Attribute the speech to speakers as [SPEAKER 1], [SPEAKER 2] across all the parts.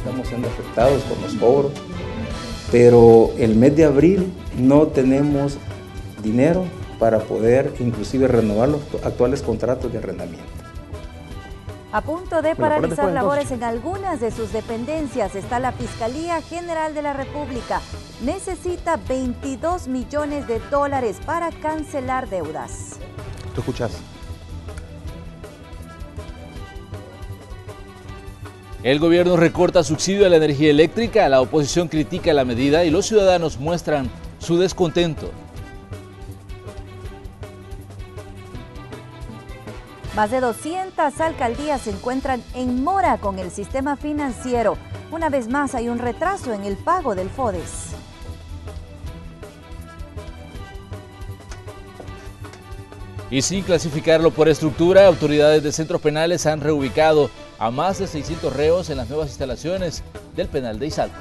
[SPEAKER 1] estamos siendo afectados con los cobros, pero el mes de abril no tenemos dinero para poder inclusive renovar los actuales contratos de arrendamiento.
[SPEAKER 2] A punto de paralizar labores en algunas de sus dependencias está la Fiscalía General de la República. Necesita 22 millones de dólares para cancelar deudas.
[SPEAKER 3] ¿Tú escuchas?
[SPEAKER 4] El gobierno recorta subsidio a la energía eléctrica, la oposición critica la medida y los ciudadanos muestran su descontento.
[SPEAKER 2] Más de 200 alcaldías se encuentran en mora con el sistema financiero. Una vez más hay un retraso en el pago del FODES.
[SPEAKER 4] Y sin clasificarlo por estructura, autoridades de centros penales han reubicado a más de 600 reos en las nuevas instalaciones del penal de Izalco.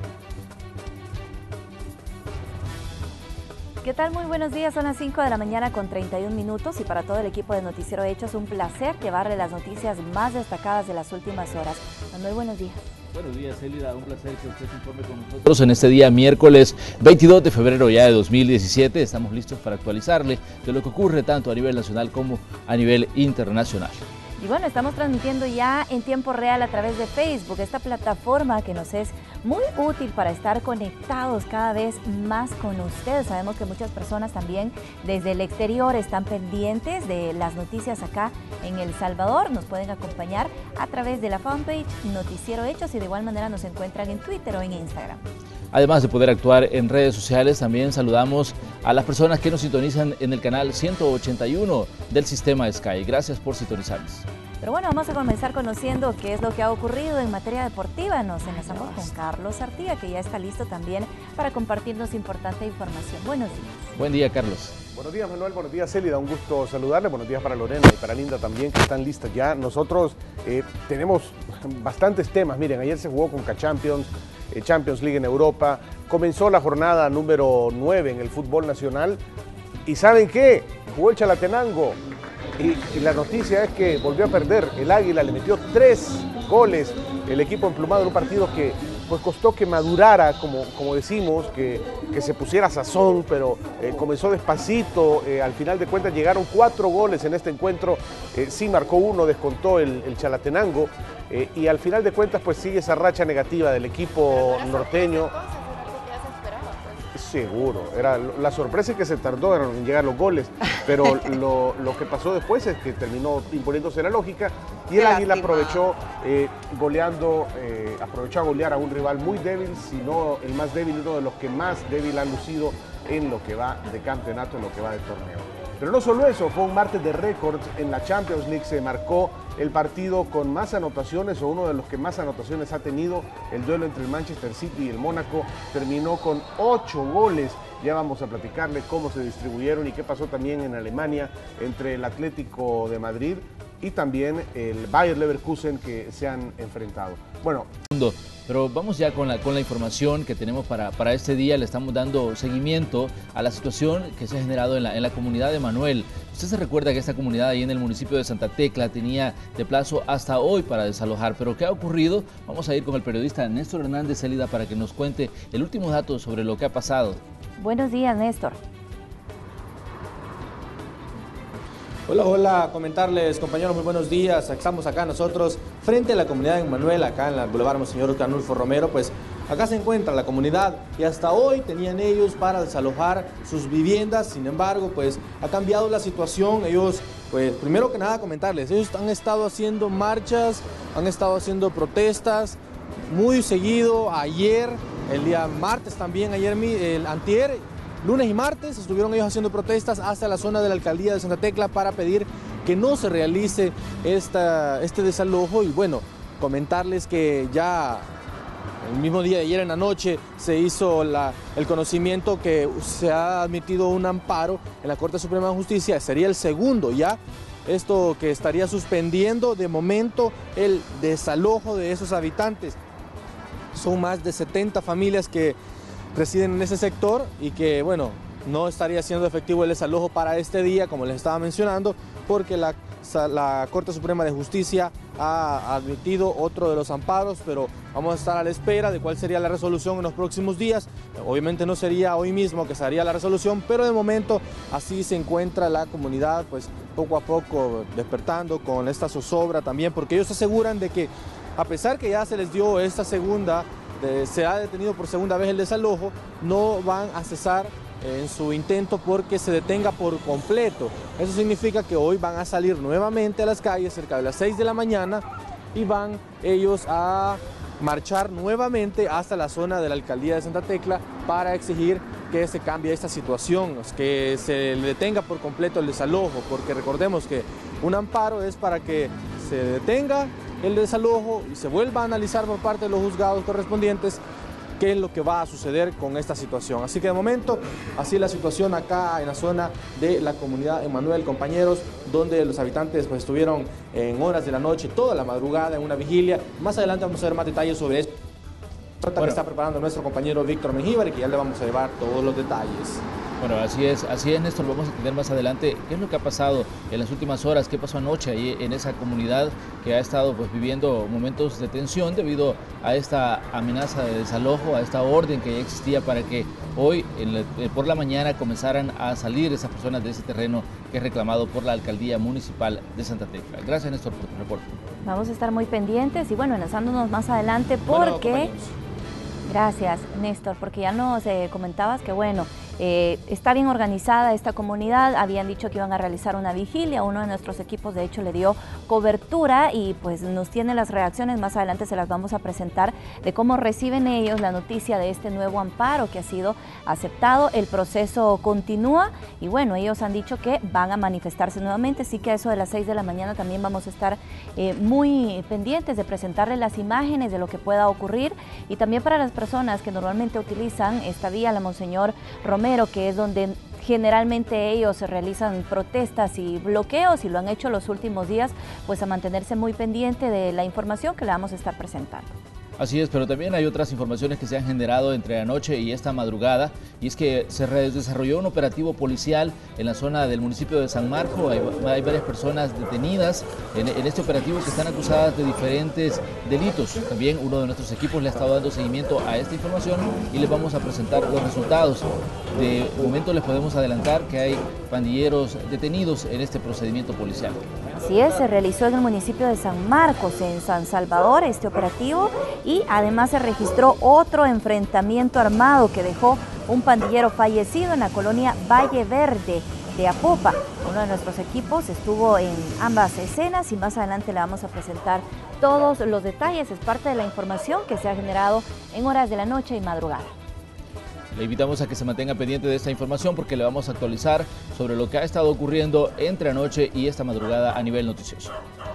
[SPEAKER 2] ¿Qué tal? Muy buenos días, son las 5 de la mañana con 31 minutos y para todo el equipo de Noticiero Hechos un placer llevarle las noticias más destacadas de las últimas horas. Manuel, buenos días.
[SPEAKER 4] Buenos días, Elida, un placer que usted se informe con nosotros en este día miércoles 22 de febrero ya de 2017. Estamos listos para actualizarle de lo que ocurre tanto a nivel nacional como a nivel internacional.
[SPEAKER 2] Y bueno, estamos transmitiendo ya en tiempo real a través de Facebook, esta plataforma que nos es muy útil para estar conectados cada vez más con ustedes. Sabemos que muchas personas también desde el exterior están pendientes de las noticias acá en El Salvador. Nos pueden acompañar a través de la fanpage Noticiero Hechos y de igual manera nos encuentran en Twitter o en Instagram.
[SPEAKER 4] Además de poder actuar en redes sociales, también saludamos a las personas que nos sintonizan en el canal 181 del sistema Sky. Gracias por sintonizarnos.
[SPEAKER 2] Pero bueno, vamos a comenzar conociendo qué es lo que ha ocurrido en materia deportiva. Nos enlazamos con Carlos Artiga, que ya está listo también para compartirnos importante información. Buenos días.
[SPEAKER 4] Buen día, Carlos.
[SPEAKER 3] Buenos días, Manuel. Buenos días, Célida. Un gusto saludarle. Buenos días para Lorena y para Linda también, que están listas ya. Nosotros tenemos bastantes temas. Miren, ayer se jugó Conca Champions, Champions League en Europa. Comenzó la jornada número 9 en el fútbol nacional. ¿Y saben qué? Jugó el Chalatenango. Y la noticia es que volvió a perder. El Águila le metió 3 goles. El equipo emplumado en un partido que pues costó que madurara, como decimos, que se pusiera sazón, pero comenzó despacito. Al final de cuentas llegaron 4 goles en este encuentro. Sí marcó 1, descontó el Chalatenango. Y al final de cuentas pues sigue esa racha negativa del equipo norteño. Seguro, era la sorpresa que se tardó en llegar los goles, pero lo que pasó después es que terminó imponiéndose la lógica y el Águila aprovechó aprovechó a golear a un rival muy débil, si no el más débil, uno de los que más débil han lucido en lo que va de campeonato, en lo que va de torneo. Pero no solo eso, fue un martes de récords en la Champions League, se marcó el partido con más anotaciones o uno de los que más anotaciones ha tenido, el duelo entre el Manchester City y el Mónaco, terminó con 8 goles. Ya vamos a platicarle cómo se distribuyeron y qué pasó también en Alemania entre el Atlético de Madrid y también el Bayer Leverkusen que se han enfrentado. Bueno,
[SPEAKER 4] pero vamos ya con la información que tenemos para este día. Le estamos dando seguimiento a la situación que se ha generado en la comunidad de Manuel. Usted se recuerda que esta comunidad ahí en el municipio de Santa Tecla tenía de plazo hasta hoy para desalojar. Pero ¿qué ha ocurrido? Vamos a ir con el periodista Néstor Hernández Célida para que nos cuente el último dato sobre lo que ha pasado.
[SPEAKER 2] Buenos días, Néstor.
[SPEAKER 5] Hola, hola, comentarles, compañeros, muy buenos días. Estamos acá nosotros frente a la comunidad de Manuel, acá en el Boulevard Monseñor Canulfo Romero. Pues acá se encuentra la comunidad y hasta hoy tenían ellos para desalojar sus viviendas. Sin embargo, pues ha cambiado la situación. Ellos, pues primero que nada comentarles, ellos han estado haciendo marchas, han estado haciendo protestas muy seguido. Ayer, el día martes también, el antier, lunes y martes estuvieron ellos haciendo protestas hasta la zona de la alcaldía de Santa Tecla para pedir que no se realice este desalojo. Y bueno, comentarles que ya el mismo día de ayer en la noche se hizo el conocimiento que se ha admitido un amparo en la Corte Suprema de Justicia. Sería el segundo ya, esto que estaría suspendiendo de momento el desalojo de esos habitantes. Son más de 70 familias que residen en ese sector y que, bueno, no estaría siendo efectivo el desalojo para este día, como les estaba mencionando, porque la Corte Suprema de Justicia ha admitido otro de los amparos, pero vamos a estar a la espera de cuál sería la resolución en los próximos días. Obviamente no sería hoy mismo que se haría la resolución, pero de momento así se encuentra la comunidad, pues poco a poco despertando con esta zozobra también, porque ellos aseguran de que a pesar que ya se les dio esta segunda, se ha detenido por segunda vez el desalojo, no van a cesar en su intento porque se detenga por completo. Eso significa que hoy van a salir nuevamente a las calles cerca de las 6 de la mañana y van ellos a marchar nuevamente hasta la zona de la alcaldía de Santa Tecla para exigir que se cambie esta situación, que se le detenga por completo el desalojo, porque recordemos que un amparo es para que se detenga el desalojo y se vuelva a analizar por parte de los juzgados correspondientes qué es lo que va a suceder con esta situación. Así que de momento, así es la situación acá en la zona de la comunidad Emmanuel, compañeros, donde los habitantes pues, estuvieron en horas de la noche, toda la madrugada, en una vigilia. Más adelante vamos a ver más detalles sobre esto. Que está preparando nuestro compañero Víctor Mengíbar y que ya le vamos a llevar todos los detalles.
[SPEAKER 4] Bueno, así es, Néstor, vamos a tener más adelante qué es lo que ha pasado en las últimas horas, qué pasó anoche ahí en esa comunidad que ha estado pues viviendo momentos de tensión debido a esta amenaza de desalojo, a esta orden que ya existía para que hoy por la mañana comenzaran a salir esas personas de ese terreno que es reclamado por la Alcaldía Municipal de Santa Tecla. Gracias, Néstor, por tu reporte.
[SPEAKER 2] Vamos a estar muy pendientes y bueno, enlazándonos más adelante porque... Gracias, Néstor, porque ya nos comentabas que bueno, está bien organizada esta comunidad, habían dicho que iban a realizar una vigilia, uno de nuestros equipos de hecho le dio cobertura y pues nos tiene las reacciones, más adelante se las vamos a presentar de cómo reciben ellos la noticia de este nuevo amparo que ha sido aceptado, el proceso continúa y bueno, ellos han dicho que van a manifestarse nuevamente, así que a eso de las 6 de la mañana también vamos a estar muy pendientes de presentarles las imágenes de lo que pueda ocurrir y también para las personas que normalmente utilizan esta vía, la Monseñor Romero, que es donde generalmente ellos realizan protestas y bloqueos y lo han hecho los últimos días, pues a mantenerse muy pendiente de la información que le vamos a estar presentando.
[SPEAKER 4] Así es, pero también hay otras informaciones que se han generado entre anoche y esta madrugada, y es que se desarrolló un operativo policial en la zona del municipio de San Marco. Hay varias personas detenidas en este operativo que están acusadas de diferentes delitos. También uno de nuestros equipos le ha estado dando seguimiento a esta información y les vamos a presentar los resultados. De momento les podemos adelantar que hay pandilleros detenidos en este procedimiento policial.
[SPEAKER 2] Así es, se realizó en el municipio de San Marcos, en San Salvador, este operativo, y además se registró otro enfrentamiento armado que dejó un pandillero fallecido en la colonia Valle Verde de Apopa. Uno de nuestros equipos estuvo en ambas escenas y más adelante le vamos a presentar todos los detalles. Es parte de la información que se ha generado en horas de la noche y madrugada.
[SPEAKER 4] Le invitamos a que se mantenga pendiente de esta información porque le vamos a actualizar sobre lo que ha estado ocurriendo entre anoche y esta madrugada a nivel noticioso.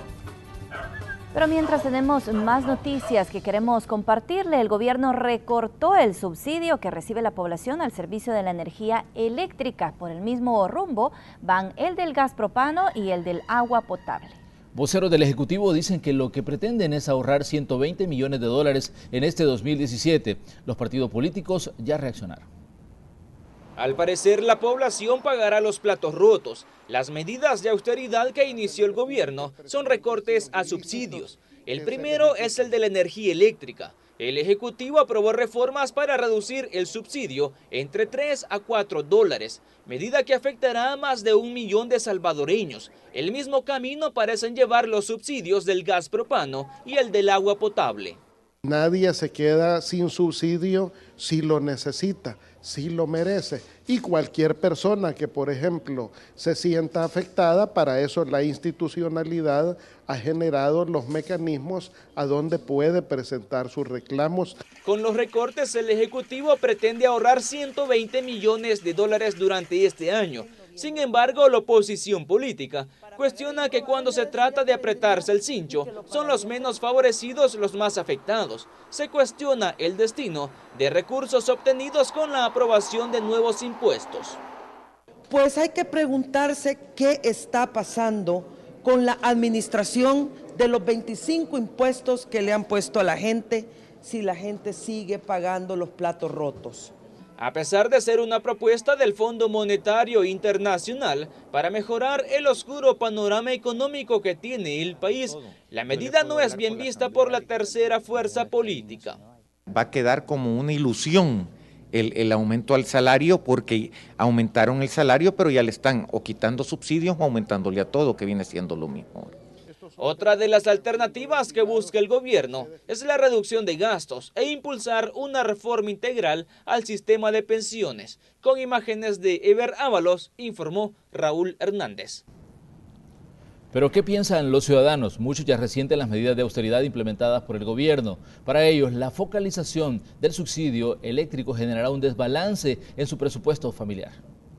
[SPEAKER 2] Pero mientras tenemos más noticias que queremos compartirle, el gobierno recortó el subsidio que recibe la población al servicio de la energía eléctrica. Por el mismo rumbo van el del gas propano y el del agua potable.
[SPEAKER 4] Voceros del Ejecutivo dicen que lo que pretenden es ahorrar 120 millones de dólares en este 2017. Los partidos políticos ya reaccionaron.
[SPEAKER 6] Al parecer, la población pagará los platos rotos. Las medidas de austeridad que inició el gobierno son recortes a subsidios. El primero es el de la energía eléctrica. El Ejecutivo aprobó reformas para reducir el subsidio entre 3 a 4 dólares, medida que afectará a más de 1 millón de salvadoreños. El mismo camino parecen llevar los subsidios del gas propano y el del agua potable.
[SPEAKER 7] Nadie se queda sin subsidio si lo necesita, si lo merece. Y cualquier persona que, por ejemplo, se sienta afectada, para eso la institucionalidad ha generado los mecanismos a donde puede presentar sus reclamos.
[SPEAKER 6] Con los recortes, el Ejecutivo pretende ahorrar 120 millones de dólares durante este año. Sin embargo, la oposición política cuestiona que cuando se trata de apretarse el cincho, son los menos favorecidos los más afectados. Se cuestiona el destino de recursos obtenidos con la aprobación de nuevos impuestos.
[SPEAKER 8] Pues hay que preguntarse qué está pasando con la administración de los 25 impuestos que le han puesto a la gente, si la gente sigue pagando los platos rotos.
[SPEAKER 6] A pesar de ser una propuesta del Fondo Monetario Internacional para mejorar el oscuro panorama económico que tiene el país, la medida no es bien vista por la tercera fuerza política.
[SPEAKER 9] Va a quedar como una ilusión el aumento al salario, porque aumentaron el salario, pero ya le están o quitando subsidios o aumentándole a todo, que viene siendo lo mismo.
[SPEAKER 6] Otra de las alternativas que busca el gobierno es la reducción de gastos e impulsar una reforma integral al sistema de pensiones. Con imágenes de Eber Ábalos, informó Raúl Hernández.
[SPEAKER 4] Pero ¿qué piensan los ciudadanos? Muchos ya resienten las medidas de austeridad implementadas por el gobierno. Para ellos, la focalización del subsidio eléctrico generará un desbalance en su presupuesto familiar.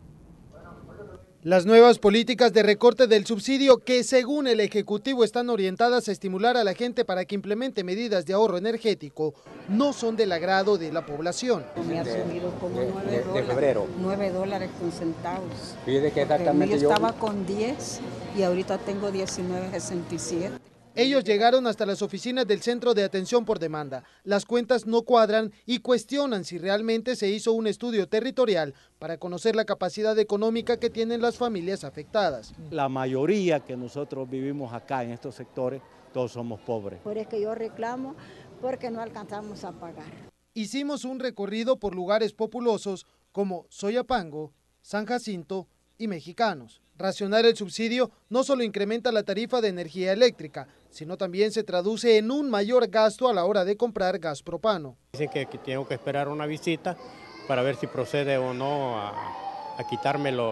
[SPEAKER 10] Las nuevas políticas de recorte del subsidio, que según el Ejecutivo están orientadas a estimular a la gente para que implemente medidas de ahorro energético, no son del agrado de la población.
[SPEAKER 11] Me ha subido como $9.
[SPEAKER 12] De febrero.
[SPEAKER 11] $9 con centavos.
[SPEAKER 12] Pide que exactamente
[SPEAKER 11] yo estaba con 10 y ahorita tengo 19.67.
[SPEAKER 10] Ellos llegaron hasta las oficinas del Centro de Atención por Demanda. Las cuentas no cuadran y cuestionan si realmente se hizo un estudio territorial para conocer la capacidad económica que tienen las familias afectadas.
[SPEAKER 13] La mayoría que nosotros vivimos acá en estos sectores, todos somos pobres.
[SPEAKER 14] Por eso que yo reclamo, porque no alcanzamos a pagar.
[SPEAKER 10] Hicimos un recorrido por lugares populosos como Soyapango, San Jacinto y Mexicanos. Racionar el subsidio no solo incrementa la tarifa de energía eléctrica, sino también se traduce en un mayor gasto a la hora de comprar gas propano.
[SPEAKER 15] Dicen que tengo que esperar una visita para ver si procede o no a quitármelo,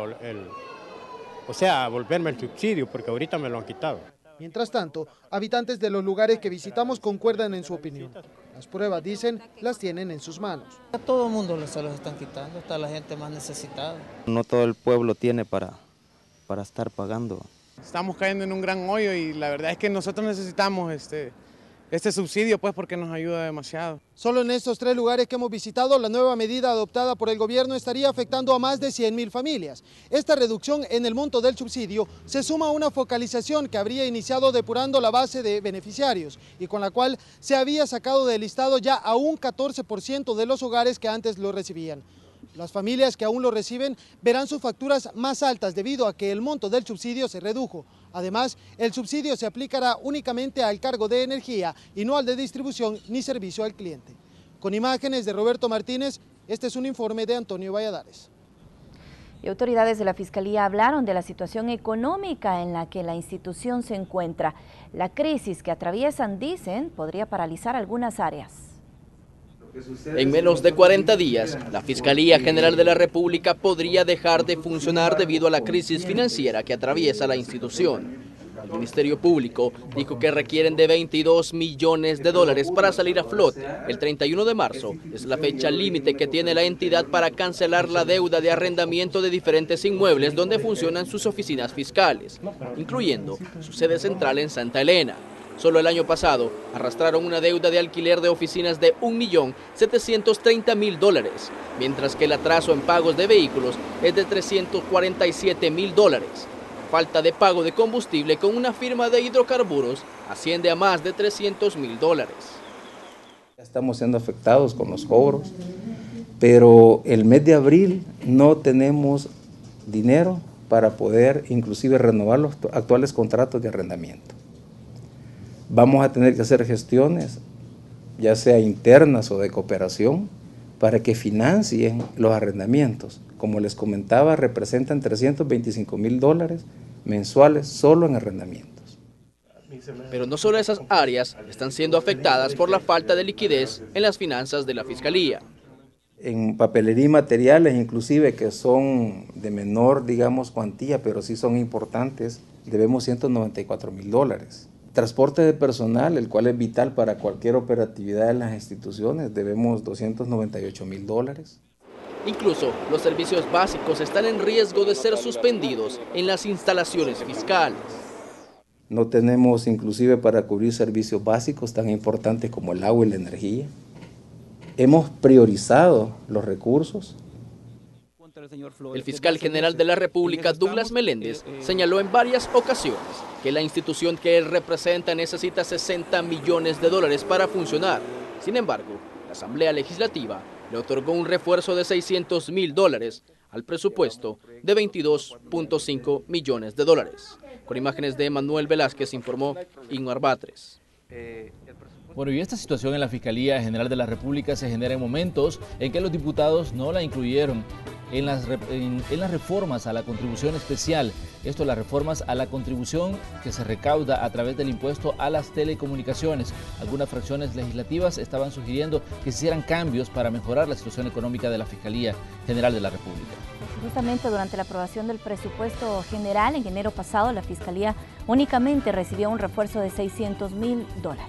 [SPEAKER 15] o sea, a volverme el subsidio, porque ahorita me lo han quitado.
[SPEAKER 10] Mientras tanto, habitantes de los lugares que visitamos concuerdan en su opinión. Las pruebas, dicen, las tienen en sus manos.
[SPEAKER 16] A todo el mundo se los están quitando, está la gente más necesitada.
[SPEAKER 17] No todo el pueblo tiene para estar pagando.
[SPEAKER 18] Estamos cayendo en un gran hoyo y la verdad es que nosotros necesitamos este subsidio, pues, porque nos ayuda demasiado.
[SPEAKER 10] Solo en estos 3 lugares que hemos visitado, la nueva medida adoptada por el gobierno estaría afectando a más de 100.000 familias. Esta reducción en el monto del subsidio se suma a una focalización que habría iniciado depurando la base de beneficiarios y con la cual se había sacado del listado ya a un 14% de los hogares que antes lo recibían. Las familias que aún lo reciben verán sus facturas más altas debido a que el monto del subsidio se redujo. Además, el subsidio se aplicará únicamente al cargo de energía y no al de distribución ni servicio al cliente. Con imágenes de Roberto Martínez, este es un informe de Antonio Valladares.
[SPEAKER 2] Y autoridades de la Fiscalía hablaron de la situación económica en la que la institución se encuentra. La crisis que atraviesan, dicen, podría paralizar algunas áreas.
[SPEAKER 19] En menos de 40 días, la Fiscalía General de la República podría dejar de funcionar debido a la crisis financiera que atraviesa la institución. El Ministerio Público dijo que requieren de $22 millones para salir a flote. El 31 de marzo es la fecha límite que tiene la entidad para cancelar la deuda de arrendamiento de diferentes inmuebles donde funcionan sus oficinas fiscales, incluyendo su sede central en Santa Elena. Solo el año pasado arrastraron una deuda de alquiler de oficinas de $1.730.000, mientras que el atraso en pagos de vehículos es de $347.000. Falta de pago de combustible con una firma de hidrocarburos asciende a más de $300.000.
[SPEAKER 1] Estamos siendo afectados con los cobros, pero el mes de abril no tenemos dinero para poder inclusive renovar los actuales contratos de arrendamiento. Vamos a tener que hacer gestiones, ya sea internas o de cooperación, para que financien los arrendamientos. Como les comentaba, representan $325.000 mensuales solo en arrendamientos.
[SPEAKER 19] Pero no solo esas áreas están siendo afectadas por la falta de liquidez en las finanzas de la Fiscalía.
[SPEAKER 1] En papelería y materiales, inclusive, que son de menor, digamos, cuantía, pero sí son importantes, debemos $194.000. Transporte de personal, el cual es vital para cualquier operatividad en las instituciones, debemos $298.000.
[SPEAKER 19] Incluso los servicios básicos están en riesgo de ser suspendidos en las instalaciones fiscales.
[SPEAKER 1] No tenemos inclusive para cubrir servicios básicos tan importantes como el agua y la energía. Hemos priorizado los recursos.
[SPEAKER 19] El fiscal general de la República, Douglas Meléndez, señaló en varias ocasiones que la institución que él representa necesita $60 millones para funcionar. Sin embargo, la Asamblea Legislativa le otorgó un refuerzo de $600.000 al presupuesto de $22.5 millones. Con imágenes de Manuel Velázquez, informó Ingmar Batres.
[SPEAKER 4] Bueno, y esta situación en la Fiscalía General de la República se genera en momentos en que los diputados no la incluyeron en las reformas a la contribución especial. Esto, las reformas a la contribución que se recauda a través del impuesto a las telecomunicaciones. Algunas fracciones legislativas estaban sugiriendo que se hicieran cambios para mejorar la situación económica de la Fiscalía General de la República.
[SPEAKER 2] Justamente durante la aprobación del presupuesto general en enero pasado, la Fiscalía únicamente recibió un refuerzo de $600.000.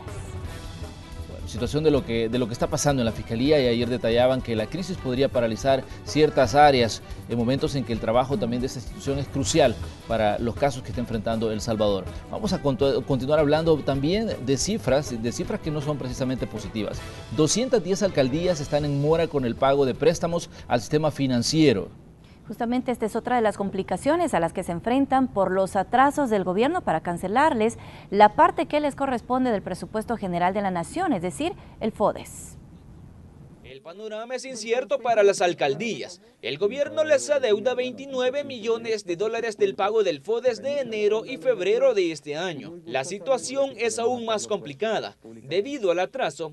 [SPEAKER 4] Situación de lo que está pasando en la Fiscalía, y ayer detallaban que la crisis podría paralizar ciertas áreas en momentos en que el trabajo también de esta institución es crucial para los casos que está enfrentando El Salvador. Vamos a continuar hablando también de cifras que no son precisamente positivas. 210 alcaldías están en mora con el pago de préstamos al sistema financiero.
[SPEAKER 2] Justamente esta es otra de las complicaciones a las que se enfrentan por los atrasos del gobierno para cancelarles la parte que les corresponde del presupuesto general de la nación, es decir, el FODES.
[SPEAKER 6] El panorama es incierto para las alcaldías. El gobierno les adeuda $29 millones del pago del FODES de enero y febrero de este año. La situación es aún más complicada. Debido al atraso,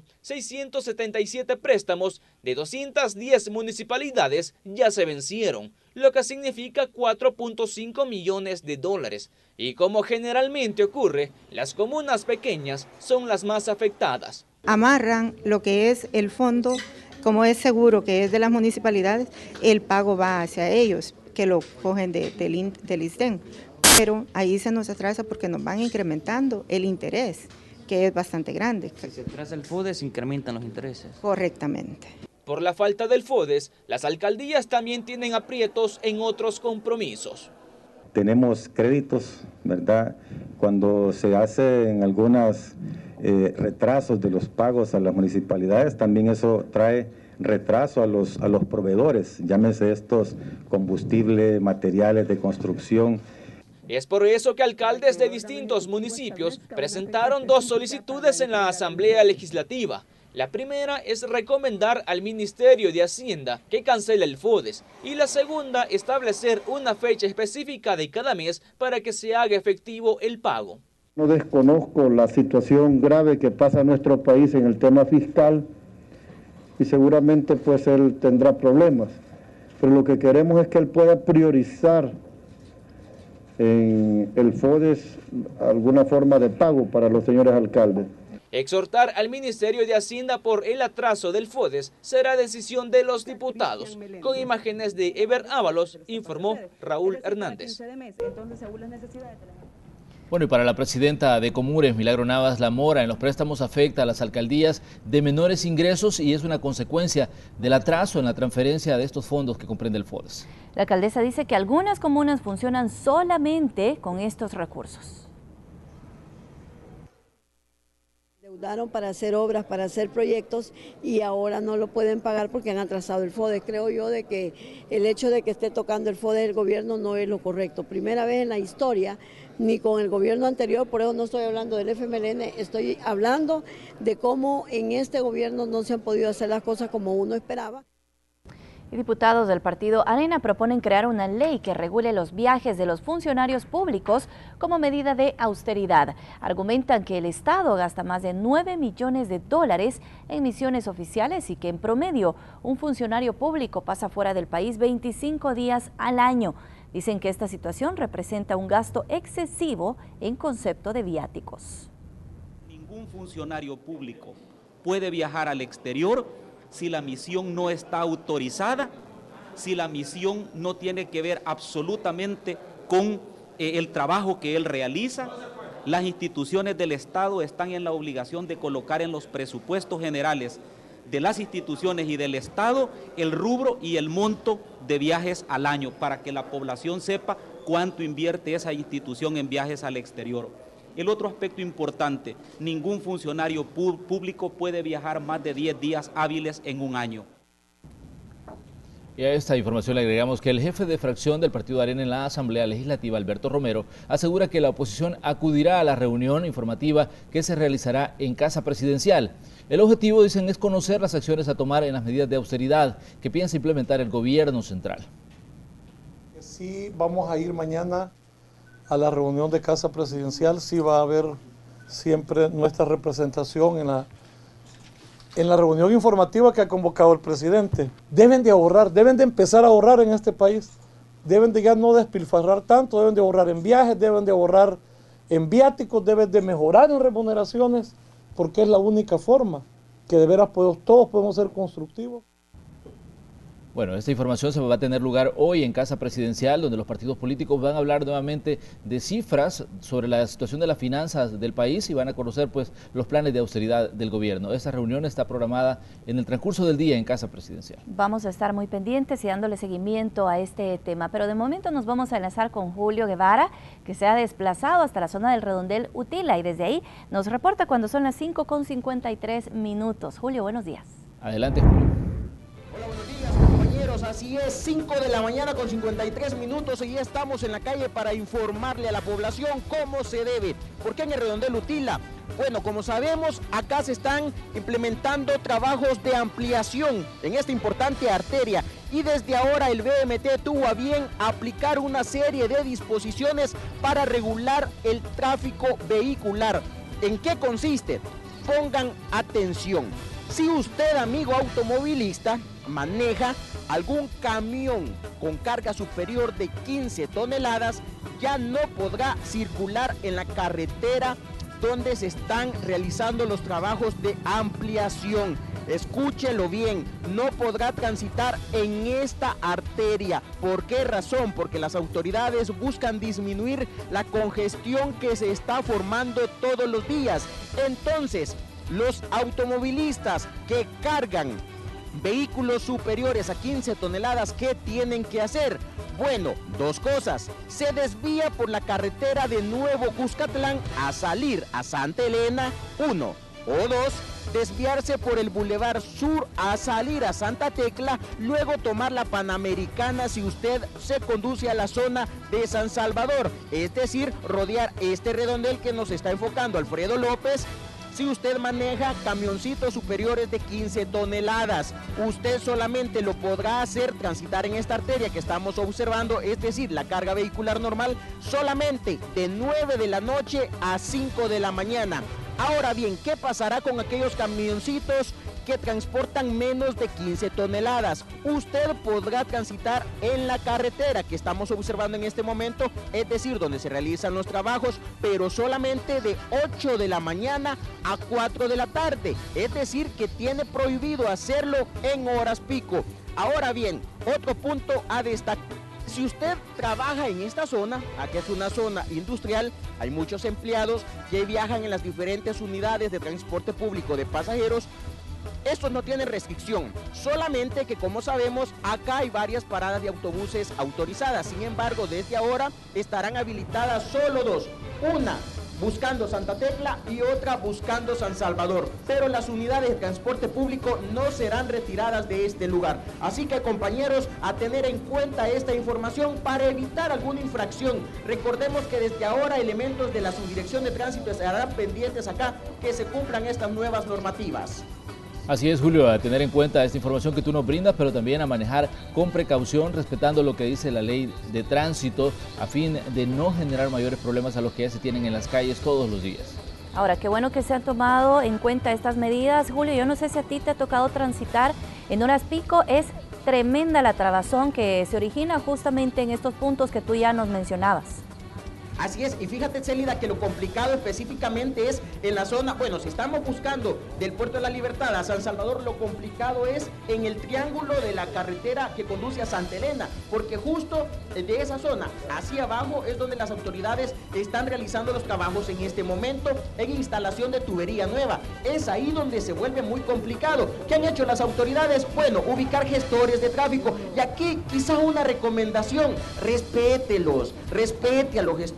[SPEAKER 6] 677 préstamos de 210 municipalidades ya se vencieron, lo que significa $4.5 millones. Y como generalmente ocurre, las comunas pequeñas son las más afectadas.
[SPEAKER 11] Amarran lo que es el fondo, como es seguro que es de las municipalidades, el pago va hacia ellos, que lo cogen del ISDEN. Pero ahí se nos atrasa porque nos van incrementando el interés, que es bastante grande.
[SPEAKER 12] Si se atrasa el FODES, se incrementan los intereses.
[SPEAKER 11] Correctamente.
[SPEAKER 6] Por la falta del FODES, las alcaldías también tienen aprietos en otros compromisos.
[SPEAKER 20] Tenemos créditos, ¿verdad? Cuando se hacen algunos retrasos de los pagos a las municipalidades, también eso trae retraso a los proveedores, llámese estos combustibles, materiales de construcción.
[SPEAKER 6] Es por eso que alcaldes de distintos municipios presentaron 2 solicitudes en la Asamblea Legislativa. La primera es recomendar al Ministerio de Hacienda que cancele el FODES, y la segunda, establecer una fecha específica de cada mes para que se haga efectivo el pago.
[SPEAKER 21] No desconozco la situación grave que pasa en nuestro país en el tema fiscal, y seguramente pues él tendrá problemas, pero lo que queremos es que él pueda priorizar en el FODES alguna forma de pago para los señores alcaldes.
[SPEAKER 6] Exhortar al Ministerio de Hacienda por el atraso del FODES será decisión de los diputados. Con imágenes de Eber Ábalos, informó Raúl Hernández.
[SPEAKER 4] Bueno, y para la presidenta de Comures, Milagro Navas, la mora en los préstamos afecta a las alcaldías de menores ingresos y es una consecuencia del atraso en la transferencia de estos fondos que comprende el FODES.
[SPEAKER 2] La alcaldesa dice que algunas comunas funcionan solamente con estos recursos.
[SPEAKER 22] Endeudaron para hacer obras, para hacer proyectos, y ahora no lo pueden pagar porque han atrasado el FODES. Creo yo de que el hecho de que esté tocando el FODES del gobierno no es lo correcto. Primera vez en la historia, ni con el gobierno anterior, por eso no estoy hablando del FMLN, estoy hablando de cómo en este gobierno no se han podido hacer las cosas como uno esperaba.
[SPEAKER 2] Y diputados del partido Arena proponen crear una ley que regule los viajes de los funcionarios públicos como medida de austeridad. Argumentan que el Estado gasta más de $9 millones en misiones oficiales y que en promedio un funcionario público pasa fuera del país 25 días al año. Dicen que esta situación representa un gasto excesivo en concepto de viáticos.
[SPEAKER 23] Ningún funcionario público puede viajar al exterior si la misión no está autorizada, si la misión no tiene que ver absolutamente con el trabajo que él realiza. Las instituciones del Estado están en la obligación de colocar en los presupuestos generales de las instituciones y del Estado el rubro y el monto de viajes al año para que la población sepa cuánto invierte esa institución en viajes al exterior. El otro aspecto importante, ningún funcionario público puede viajar más de 10 días hábiles en un año.
[SPEAKER 4] Y a esta información le agregamos que el jefe de fracción del Partido Arena en la Asamblea Legislativa, Alberto Romero, asegura que la oposición acudirá a la reunión informativa que se realizará en Casa Presidencial. El objetivo, dicen, es conocer las acciones a tomar en las medidas de austeridad que piensa implementar el gobierno central.
[SPEAKER 3] Sí, vamos a ir mañana a la reunión de Casa Presidencial, sí va a haber siempre nuestra representación en la reunión informativa que ha convocado el presidente. Deben de ahorrar, deben de empezar a ahorrar en este país, deben de ya no despilfarrar tanto, deben de ahorrar en viajes, deben de ahorrar en viáticos, deben de mejorar en remuneraciones, porque es la única forma que de veras todos podemos ser constructivos.
[SPEAKER 4] Bueno, esta información se va a tener lugar hoy en Casa Presidencial, donde los partidos políticos van a hablar nuevamente de cifras sobre la situación de las finanzas del país y van a conocer pues los planes de austeridad del gobierno. Esta reunión está programada en el transcurso del día en Casa Presidencial.
[SPEAKER 2] Vamos a estar muy pendientes y dándole seguimiento a este tema, pero de momento nos vamos a enlazar con Julio Guevara, que se ha desplazado hasta la zona del Redondel Utila y desde ahí nos reporta cuando son las 5:53. Julio, buenos días.
[SPEAKER 4] Adelante, Julio.
[SPEAKER 5] Así es, 5 de la mañana con 53 minutos y ya estamos en la calle para informarle a la población cómo se debe. ¿Por qué en el Redondel Utila? Bueno, como sabemos, acá se están implementando trabajos de ampliación en esta importante arteria y desde ahora el BMT tuvo a bien aplicar una serie de disposiciones para regular el tráfico vehicular. ¿En qué consiste? Pongan atención. Si usted, amigo automovilista, maneja algún camión con carga superior de 15 toneladas, ya no podrá circular en la carretera donde se están realizando los trabajos de ampliación. Escúchelo bien, no podrá transitar en esta arteria. ¿Por qué razón? Porque las autoridades buscan disminuir la congestión que se está formando todos los días. Entonces, los automovilistas que cargan vehículos superiores a 15 toneladas, ¿qué tienen que hacer? Bueno, dos cosas. Se desvía por la carretera de Nuevo Cuscatlán a salir a Santa Elena, 1. O 2, desviarse por el Boulevard Sur a salir a Santa Tecla, luego tomar la Panamericana si usted se conduce a la zona de San Salvador. Es decir, rodear este redondel que nos está enfocando Alfredo López. Si usted maneja camioncitos superiores de 15 toneladas, usted solamente lo podrá hacer transitar en esta arteria que estamos observando, es decir, la carga vehicular normal, solamente de 9 de la noche a 5 de la mañana. Ahora bien, ¿qué pasará con aquellos camioncitos que transportan menos de 15 toneladas? Usted podrá transitar en la carretera que estamos observando en este momento, es decir, donde se realizan los trabajos, pero solamente de 8 de la mañana a 4 de la tarde, es decir, que tiene prohibido hacerlo en horas pico. Ahora bien, otro punto a destacar. Si usted trabaja en esta zona, aquí es una zona industrial, hay muchos empleados que viajan en las diferentes unidades de transporte público de pasajeros. Esto no tiene restricción, solamente que como sabemos acá hay varias paradas de autobuses autorizadas. Sin embargo, desde ahora estarán habilitadas solo dos, una buscando Santa Tecla y otra buscando San Salvador, pero las unidades de transporte público no serán retiradas de este lugar. Así que, compañeros, a tener en cuenta esta información para evitar alguna infracción. Recordemos que desde ahora elementos de la Subdirección de Tránsito estarán pendientes acá que se cumplan estas nuevas normativas.
[SPEAKER 4] Así es, Julio, a tener en cuenta esta información que tú nos brindas, pero también a manejar con precaución, respetando lo que dice la ley de tránsito, a fin de no generar mayores problemas a los que ya se tienen en las calles todos los días.
[SPEAKER 2] Ahora, qué bueno que se han tomado en cuenta estas medidas. Julio, yo no sé si a ti te ha tocado transitar en horas pico, es tremenda la trabazón que se origina justamente en estos puntos que tú ya nos mencionabas.
[SPEAKER 5] Así es, y fíjate, Célida, que lo complicado específicamente es en la zona, bueno, si estamos buscando del Puerto de la Libertad a San Salvador, lo complicado es en el triángulo de la carretera que conduce a Santa Elena, porque justo de esa zona hacia abajo es donde las autoridades están realizando los trabajos en este momento en instalación de tubería nueva. Es ahí donde se vuelve muy complicado. ¿Qué han hecho las autoridades? Bueno, ubicar gestores de tráfico, y aquí quizá una recomendación: respételos, respete a los gestores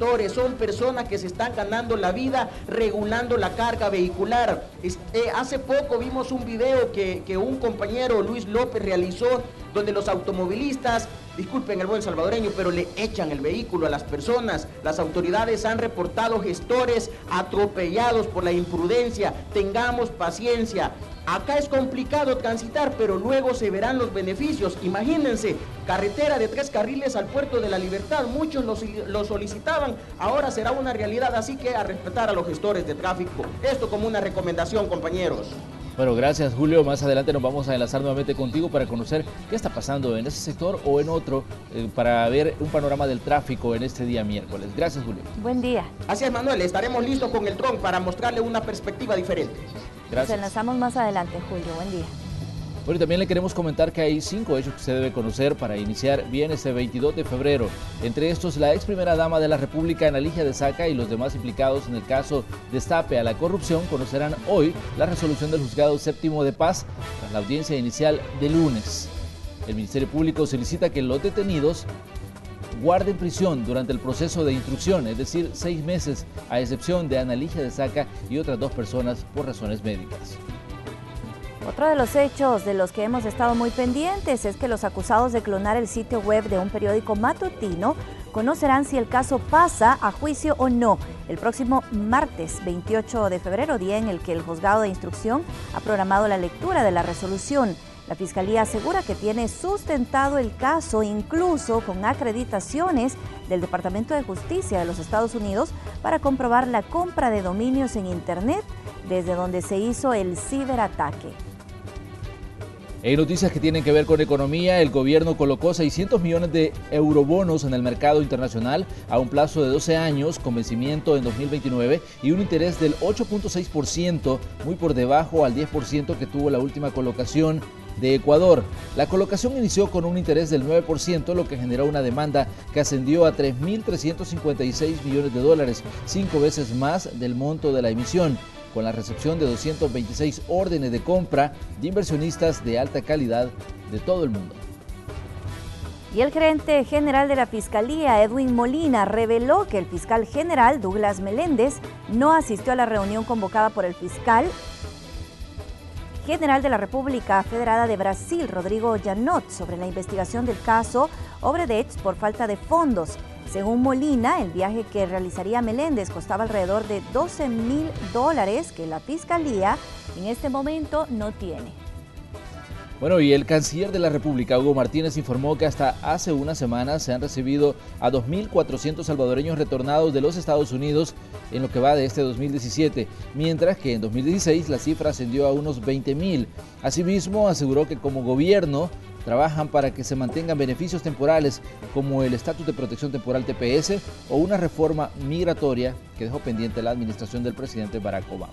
[SPEAKER 5] gestores, son personas que se están ganando la vida regulando la carga vehicular. Hace poco vimos un video que un compañero, Luis López, realizó donde los automovilistas, disculpen el buen salvadoreño, pero le echan el vehículo a las personas. Las autoridades han reportado gestores atropellados por la imprudencia. Tengamos paciencia. Acá es complicado transitar, pero luego se verán los beneficios. Imagínense, carretera de 3 carriles al Puerto de la Libertad. Muchos lo solicitaban, ahora será una realidad, así que a respetar a los gestores de tráfico. Esto como una recomendación, compañeros.
[SPEAKER 4] Bueno, gracias Julio. Más adelante nos vamos a enlazar nuevamente contigo para conocer qué está pasando en ese sector o en otro, para ver un panorama del tráfico en este día miércoles. Gracias, Julio.
[SPEAKER 2] Buen día.
[SPEAKER 5] Así es, Manuel. Estaremos listos con el dron para mostrarle una perspectiva diferente.
[SPEAKER 2] Gracias. Nos enlazamos más adelante, Julio. Buen día.
[SPEAKER 4] Bueno, y también le queremos comentar que hay 5 hechos que se debe conocer para iniciar bien este 22 de febrero. Entre estos, la ex primera dama de la República, Ana Ligia de Saca, y los demás implicados en el caso Destape a la corrupción conocerán hoy la resolución del Juzgado Séptimo de Paz tras la audiencia inicial de lunes. El Ministerio Público solicita que los detenidos guarden prisión durante el proceso de instrucción, es decir, 6 meses, a excepción de Ana Ligia de Saca y otras 2 personas por razones médicas.
[SPEAKER 2] Otro de los hechos de los que hemos estado muy pendientes es que los acusados de clonar el sitio web de un periódico matutino conocerán si el caso pasa a juicio o no el próximo martes 28 de febrero, día en el que el juzgado de instrucción ha programado la lectura de la resolución. La Fiscalía asegura que tiene sustentado el caso, incluso con acreditaciones del Departamento de Justicia de los Estados Unidos, para comprobar la compra de dominios en Internet desde donde se hizo el ciberataque.
[SPEAKER 4] En noticias que tienen que ver con economía, el gobierno colocó 600 millones de eurobonos en el mercado internacional a un plazo de 12 años, con vencimiento en 2029 y un interés del 8.6%, muy por debajo al 10% que tuvo la última colocación de Ecuador. La colocación inició con un interés del 9%, lo que generó una demanda que ascendió a 3.356 millones de dólares, 5 veces más del monto de la emisión, con la recepción de 226 órdenes de compra de inversionistas de alta calidad de todo el mundo.
[SPEAKER 2] Y el gerente general de la Fiscalía, Edwin Molina, reveló que el fiscal general, Douglas Meléndez, no asistió a la reunión convocada por el fiscal general de la República Federada de Brasil, Rodrigo Janot, sobre la investigación del caso Odebrecht por falta de fondos. Según Molina, el viaje que realizaría Meléndez costaba alrededor de $12.000 que la Fiscalía en este momento no tiene.
[SPEAKER 4] Bueno, y el canciller de la República, Hugo Martínez, informó que hasta hace unas semanas se han recibido a 2.400 salvadoreños retornados de los Estados Unidos en lo que va de este 2017, mientras que en 2016 la cifra ascendió a unos 20.000. Asimismo, aseguró que como gobierno trabajan para que se mantengan beneficios temporales como el estatus de protección temporal TPS o una reforma migratoria que dejó pendiente la administración del presidente Barack Obama.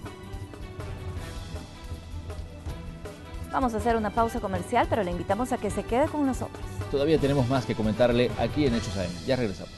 [SPEAKER 2] Vamos a hacer una pausa comercial, pero le invitamos a que se quede con nosotros.
[SPEAKER 4] Todavía tenemos más que comentarle aquí en Hechos AM. Ya regresamos.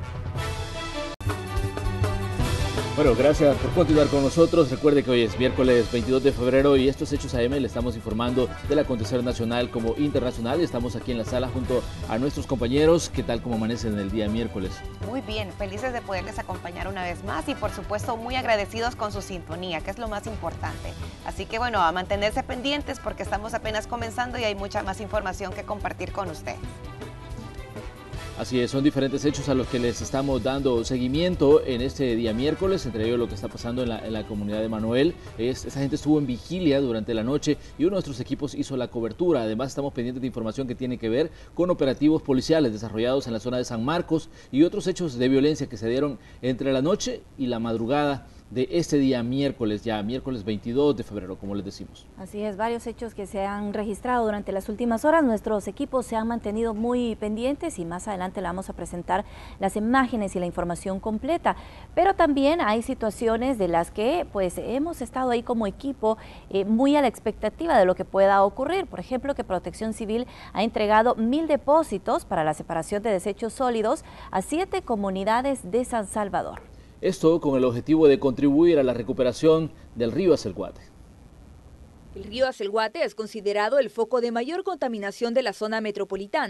[SPEAKER 4] Bueno, gracias por continuar con nosotros. Recuerde que hoy es miércoles 22 de febrero y estos Hechos AM le estamos informando del acontecer nacional como internacional. Estamos aquí en la sala junto a nuestros compañeros. ¿Qué tal como amanecen el día miércoles?
[SPEAKER 7] Muy bien, felices de poderles acompañar una vez más y por supuesto muy agradecidos con su sintonía, que es lo más importante. Así que bueno, a mantenerse pendientes porque estamos apenas comenzando y hay mucha más información que compartir con ustedes.
[SPEAKER 4] Así es, son diferentes hechos a los que les estamos dando seguimiento en este día miércoles, entre ellos lo que está pasando en la comunidad de Manuel. Esa gente estuvo en vigilia durante la noche y uno de nuestros equipos hizo la cobertura. Además estamos pendientes de información que tiene que ver con operativos policiales desarrollados en la zona de San Marcos y otros hechos de violencia que se dieron entre la noche y la madrugada de este día miércoles, ya miércoles 22 de febrero, como les decimos.
[SPEAKER 2] Así es, varios hechos que se han registrado durante las últimas horas. Nuestros equipos se han mantenido muy pendientes y más adelante le vamos a presentar las imágenes y la información completa. Pero también hay situaciones de las que pues hemos estado ahí como equipo muy a la expectativa de lo que pueda ocurrir. Por ejemplo, que Protección Civil ha entregado 1.000 depósitos para la separación de desechos sólidos a 7 comunidades de San Salvador.
[SPEAKER 4] Esto con el objetivo de contribuir a la recuperación del río Acelguate.
[SPEAKER 8] El río Acelguate es considerado el foco de mayor contaminación de la zona metropolitana.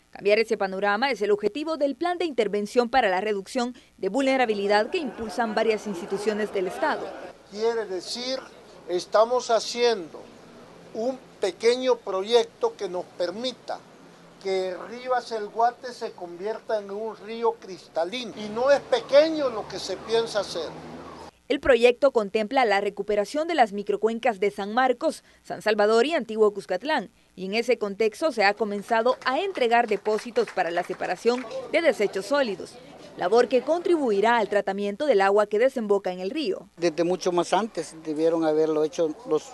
[SPEAKER 8] Cambiar ese panorama es el objetivo del Plan de Intervención para la Reducción de Vulnerabilidad que impulsan varias instituciones del Estado.
[SPEAKER 9] Quiere decir, estamos haciendo un pequeño proyecto que nos permita que Rivas el Guate se convierta en un río cristalino. Y no es pequeño lo que se piensa hacer.
[SPEAKER 8] El proyecto contempla la recuperación de las microcuencas de San Marcos, San Salvador y Antiguo Cuscatlán, y en ese contexto se ha comenzado a entregar depósitos para la separación de desechos sólidos, labor que contribuirá al tratamiento del agua que desemboca en el río.
[SPEAKER 13] Desde mucho más antes debieron haberlo hecho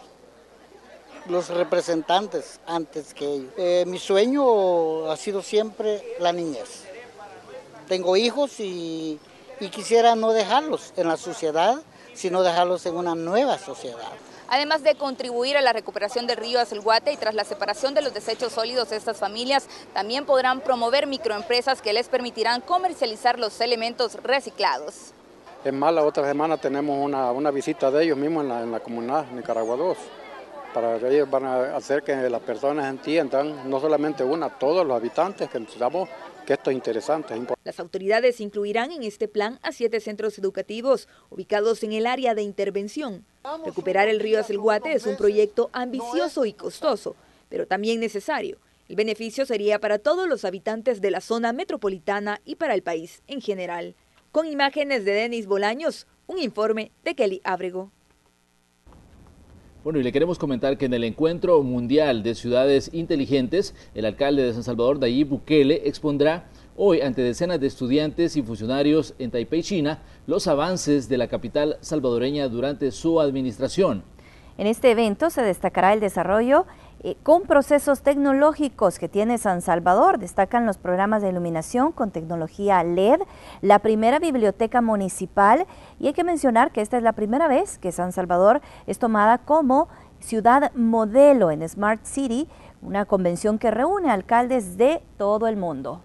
[SPEAKER 13] los representantes antes que ellos. Mi sueño ha sido siempre la niñez. Tengo hijos y quisiera no dejarlos en la sociedad, sino dejarlos en una nueva sociedad.
[SPEAKER 8] Además de contribuir a la recuperación del río Azelguate y tras la separación de los desechos sólidos, estas familias también podrán promover microempresas que les permitirán comercializar los elementos reciclados.
[SPEAKER 24] Es más, la otra semana tenemos una visita de ellos mismos en la comunidad Nicaragua 2. Para que ellos van a hacer que las personas entiendan, no solamente todos los habitantes, que necesitamos que esto es interesante, es importante.
[SPEAKER 8] Las autoridades incluirán en este plan a 7 centros educativos ubicados en el área de intervención. Recuperar el río Azelguate es un proyecto ambicioso y costoso, pero también necesario. El beneficio sería para todos los habitantes de la zona metropolitana y para el país en general. Con imágenes de Denis Bolaños, un informe de Kelly Ábrego.
[SPEAKER 4] Bueno, y le queremos comentar que en el Encuentro Mundial de Ciudades Inteligentes, el alcalde de San Salvador, Nayib Bukele, expondrá hoy ante decenas de estudiantes y funcionarios en Taipei, China, los avances de la capital salvadoreña durante su administración.
[SPEAKER 2] En este evento se destacará el desarrollo con procesos tecnológicos que tiene San Salvador. Destacan los programas de iluminación con tecnología LED, la primera biblioteca municipal, y hay que mencionar que esta es la primera vez que San Salvador es tomada como ciudad modelo en Smart City, una convención que reúne alcaldes de todo el mundo.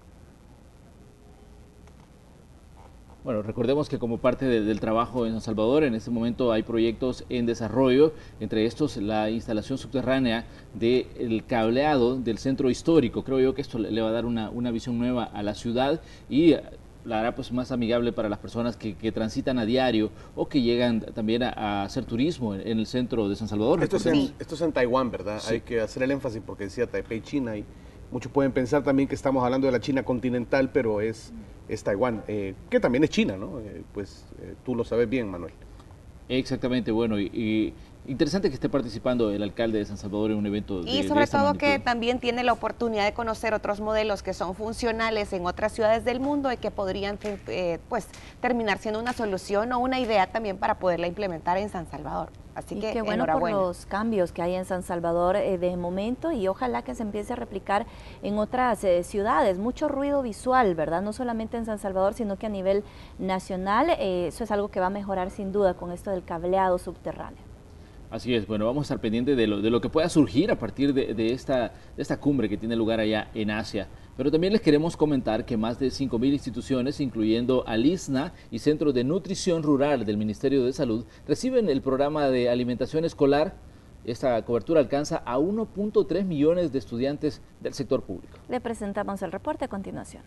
[SPEAKER 4] Bueno, recordemos que como parte del trabajo en San Salvador, en este momento hay proyectos en desarrollo, entre estos la instalación subterránea del cableado del centro histórico. Creo yo que esto le va a dar una visión nueva a la ciudad y la hará pues más amigable para las personas que transitan a diario o que llegan también a hacer turismo en el centro de San Salvador.
[SPEAKER 25] Esto es en Taiwán, ¿verdad? Sí. Hay que hacer el énfasis porque decía Taipei, China, y muchos pueden pensar también que estamos hablando de la China continental, pero es Taiwán, que también es China, ¿no? Tú lo sabes bien, Manuel.
[SPEAKER 4] Exactamente, bueno, y interesante que esté participando el alcalde de San Salvador en un evento de
[SPEAKER 7] sobre
[SPEAKER 4] esta
[SPEAKER 7] todo
[SPEAKER 4] magnitud.
[SPEAKER 7] que también tiene la oportunidad de conocer otros modelos que son funcionales en otras ciudades del mundo y que podrían pues terminar siendo una solución o una idea también para poderla implementar en San Salvador. Así que
[SPEAKER 2] qué bueno por
[SPEAKER 7] enhorabuena.
[SPEAKER 2] los cambios que hay en San Salvador de momento, y ojalá que se empiece a replicar en otras ciudades. Mucho ruido visual, ¿verdad? No solamente en San Salvador, sino que a nivel nacional. Eso es algo que va a mejorar sin duda con esto del cableado subterráneo.
[SPEAKER 4] Así es, bueno, vamos a estar pendientes de lo que pueda surgir a partir de esta cumbre que tiene lugar allá en Asia. Pero también les queremos comentar que más de 5.000 instituciones, incluyendo al ISNA y Centro de Nutrición Rural del Ministerio de Salud, reciben el programa de alimentación escolar. Esta cobertura alcanza a 1.3 millones de estudiantes del sector público.
[SPEAKER 2] Le presentamos el reporte a continuación.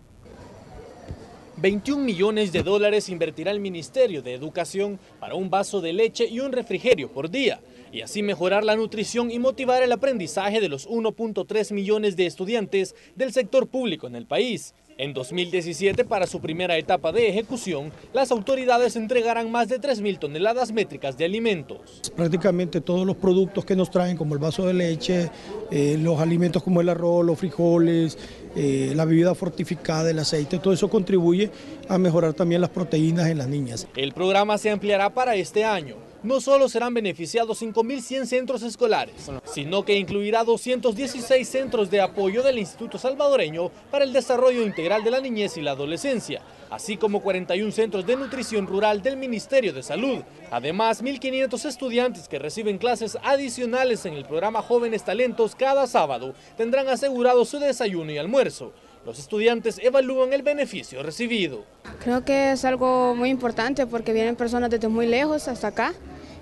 [SPEAKER 26] 21 millones de dólares invertirá el Ministerio de Educación para un vaso de leche y un refrigerio por día, y así mejorar la nutrición y motivar el aprendizaje de los 1.3 millones de estudiantes del sector público en el país. En 2017, para su primera etapa de ejecución, las autoridades entregarán más de 3.000 toneladas métricas de alimentos.
[SPEAKER 27] Prácticamente todos los productos que nos traen, como el vaso de leche, los alimentos como el arroz, los frijoles, la bebida fortificada, el aceite, todo eso contribuye a mejorar también las proteínas en las niñas.
[SPEAKER 26] El programa se ampliará para este año. No solo serán beneficiados 5.100 centros escolares, sino que incluirá 216 centros de apoyo del Instituto Salvadoreño para el Desarrollo Integral de la Niñez y la Adolescencia, así como 41 centros de nutrición rural del Ministerio de Salud. Además, 1.500 estudiantes que reciben clases adicionales en el programa Jóvenes Talentos cada sábado tendrán asegurado su desayuno y almuerzo. Los estudiantes evalúan el beneficio recibido.
[SPEAKER 28] Creo que es algo muy importante porque vienen personas desde muy lejos hasta acá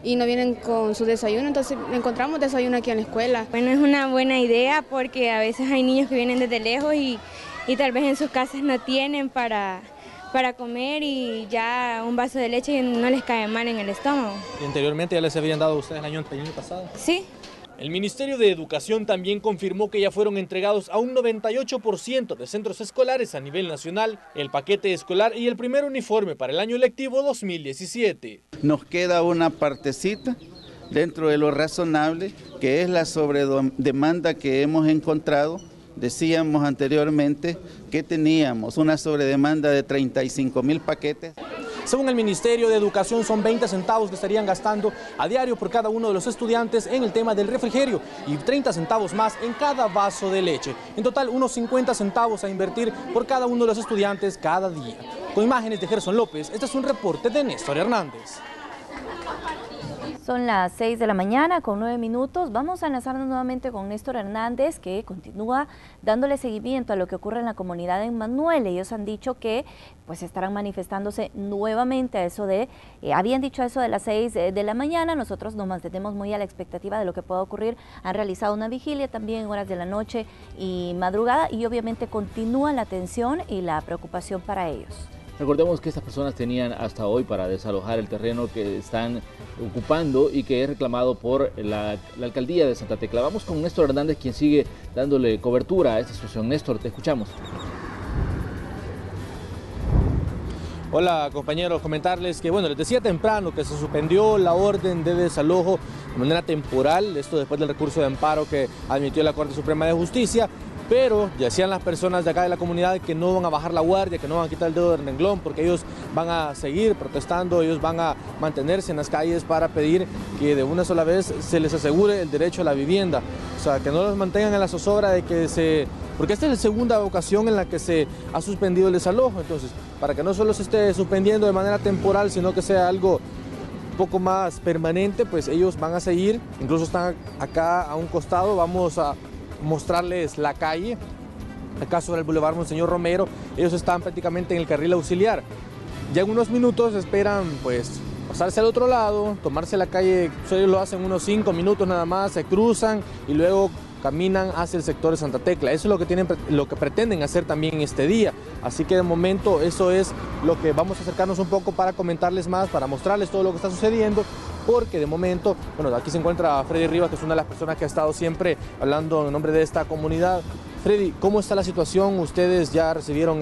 [SPEAKER 1] y no vienen con su desayuno, entonces encontramos desayuno aquí en la escuela.
[SPEAKER 10] Bueno, es una buena idea porque a veces hay niños que vienen desde lejos y tal vez en sus casas no tienen para comer y ya un vaso de leche no les cae mal en el estómago.
[SPEAKER 26] ¿Y anteriormente ya les habían dado a ustedes el año pasado?
[SPEAKER 10] Sí.
[SPEAKER 26] El Ministerio de Educación también confirmó que ya fueron entregados a un 98% de centros escolares a nivel nacional el paquete escolar y el primer uniforme para el año lectivo 2017.
[SPEAKER 14] Nos queda una partecita dentro de lo razonable, que es la sobredemanda que hemos encontrado. Decíamos anteriormente que teníamos una sobredemanda de 35.000 paquetes.
[SPEAKER 26] Según el Ministerio de Educación, son 20 centavos que estarían gastando a diario por cada uno de los estudiantes en el tema del refrigerio y 30 centavos más en cada vaso de leche. En total, unos 50 centavos a invertir por cada uno de los estudiantes cada día. Con imágenes de Gerson López, este es un reporte de Néstor Hernández.
[SPEAKER 2] Son las 6 de la mañana con 9 minutos. Vamos a enlazarnos nuevamente con Néstor Hernández, que continúa dándole seguimiento a lo que ocurre en la comunidad de Emmanuel. Ellos han dicho que pues estarán manifestándose nuevamente a eso de, habían dicho eso de las 6 de la mañana. Nosotros nos mantenemos muy a la expectativa de lo que pueda ocurrir. Han realizado una vigilia también en horas de la noche y madrugada y obviamente continúa la tensión y la preocupación para ellos.
[SPEAKER 4] Recordemos que estas personas tenían hasta hoy para desalojar el terreno que están ocupando y que es reclamado por la alcaldía de Santa Tecla. Vamos con Néstor Hernández, quien sigue dándole cobertura a esta situación. Néstor, te escuchamos.
[SPEAKER 26] Hola compañeros, comentarles que bueno, les decía temprano que se suspendió la orden de desalojo de manera temporal, esto después del recurso de amparo que admitió la Corte Suprema de Justicia. Pero ya decían las personas de acá de la comunidad que no van a bajar la guardia, que no van a quitar el dedo del renglón, porque ellos van a seguir protestando, ellos van a mantenerse en las calles para pedir que de una sola vez se les asegure el derecho a la vivienda. O sea, que no los mantengan en la zozobra de que porque esta es la segunda ocasión en la que se ha suspendido el desalojo. Entonces, para que no solo se esté suspendiendo de manera temporal, sino que sea algo un poco más permanente, pues ellos van a seguir. Incluso están acá a un costado, vamos a mostrarles la calle, acá sobre el Boulevard Monseñor Romero. Ellos están prácticamente en el carril auxiliar. Ya en unos minutos esperan pues pasarse al otro lado, tomarse la calle, ellos lo hacen unos 5 minutos nada más, se cruzan y luego caminan hacia el sector de Santa Tecla. Eso es lo que pretenden hacer también este día. Así que de momento eso es lo que vamos a acercarnos un poco para comentarles más, para mostrarles todo lo que está sucediendo. Porque de momento, bueno, aquí se encuentra Freddy Rivas, que es una de las personas que ha estado siempre hablando en nombre de esta comunidad. Freddy, ¿cómo está la situación? Ustedes ya recibieron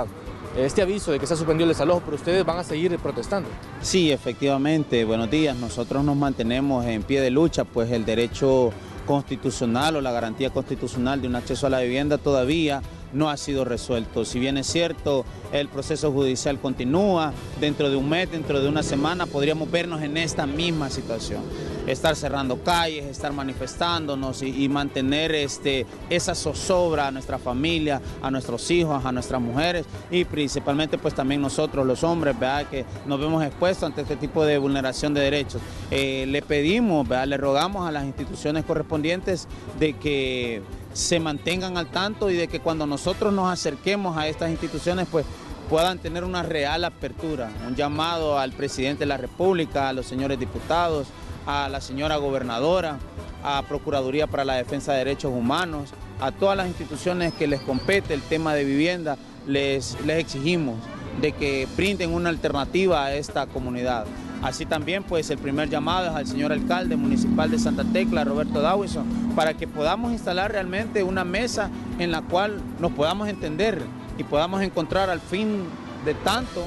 [SPEAKER 26] este aviso de que se ha suspendido el desalojo, pero ustedes van a seguir protestando.
[SPEAKER 15] Sí, efectivamente, buenos días. Nosotros nos mantenemos en pie de lucha, pues el derecho constitucional o la garantía constitucional de un acceso a la vivienda todavía no ha sido resuelto. Si bien es cierto, el proceso judicial continúa, dentro de un mes, dentro de una semana podríamos vernos en esta misma situación. Estar cerrando calles, estar manifestándonos y mantener esa zozobra a nuestra familia, a nuestros hijos, a nuestras mujeres y principalmente pues también nosotros los hombres, ¿verdad?, que nos vemos expuestos ante este tipo de vulneración de derechos. Le pedimos, ¿verdad?, le rogamos a las instituciones correspondientes de que se mantengan al tanto y de que cuando nosotros nos acerquemos a estas instituciones pues puedan tener una real apertura. Un llamado al presidente de la República, a los señores diputados, a la señora gobernadora, a Procuraduría para la Defensa de Derechos Humanos, a todas las instituciones que les compete el tema de vivienda, les exigimos de que brinden una alternativa a esta comunidad. Así también pues el primer llamado es al señor alcalde municipal de Santa Tecla, Roberto Dawison, para que podamos instalar realmente una mesa en la cual nos podamos entender y podamos encontrar al fin de tanto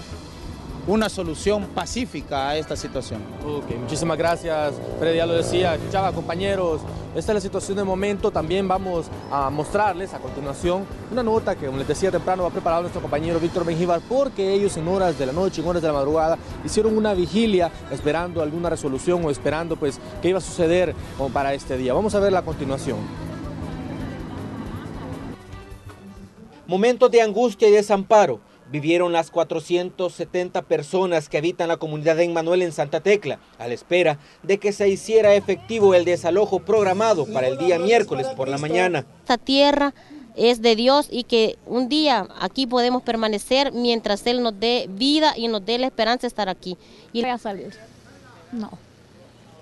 [SPEAKER 15] una solución pacífica a esta situación.
[SPEAKER 26] Ok, muchísimas gracias, Freddy, ya lo decía, escuchaba compañeros, esta es la situación de momento. También vamos a mostrarles a continuación una nota que, como les decía temprano, va preparado nuestro compañero Víctor Mengíbar, porque ellos en horas de la noche, en horas de la madrugada, hicieron una vigilia esperando alguna resolución o esperando pues qué iba a suceder como para este día. Vamos a verla a continuación.
[SPEAKER 6] Momentos de angustia y desamparo vivieron las 470 personas que habitan la comunidad de Emmanuel en Santa Tecla, a la espera de que se hiciera efectivo el desalojo programado para el día miércoles por la mañana.
[SPEAKER 16] Esta tierra es de Dios y que un día aquí podemos permanecer mientras Él nos dé vida y nos dé la esperanza de estar aquí.
[SPEAKER 17] ¿Y voy a salir? No.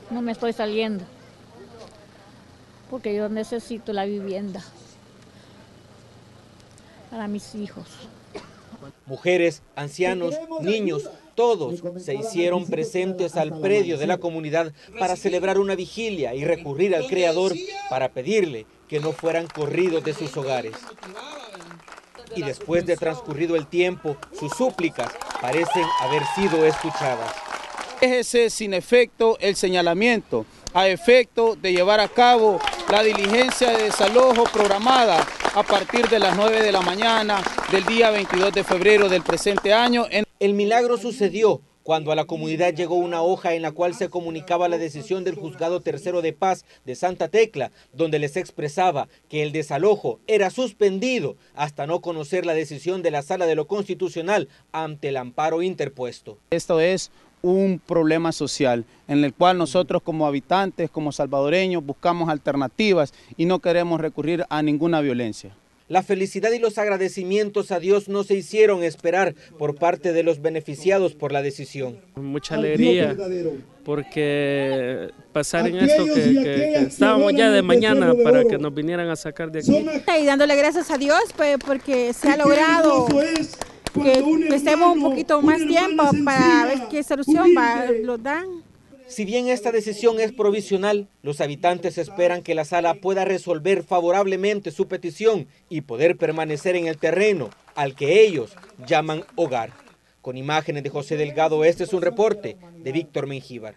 [SPEAKER 11] no me estoy saliendo, porque yo necesito la vivienda para mis hijos.
[SPEAKER 5] Mujeres, ancianos, niños, todos se hicieron presentes al predio de la comunidad para celebrar una vigilia y recurrir al Creador para pedirle que no fueran corridos de sus hogares. Y después de transcurrido el tiempo, sus súplicas parecen haber sido escuchadas.
[SPEAKER 15] Déjese sin efecto el señalamiento, a efecto de llevar a cabo la diligencia de desalojo programada a partir de las 9 de la mañana del día 22 de febrero del presente año.
[SPEAKER 5] El milagro sucedió cuando a la comunidad llegó una hoja en la cual se comunicaba la decisión del Juzgado Tercero de Paz de Santa Tecla, donde les expresaba que el desalojo era suspendido hasta no conocer la decisión de la Sala de lo Constitucional ante el amparo interpuesto.
[SPEAKER 15] Esto es un problema social en el cual nosotros como habitantes, como salvadoreños, buscamos alternativas y no queremos recurrir a ninguna violencia.
[SPEAKER 5] La felicidad y los agradecimientos a Dios no se hicieron esperar por parte de los beneficiados por la decisión.
[SPEAKER 12] Mucha alegría, porque pasar en esto que estábamos ya de mañana para que nos vinieran a sacar de aquí.
[SPEAKER 17] Y dándole gracias a Dios pues, porque se ha logrado que estemos un poquito más tiempo para ver qué solución lo dan.
[SPEAKER 5] Si bien esta decisión es provisional, los habitantes esperan que la sala pueda resolver favorablemente su petición y poder permanecer en el terreno al que ellos llaman hogar. Con imágenes de José Delgado, este es un reporte de Víctor Mengíbar.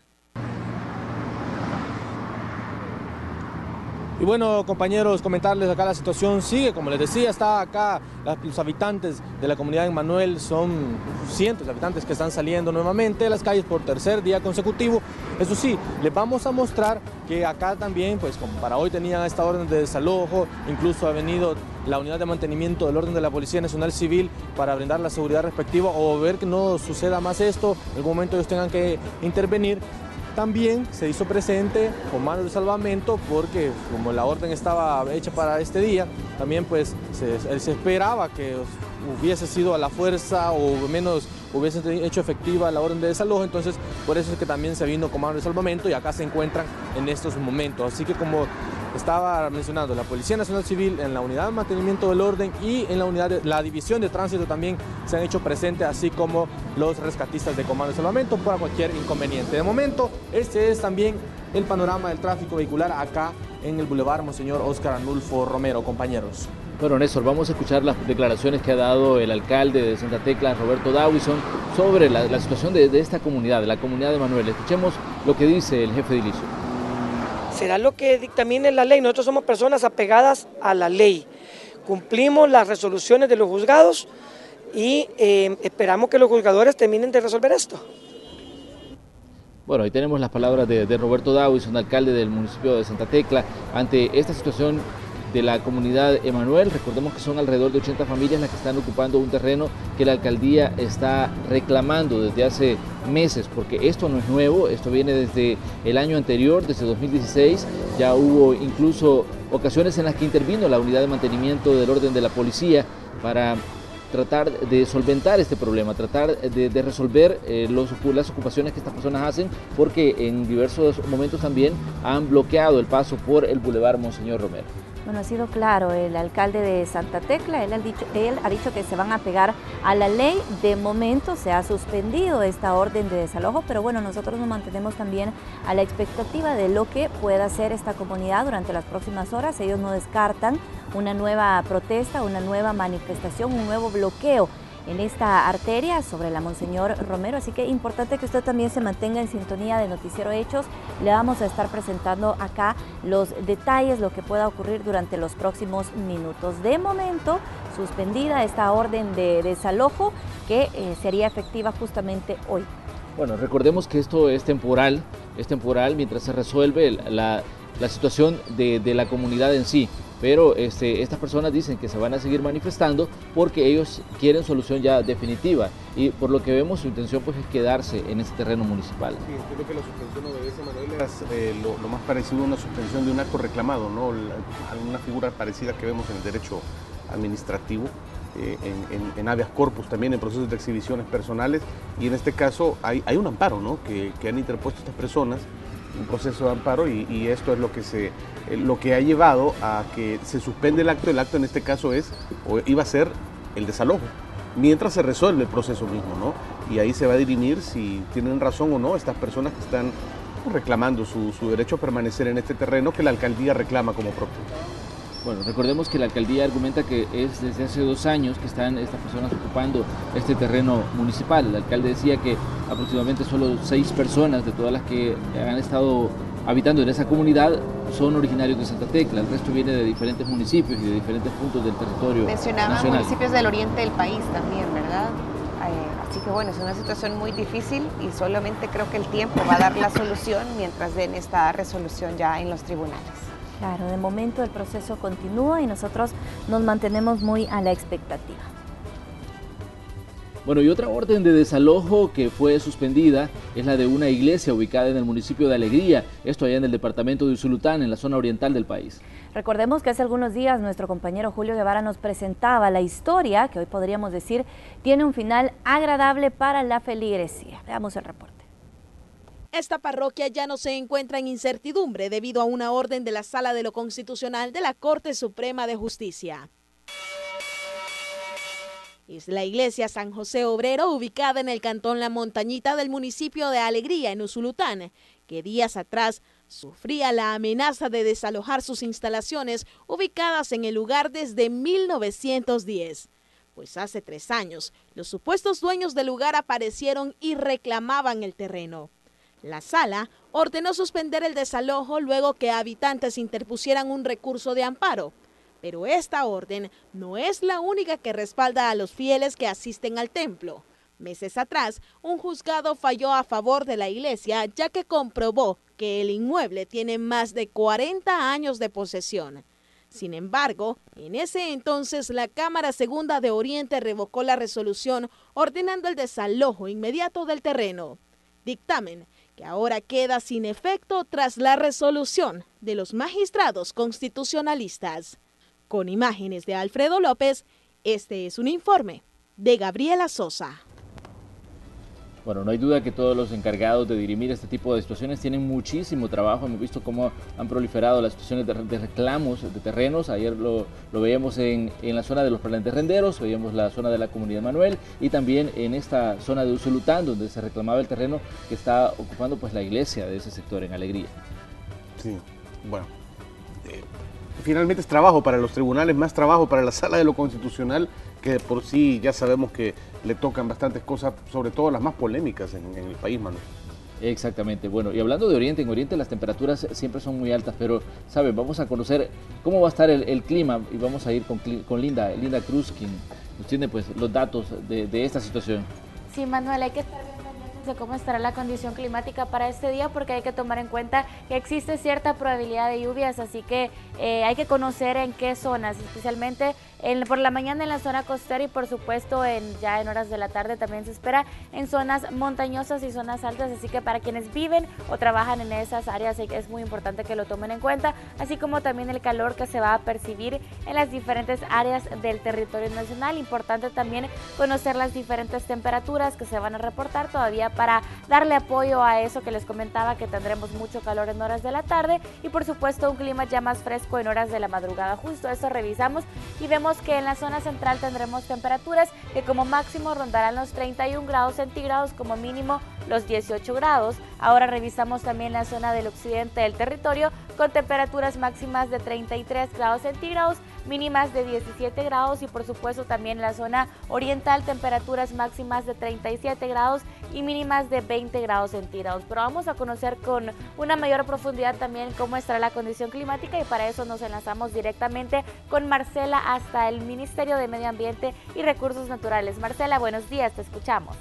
[SPEAKER 26] Y bueno, compañeros, comentarles acá la situación sigue, como les decía, está acá los habitantes de la comunidad de Emmanuel, son cientos de habitantes que están saliendo nuevamente de las calles por tercer día consecutivo. Eso sí, les vamos a mostrar que acá también, pues como para hoy tenían esta orden de desalojo, incluso ha venido la unidad de mantenimiento del orden de la Policía Nacional Civil para brindar la seguridad respectiva o ver que no suceda más esto, en algún momento ellos tengan que intervenir. También se hizo presente comando de salvamento porque como la orden estaba hecha para este día, también pues se esperaba que hubiese sido a la fuerza o menos hubiese hecho efectiva la orden de desalojo, entonces por eso es que también se vino comando de salvamento y acá se encuentran en estos momentos. Así que como estaba mencionando, la Policía Nacional Civil en la unidad de mantenimiento del orden y en la división de tránsito también se han hecho presentes, así como los rescatistas de comando de salvamento para cualquier inconveniente. De momento, este es también el panorama del tráfico vehicular acá en el Boulevard Monseñor Óscar Arnulfo Romero, compañeros.
[SPEAKER 4] Bueno, Néstor, vamos a escuchar las declaraciones que ha dado el alcalde de Santa Tecla, Roberto Dawison, sobre la situación de esta comunidad, de la comunidad de Emmanuel. Escuchemos lo que dice el jefe de edilicio.
[SPEAKER 18] Será lo que dictamine la ley. Nosotros somos personas apegadas a la ley. Cumplimos las resoluciones de los juzgados y esperamos que los juzgadores terminen de resolver esto.
[SPEAKER 4] Bueno, ahí tenemos las palabras de Roberto Dawison, alcalde del municipio de Santa Tecla, ante esta situación de la comunidad Emmanuel. Recordemos que son alrededor de 80 familias las que están ocupando un terreno que la alcaldía está reclamando desde hace meses, porque esto no es nuevo, esto viene desde el año anterior, desde 2016, ya hubo incluso ocasiones en las que intervino la unidad de mantenimiento del orden de la policía para tratar de solventar este problema, tratar de resolver las ocupaciones que estas personas hacen, porque en diversos momentos también han bloqueado el paso por el Boulevard Monseñor Romero.
[SPEAKER 2] Bueno, ha sido claro el alcalde de Santa Tecla, él ha dicho que se van a pegar a la ley. De momento se ha suspendido esta orden de desalojo, pero bueno, nosotros nos mantenemos también a la expectativa de lo que pueda hacer esta comunidad durante las próximas horas. Ellos no descartan una nueva protesta, una nueva manifestación, un nuevo bloqueo en esta arteria sobre la Monseñor Romero, así que es importante que usted también se mantenga en sintonía de Noticiero Hechos. Le vamos a estar presentando acá los detalles, lo que pueda ocurrir durante los próximos minutos. De momento, suspendida esta orden de desalojo que sería efectiva justamente hoy.
[SPEAKER 4] Bueno, recordemos que esto es temporal mientras se resuelve la situación de la comunidad en sí. Pero estas personas dicen que se van a seguir manifestando porque ellos quieren solución ya definitiva y por lo que vemos su intención pues es quedarse en ese terreno municipal.
[SPEAKER 25] Sí, entiendo que la suspensión obedece, Manuel, es lo más parecido a una suspensión de un acto reclamado, ¿no? Alguna figura parecida que vemos en el derecho administrativo, en habeas corpus también, en procesos de exhibiciones personales, y en este caso hay un amparo, ¿no? que han interpuesto estas personas proceso de amparo y esto es lo que ha llevado a que se suspende el acto. El acto en este caso iba a ser el desalojo, mientras se resuelve el proceso mismo, ¿no? Y ahí se va a dirimir si tienen razón o no estas personas que están reclamando su derecho a permanecer en este terreno que la alcaldía reclama como propio.
[SPEAKER 4] Bueno, recordemos que la alcaldía argumenta que es desde hace 2 años que están estas personas ocupando este terreno municipal. El alcalde decía que aproximadamente solo 6 personas de todas las que han estado habitando en esa comunidad son originarios de Santa Tecla. El resto viene de diferentes municipios y de diferentes puntos del territorio
[SPEAKER 7] nacional.
[SPEAKER 4] Mencionaba
[SPEAKER 7] Municipios del oriente del país también, ¿verdad? Así que bueno, es una situación muy difícil y solamente creo que el tiempo va a dar la solución mientras den esta resolución ya en los tribunales.
[SPEAKER 2] Claro, de momento el proceso continúa y nosotros nos mantenemos muy a la expectativa.
[SPEAKER 4] Bueno, y otra orden de desalojo que fue suspendida es la de una iglesia ubicada en el municipio de Alegría, esto allá en el departamento de Usulután, en la zona oriental del país.
[SPEAKER 2] Recordemos que hace algunos días nuestro compañero Julio Guevara nos presentaba la historia, que hoy podríamos decir tiene un final agradable para la feligresía. Veamos el reporte.
[SPEAKER 3] Esta parroquia ya no se encuentra en incertidumbre debido a una orden de la Sala de lo Constitucional de la Corte Suprema de Justicia. Es la iglesia San José Obrero, ubicada en el cantón La Montañita del municipio de Alegría, en Usulután, que días atrás sufría la amenaza de desalojar sus instalaciones ubicadas en el lugar desde 1910. Pues hace 3 años, los supuestos dueños del lugar aparecieron y reclamaban el terreno. La sala ordenó suspender el desalojo luego que habitantes interpusieran un recurso de amparo. Pero esta orden no es la única que respalda a los fieles que asisten al templo. Meses atrás, un juzgado falló a favor de la iglesia, ya que comprobó que el inmueble tiene más de 40 años de posesión. Sin embargo, en ese entonces la Cámara Segunda de Oriente revocó la resolución ordenando el desalojo inmediato del terreno. Dictamen que ahora queda sin efecto tras la resolución de los magistrados constitucionalistas. Con imágenes de Alfredo López, este es un informe de Gabriela Sosa.
[SPEAKER 4] Bueno, no hay duda que todos los encargados de dirimir este tipo de situaciones tienen muchísimo trabajo. Hemos visto cómo han proliferado las situaciones de reclamos de terrenos. Ayer lo veíamos en la zona de los parlantes renderos, veíamos la zona de la comunidad Manuel y también en esta zona de Usulután, donde se reclamaba el terreno que está ocupando pues la iglesia de ese sector en Alegría.
[SPEAKER 25] Sí, bueno, finalmente es trabajo para los tribunales, más trabajo para la Sala de lo Constitucional, que por sí ya sabemos que le tocan bastantes cosas, sobre todo las más polémicas en el país, Manuel.
[SPEAKER 4] Exactamente. Bueno, y hablando de Oriente, en Oriente las temperaturas siempre son muy altas, pero, ¿saben? Vamos a conocer cómo va a estar el clima y vamos a ir con Linda Cruz, quien nos tiene pues los datos de esta situación.
[SPEAKER 9] Sí, Manuel, hay que estar bien pendientes de cómo estará la condición climática para este día, porque hay que tomar en cuenta que existe cierta probabilidad de lluvias, así que hay que conocer en qué zonas, especialmente por la mañana en la zona costera y por supuesto ya en horas de la tarde también se espera en zonas montañosas y zonas altas, así que para quienes viven o trabajan en esas áreas es muy importante que lo tomen en cuenta, así como también el calor que se va a percibir en las diferentes áreas del territorio nacional. Importante también conocer las diferentes temperaturas que se van a reportar todavía para darle apoyo a eso que les comentaba, que tendremos mucho calor en horas de la tarde y por supuesto un clima ya más fresco en horas de la madrugada. Justo eso revisamos y vemos que en la zona central tendremos temperaturas que como máximo rondarán los 31 grados centígrados, como mínimo los 18 grados. Ahora revisamos también la zona del occidente del territorio con temperaturas máximas de 33 grados centígrados, mínimas de 17 grados y por supuesto también en la zona oriental temperaturas máximas de 37 grados y mínimas de 20 grados centígrados. Pero vamos a conocer con una mayor profundidad también cómo estará la condición climática y para eso nos enlazamos directamente con Marcela hasta el Ministerio de Medio Ambiente y Recursos Naturales. Marcela, buenos días, te escuchamos.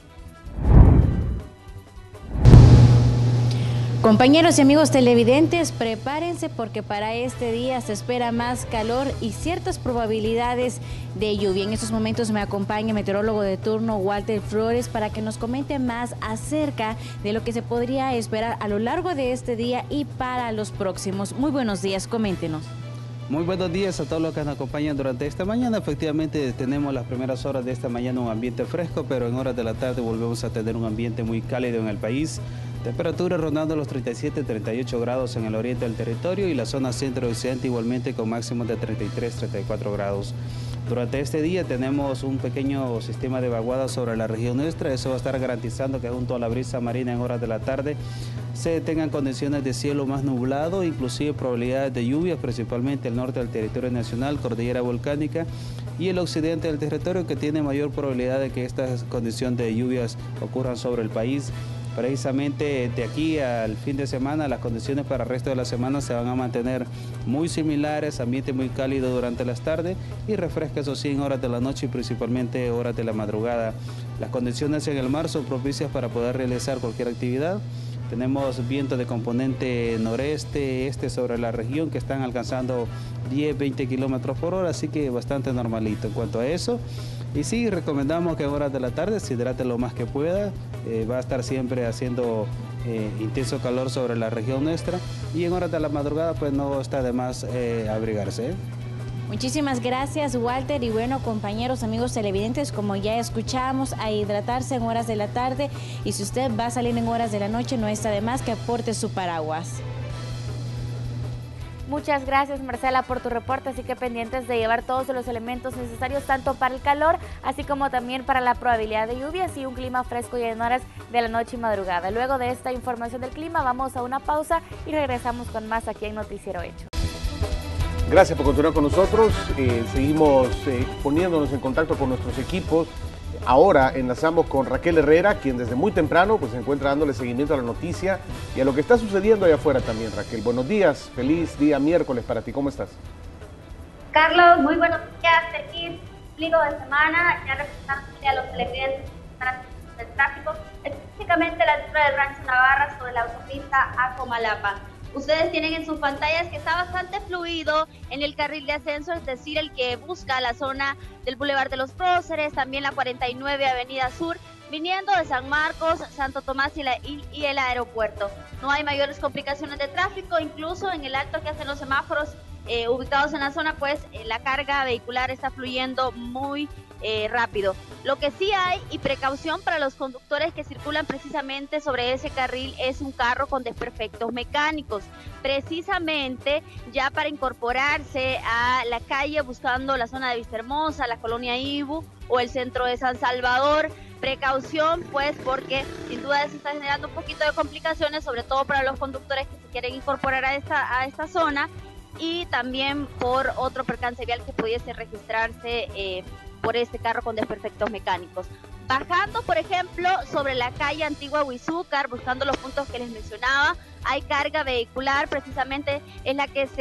[SPEAKER 19] Compañeros y amigos televidentes, prepárense porque para este día se espera más calor y ciertas probabilidades de lluvia. En estos momentos me acompaña el meteorólogo de turno Walter Flores para que nos comente más acerca de lo que se podría esperar a lo largo de este día y para los próximos. Muy buenos días, coméntenos.
[SPEAKER 20] Muy buenos días a todos los que nos acompañan durante esta mañana. Efectivamente tenemos las primeras horas de esta mañana un ambiente fresco, pero en horas de la tarde volvemos a tener un ambiente muy cálido en el país. Temperaturas rondando los 37-38 grados en el oriente del territorio y la zona centro-occidente igualmente con máximos de 33-34 grados. Durante este día tenemos un pequeño sistema de vaguada sobre la región nuestra. Eso va a estar garantizando que junto a la brisa marina en horas de la tarde se tengan condiciones de cielo más nublado, inclusive probabilidades de lluvias, principalmente el norte del territorio nacional, cordillera volcánica, y el occidente del territorio, que tiene mayor probabilidad de que estas condiciones de lluvias ocurran sobre el país. Precisamente de aquí al fin de semana, las condiciones para el resto de la semana se van a mantener muy similares, ambiente muy cálido durante las tardes y refresca, eso sí, en horas de la noche y principalmente horas de la madrugada. Las condiciones en el mar son propicias para poder realizar cualquier actividad. Tenemos vientos de componente noreste, este sobre la región que están alcanzando 10-20 kilómetros por hora, así que bastante normalito en cuanto a eso. Y sí, recomendamos que en horas de la tarde se hidrate lo más que pueda. Va a estar siempre haciendo intenso calor sobre la región nuestra y en horas de la madrugada pues no está de más abrigarse.
[SPEAKER 19] Muchísimas gracias, Walter, y bueno, compañeros, amigos televidentes, como ya escuchamos, a hidratarse en horas de la tarde, y si usted va a salir en horas de la noche, no está de más que aporte su paraguas.
[SPEAKER 9] Muchas gracias, Marcela, por tu reporte, así que pendientes de llevar todos los elementos necesarios tanto para el calor, así como también para la probabilidad de lluvias y un clima fresco y en horas de la noche y madrugada. Luego de esta información del clima, vamos a una pausa y regresamos con más aquí en Noticiero Hechos.
[SPEAKER 25] Gracias por continuar con nosotros. Seguimos poniéndonos en contacto con nuestros equipos. Ahora enlazamos con Raquel Herrera, quien desde muy temprano pues, se encuentra dándole seguimiento a la noticia y a lo que está sucediendo allá afuera también. Raquel, buenos días. Feliz día miércoles para ti. ¿Cómo estás?
[SPEAKER 8] Carlos, muy buenos días. Feliz pliego de semana. Ya representando a los televidentes del tráfico, específicamente la altura del Rancho Navarra sobre la autopista a Comalapa. Ustedes tienen en sus pantallas que está bastante fluido en el carril de ascenso, es decir, el que busca la zona del Boulevard de los Próceres, también la 49 Avenida Sur, viniendo de San Marcos, Santo Tomás y el aeropuerto. No hay mayores complicaciones de tráfico, incluso en el alto que hacen los semáforos ubicados en la zona, pues la carga vehicular está fluyendo muy rápido. Lo que sí hay, y precaución para los conductores que circulan precisamente sobre ese carril, es un carro con desperfectos mecánicos, precisamente ya para incorporarse a la calle buscando la zona de Vistahermosa, la colonia Ibu o el centro de San Salvador. Precaución pues porque sin duda se está generando un poquito de complicaciones, sobre todo para los conductores que se quieren incorporar a esta zona, y también por otro percance vial que pudiese registrarse por este carro con desperfectos mecánicos. Bajando, por ejemplo, sobre la calle Antigua Huizúcar, buscando los puntos que les mencionaba, hay carga vehicular, precisamente es la que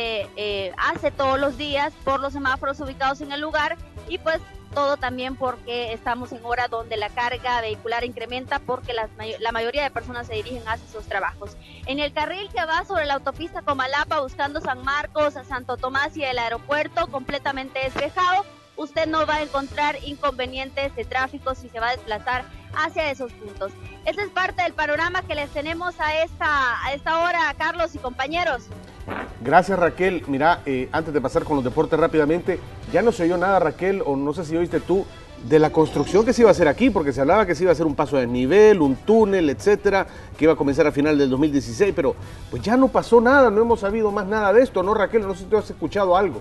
[SPEAKER 8] se hace todos los días por los semáforos ubicados en el lugar, y pues todo también porque estamos en hora donde la carga vehicular incrementa porque la mayoría de personas se dirigen hacia sus trabajos. En el carril que va sobre la autopista Comalapa buscando San Marcos, Santo Tomás y el aeropuerto, completamente despejado. Usted no va a encontrar inconvenientes de tráfico si se va a desplazar hacia esos puntos. Ese es parte del panorama que les tenemos a esta hora, Carlos y compañeros.
[SPEAKER 25] Gracias, Raquel. Mira, antes de pasar con los deportes rápidamente, ya no se oyó nada, Raquel, o no sé si oíste tú, de la construcción que se iba a hacer aquí, porque se hablaba que se iba a hacer un paso de nivel, un túnel, etcétera, que iba a comenzar a final del 2016, pero pues ya no pasó nada, no hemos sabido más nada de esto, ¿no, Raquel? No sé si tú has escuchado algo.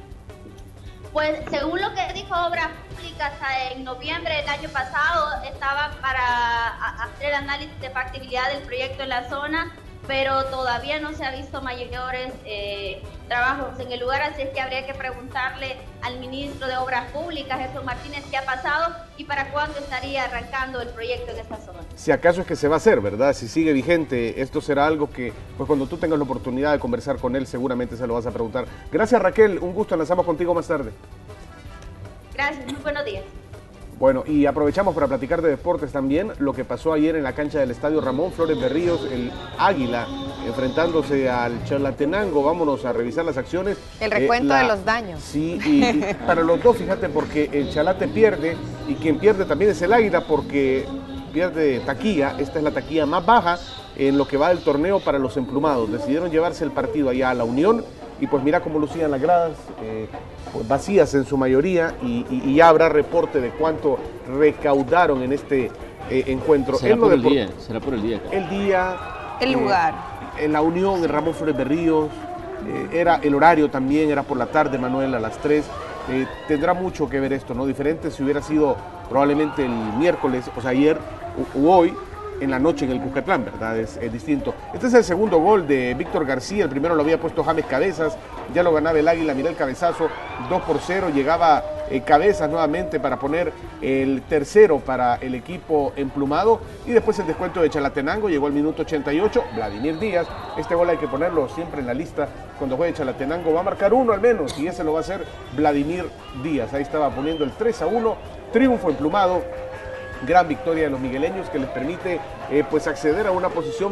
[SPEAKER 8] Pues según lo que dijo Obras Públicas en noviembre del año pasado, estaba para hacer el análisis de factibilidad del proyecto en la zona, pero todavía no se ha visto mayores trabajos en el lugar, así es que habría que preguntarle al ministro de Obras Públicas, Jesús Martínez, qué ha pasado y para cuándo estaría arrancando el proyecto en esta zona.
[SPEAKER 25] Si acaso es que se va a hacer, ¿verdad? Si sigue vigente, esto será algo que, pues cuando tú tengas la oportunidad de conversar con él, seguramente se lo vas a preguntar. Gracias, Raquel, un gusto, enlazamos contigo más tarde.
[SPEAKER 8] Gracias, muy buenos días.
[SPEAKER 25] Bueno, y aprovechamos para platicar de deportes también, lo que pasó ayer en la cancha del estadio Ramón Flores de Ríos, el Águila enfrentándose al Chalatenango. Vámonos a revisar las acciones.
[SPEAKER 7] El recuento de los daños.
[SPEAKER 25] Sí, y para los dos, fíjate, porque el Chalate pierde y quien pierde también es el Águila porque pierde taquilla. Esta es la taquilla más baja en lo que va del torneo para los emplumados. Decidieron llevarse el partido allá a la Unión y pues mira cómo lucían las gradas, pues vacías en su mayoría y ya habrá reporte de cuánto recaudaron en este encuentro.
[SPEAKER 4] ¿Será por el día? ¿Será por el día?
[SPEAKER 25] El día.
[SPEAKER 7] El lugar.
[SPEAKER 25] En la Unión, en Ramón Flores Berríos. Era el horario también, era por la tarde, Manuel, a las 3. Tendrá mucho que ver esto, ¿no? Diferente si hubiera sido probablemente el miércoles, o sea, ayer o hoy, en la noche en el Cuscatlán, ¿verdad? Es distinto. Este es el segundo gol de Víctor García, el primero lo había puesto James Cabezas, ya lo ganaba el Águila, mirá el cabezazo, 2-0, llegaba Cabezas nuevamente para poner el tercero para el equipo emplumado, y después el descuento de Chalatenango, llegó al minuto 88, Vladimir Díaz, este gol hay que ponerlo siempre en la lista, cuando juegue Chalatenango va a marcar uno al menos, y ese lo va a hacer Vladimir Díaz, ahí estaba poniendo el 3-1, triunfo emplumado. Gran victoria de los migueleños que les permite pues acceder a una posición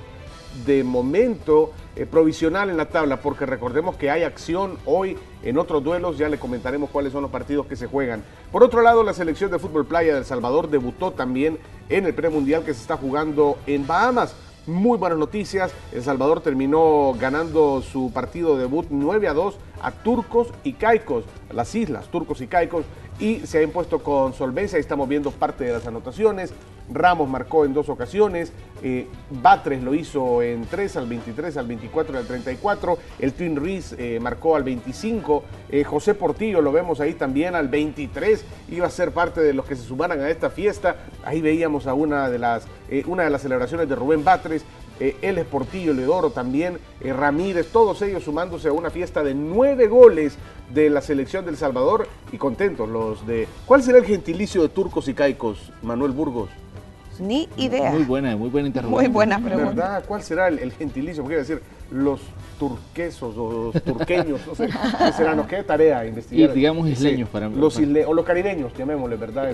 [SPEAKER 25] de momento provisional en la tabla, porque recordemos que hay acción hoy en otros duelos, ya le comentaremos cuáles son los partidos que se juegan. Por otro lado, la selección de fútbol playa de El Salvador debutó también en el premundial que se está jugando en Bahamas. Muy buenas noticias, El Salvador terminó ganando su partido de debut 9-2 a Turcos y Caicos, las islas Turcos y Caicos, y se ha impuesto con solvencia. Ahí estamos viendo parte de las anotaciones. Ramos marcó en 2 ocasiones, Batres lo hizo en 3, al 23, al 24 y al 34, el Twin Ruiz marcó al 25, José Portillo lo vemos ahí también al 23, iba a ser parte de los que se sumaran a esta fiesta. Ahí veíamos a una de las celebraciones de Rubén Batres, él es Portillo, Leodoro también, Ramírez, todos ellos sumándose a una fiesta de 9 goles de la selección de El Salvador, y contentos los de... ¿Cuál será el gentilicio de Turcos y Caicos, Manuel Burgos?
[SPEAKER 7] Ni idea.
[SPEAKER 4] Muy buena interrogante.
[SPEAKER 7] Muy buena pregunta.
[SPEAKER 25] ¿Verdad? ¿Cuál será el gentilicio? Porque iba a decir los turquesos o los turqueños, no sé, ¿qué será? ¿No? ¿Qué tarea investigar?
[SPEAKER 4] Y digamos isleños para mí.
[SPEAKER 25] O los caribeños, llamémosle, ¿verdad?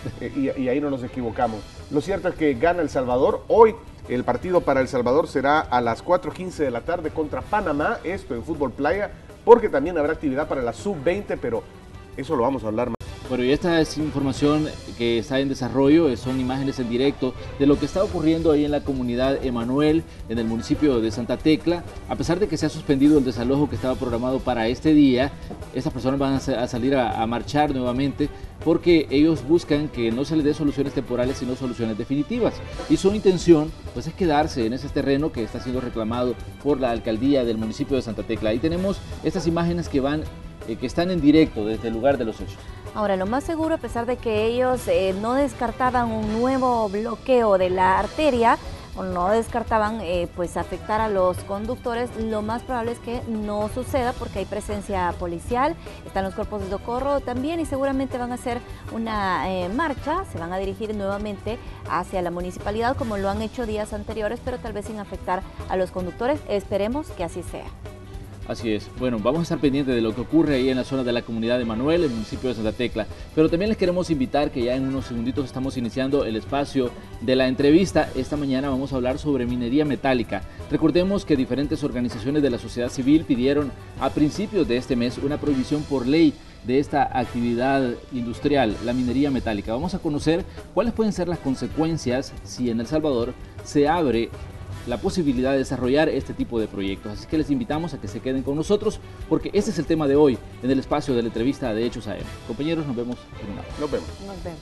[SPEAKER 25] Y ahí no nos equivocamos. Lo cierto es que gana El Salvador. Hoy el partido para El Salvador será a las 4:15 de la tarde contra Panamá, esto en fútbol playa, porque también habrá actividad para la sub-20, pero eso lo vamos a hablar más.
[SPEAKER 4] Bueno, y esta es información que está en desarrollo, son imágenes en directo de lo que está ocurriendo ahí en la comunidad Emanuel, en el municipio de Santa Tecla. A pesar de que se ha suspendido el desalojo que estaba programado para este día, estas personas van a salir a marchar nuevamente porque ellos buscan que no se les dé soluciones temporales, sino soluciones definitivas. Y su intención pues es quedarse en ese terreno que está siendo reclamado por la alcaldía del municipio de Santa Tecla. Ahí tenemos estas imágenes que están en directo desde el lugar de los hechos.
[SPEAKER 2] Ahora, lo más seguro, a pesar de que ellos no descartaban un nuevo bloqueo de la arteria, o no descartaban pues afectar a los conductores, lo más probable es que no suceda porque hay presencia policial, están los cuerpos de socorro también, y seguramente van a hacer una marcha, se van a dirigir nuevamente hacia la municipalidad como lo han hecho días anteriores, pero tal vez sin afectar a los conductores. Esperemos que así sea.
[SPEAKER 4] Así es. Bueno, vamos a estar pendientes de lo que ocurre ahí en la zona de la comunidad de Emanuel, el municipio de Santa Tecla. Pero también les queremos invitar que ya en unos segunditos estamos iniciando el espacio de la entrevista. Esta mañana vamos a hablar sobre minería metálica. Recordemos que diferentes organizaciones de la sociedad civil pidieron a principios de este mes una prohibición por ley de esta actividad industrial, la minería metálica. Vamos a conocer cuáles pueden ser las consecuencias si en El Salvador se abre la posibilidad de desarrollar este tipo de proyectos. Así que les invitamos a que se queden con nosotros porque ese es el tema de hoy en el espacio de la entrevista de Hechos AM. Compañeros, nos vemos en una hora.
[SPEAKER 25] Nos vemos.
[SPEAKER 7] Nos vemos.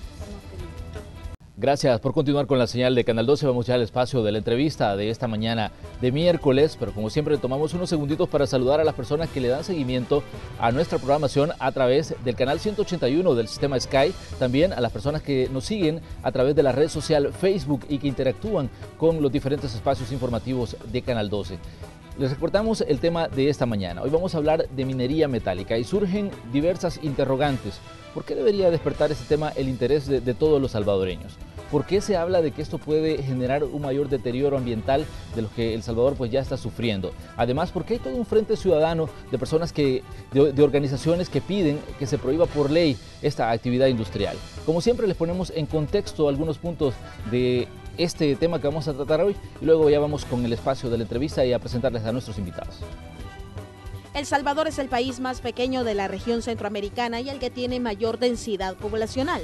[SPEAKER 4] Gracias por continuar con la señal de Canal 12. Vamos ya al espacio de la entrevista de esta mañana de miércoles, pero como siempre tomamos unos segunditos para saludar a las personas que le dan seguimiento a nuestra programación a través del canal 181 del sistema Sky, también a las personas que nos siguen a través de la red social Facebook y que interactúan con los diferentes espacios informativos de Canal 12. Les recordamos el tema de esta mañana. Hoy vamos a hablar de minería metálica y surgen diversas interrogantes. ¿Por qué debería despertar este tema el interés de todos los salvadoreños? ¿Por qué se habla de que esto puede generar un mayor deterioro ambiental de lo que El Salvador pues ya está sufriendo? Además, ¿por qué hay todo un frente ciudadano de personas de organizaciones que piden que se prohíba por ley esta actividad industrial? Como siempre, les ponemos en contexto algunos puntos de este tema que vamos a tratar hoy y luego ya vamos con el espacio de la entrevista y a presentarles a nuestros invitados.
[SPEAKER 3] El Salvador es el país más pequeño de la región centroamericana y el que tiene mayor densidad poblacional,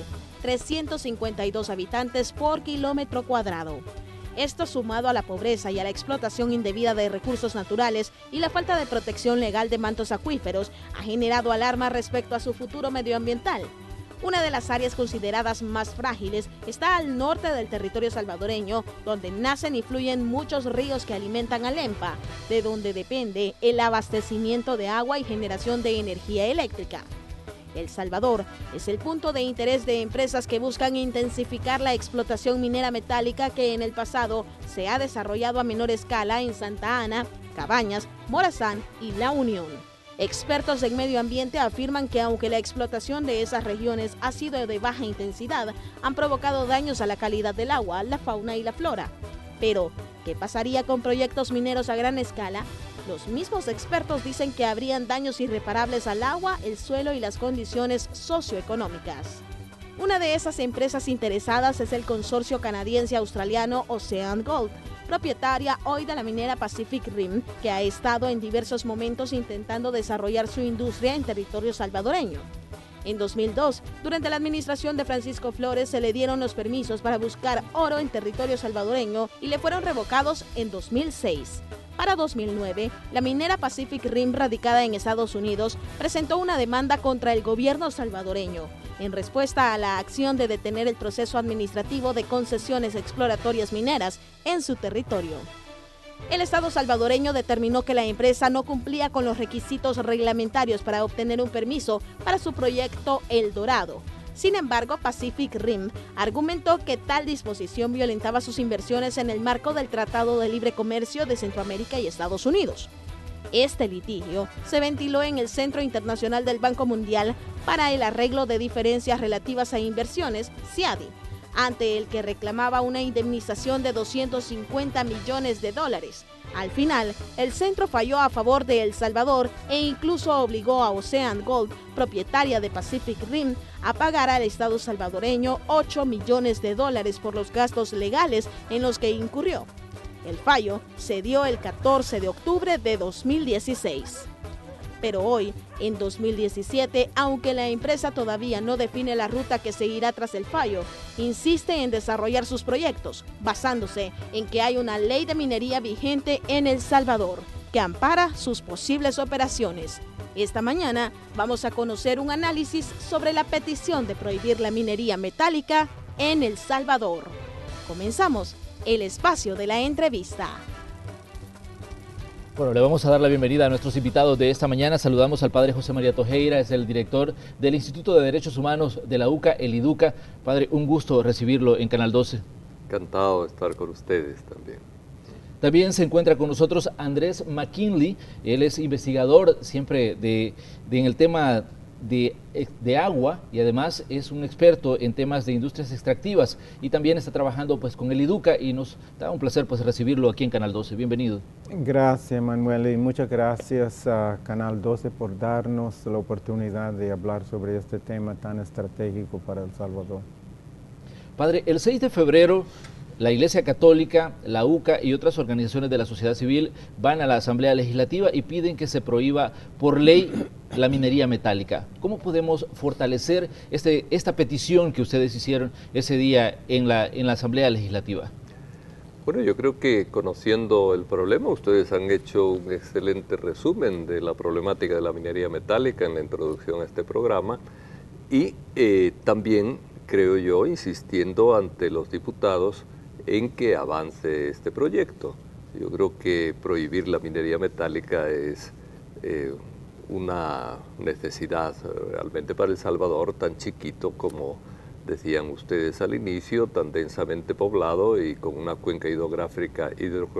[SPEAKER 3] 352 habitantes por kilómetro cuadrado. Esto sumado a la pobreza y a la explotación indebida de recursos naturales y la falta de protección legal de mantos acuíferos ha generado alarma respecto a su futuro medioambiental. Una de las áreas consideradas más frágiles está al norte del territorio salvadoreño, donde nacen y fluyen muchos ríos que alimentan a Lempa, de donde depende el abastecimiento de agua y generación de energía eléctrica. El Salvador es el punto de interés de empresas que buscan intensificar la explotación minera metálica que en el pasado se ha desarrollado a menor escala en Santa Ana, Cabañas, Morazán y La Unión. Expertos en medio ambiente afirman que aunque la explotación de esas regiones ha sido de baja intensidad, han provocado daños a la calidad del agua, la fauna y la flora. Pero, ¿qué pasaría con proyectos mineros a gran escala? Los mismos expertos dicen que habrían daños irreparables al agua, el suelo y las condiciones socioeconómicas. Una de esas empresas interesadas es el consorcio canadiense-australiano Ocean Gold, propietaria hoy de la minera Pacific Rim, que ha estado en diversos momentos intentando desarrollar su industria en territorio salvadoreño. En 2002, durante la administración de Francisco Flores, se le dieron los permisos para buscar oro en territorio salvadoreño y le fueron revocados en 2006. Para 2009, la minera Pacific Rim, radicada en Estados Unidos, presentó una demanda contra el gobierno salvadoreño, en respuesta a la acción de detener el proceso administrativo de concesiones exploratorias mineras en su territorio. El Estado salvadoreño determinó que la empresa no cumplía con los requisitos reglamentarios para obtener un permiso para su proyecto El Dorado. Sin embargo, Pacific Rim argumentó que tal disposición violentaba sus inversiones en el marco del Tratado de Libre Comercio de Centroamérica y Estados Unidos. Este litigio se ventiló en el Centro Internacional del Banco Mundial para el Arreglo de Diferencias Relativas a Inversiones, CIADI, ante el que reclamaba una indemnización de $250 millones. Al final, el centro falló a favor de El Salvador e incluso obligó a Ocean Gold, propietaria de Pacific Rim, a pagar al Estado salvadoreño $8 millones por los gastos legales en los que incurrió. El fallo se dio el 14 de octubre de 2016. Pero hoy, en 2017, aunque la empresa todavía no define la ruta que seguirá tras el fallo, insiste en desarrollar sus proyectos, basándose en que hay una ley de minería vigente en El Salvador, que ampara sus posibles operaciones. Esta mañana vamos a conocer un análisis sobre la petición de prohibir la minería metálica en El Salvador. Comenzamos el espacio de la entrevista.
[SPEAKER 4] Bueno, le vamos a dar la bienvenida a nuestros invitados de esta mañana. Saludamos al padre José María Tojeira, es el director del Instituto de Derechos Humanos de la UCA, el IDUCA. Padre, un gusto recibirlo en Canal 12.
[SPEAKER 1] Encantado de estar con ustedes también.
[SPEAKER 4] También se encuentra con nosotros Andrés McKinley, él es investigador siempre en el tema de agua y además es un experto en temas de industrias extractivas y también está trabajando pues con el IDUCA y nos da un placer pues recibirlo aquí en Canal 12. Bienvenido.
[SPEAKER 13] Gracias, Manuel, y muchas gracias a Canal 12 por darnos la oportunidad de hablar sobre este tema tan estratégico para El Salvador.
[SPEAKER 4] Padre, el 6 de febrero la Iglesia Católica, la UCA y otras organizaciones de la sociedad civil van a la Asamblea Legislativa y piden que se prohíba por ley la minería metálica. ¿Cómo podemos fortalecer esta petición que ustedes hicieron ese día en la Asamblea Legislativa?
[SPEAKER 1] Bueno, yo creo que conociendo el problema, ustedes han hecho un excelente resumen de la problemática de la minería metálica en la introducción a este programa y también, creo yo, insistiendo ante los diputados en que avance este proyecto. Yo creo que prohibir la minería metálica es una necesidad realmente para El Salvador, tan chiquito como decían ustedes al inicio, tan densamente poblado y con una cuenca hidrográfica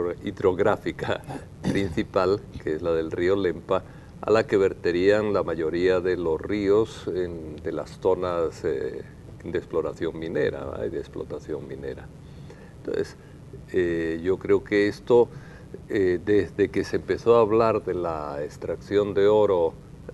[SPEAKER 1] principal, que es la del río Lempa, a la que verterían la mayoría de los ríos de las zonas de exploración minera y de explotación minera. Entonces, yo creo que esto, desde que se empezó a hablar de la extracción de oro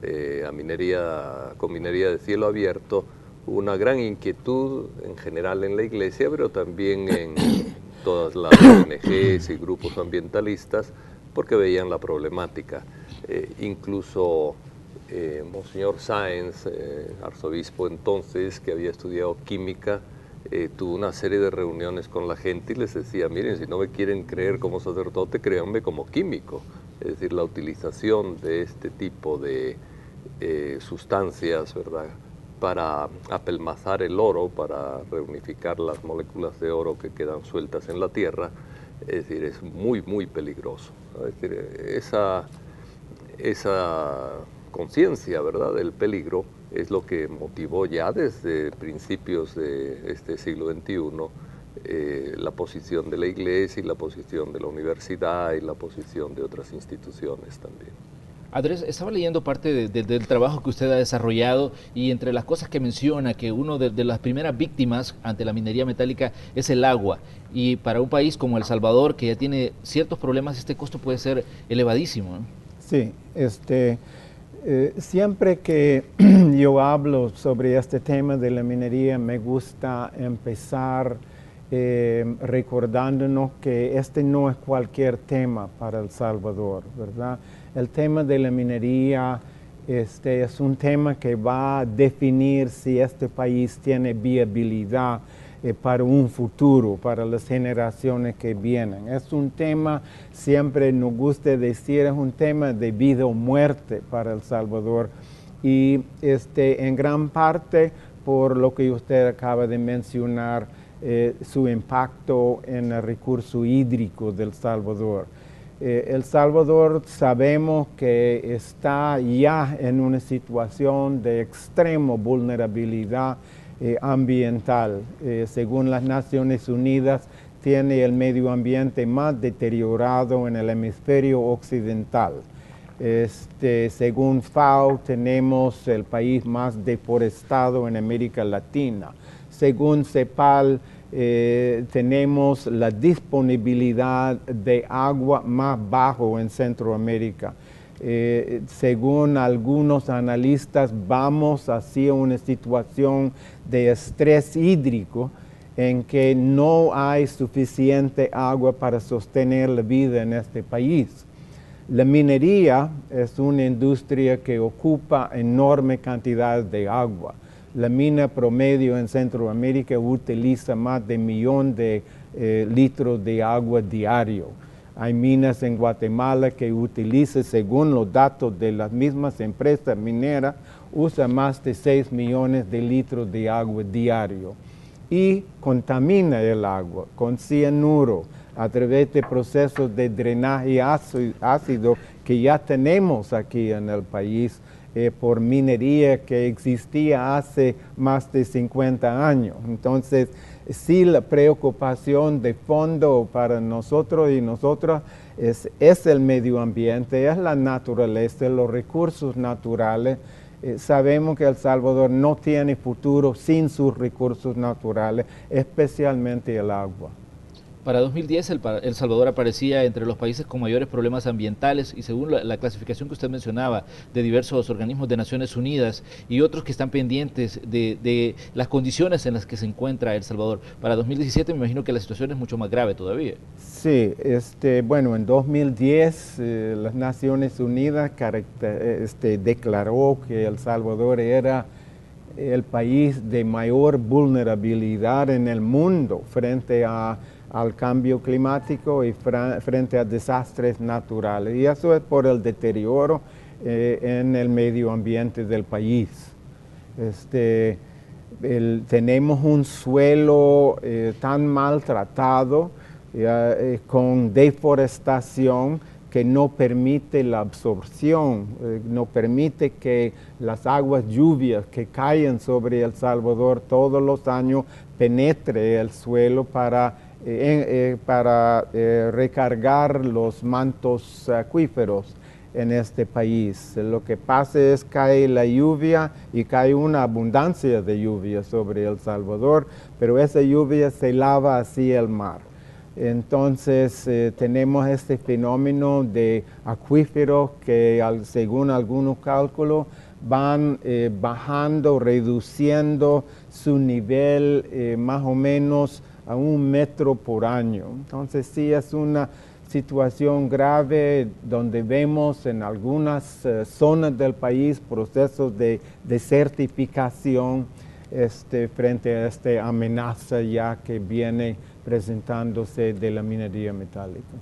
[SPEAKER 1] con minería de cielo abierto, hubo una gran inquietud en general en la Iglesia, pero también en todas las ONGs y grupos ambientalistas, porque veían la problemática. Incluso Monseñor Sáenz, arzobispo entonces, que había estudiado química, tuvo una serie de reuniones con la gente y les decía, miren, si no me quieren creer como sacerdote, créanme como químico. Es decir, la utilización de este tipo de sustancias, ¿verdad?, para apelmazar el oro, para reunificar las moléculas de oro que quedan sueltas en la Tierra. Es decir, es muy, muy peligroso. Es decir, esa conciencia, ¿verdad?, del peligro es lo que motivó ya desde principios de este siglo XXI la posición de la Iglesia y la posición de la universidad y la posición de otras instituciones también.
[SPEAKER 4] Andrés, estaba leyendo parte del trabajo que usted ha desarrollado y entre las cosas que menciona que uno de las primeras víctimas ante la minería metálica es el agua, y para un país como El Salvador, que ya tiene ciertos problemas, este costo puede ser elevadísimo, ¿no?
[SPEAKER 13] Sí, siempre que yo hablo sobre este tema de la minería me gusta empezar recordándonos que este no es cualquier tema para El Salvador, ¿verdad? El tema de la minería es un tema que va a definir si este país tiene viabilidad para un futuro, para las generaciones que vienen. Es un tema, siempre nos gusta decir, es un tema de vida o muerte para El Salvador, y en gran parte por lo que usted acaba de mencionar, su impacto en el recurso hídrico del Salvador. El Salvador sabemos que está ya en una situación de extrema vulnerabilidad ambiental. Según las Naciones Unidas, tiene el medio ambiente más deteriorado en el hemisferio occidental. Según FAO, tenemos el país más deforestado en América Latina. Según CEPAL, tenemos la disponibilidad de agua más bajo en Centroamérica. Según algunos analistas, vamos hacia una situación de estrés hídrico en que no hay suficiente agua para sostener la vida en este país. La minería es una industria que ocupa enorme cantidad de agua. La mina promedio en Centroamérica utiliza más de 1 millón de litros de agua diario. Hay minas en Guatemala que utilizan, según los datos de las mismas empresas mineras, usa más de 6 millones de litros de agua diario. Y contamina el agua con cianuro a través de procesos de drenaje ácido que ya tenemos aquí en el país, por minería que existía hace más de 50 años. Entonces, sí, la preocupación de fondo para nosotros y nosotras es el medio ambiente, es la naturaleza, los recursos naturales. Sabemos que El Salvador no tiene futuro sin sus recursos naturales, especialmente el agua.
[SPEAKER 4] Para 2010 El Salvador aparecía entre los países con mayores problemas ambientales, y según la clasificación que usted mencionaba de diversos organismos de Naciones Unidas y otros que están pendientes de las condiciones en las que se encuentra El Salvador, para 2017 me imagino que la situación es mucho más grave todavía.
[SPEAKER 13] Sí, bueno, en 2010 las Naciones Unidas declaró que El Salvador era el país de mayor vulnerabilidad en el mundo frente al cambio climático y frente a desastres naturales. Y eso es por el deterioro en el medio ambiente del país. Tenemos un suelo tan maltratado, con deforestación, que no permite la absorción, no permite que las aguas lluvias que caen sobre El Salvador todos los años penetre el suelo para recargar los mantos acuíferos en este país. Lo que pasa es que cae la lluvia y cae una abundancia de lluvia sobre El Salvador, pero esa lluvia se lava hacia el mar. Entonces tenemos este fenómeno de acuíferos que según algunos cálculos van bajando, reduciendo su nivel más o menos a 1 metro por año. Entonces sí es una situación grave donde vemos en algunas zonas del país procesos de desertificación frente a esta amenaza ya que viene presentándose de la minería metálica.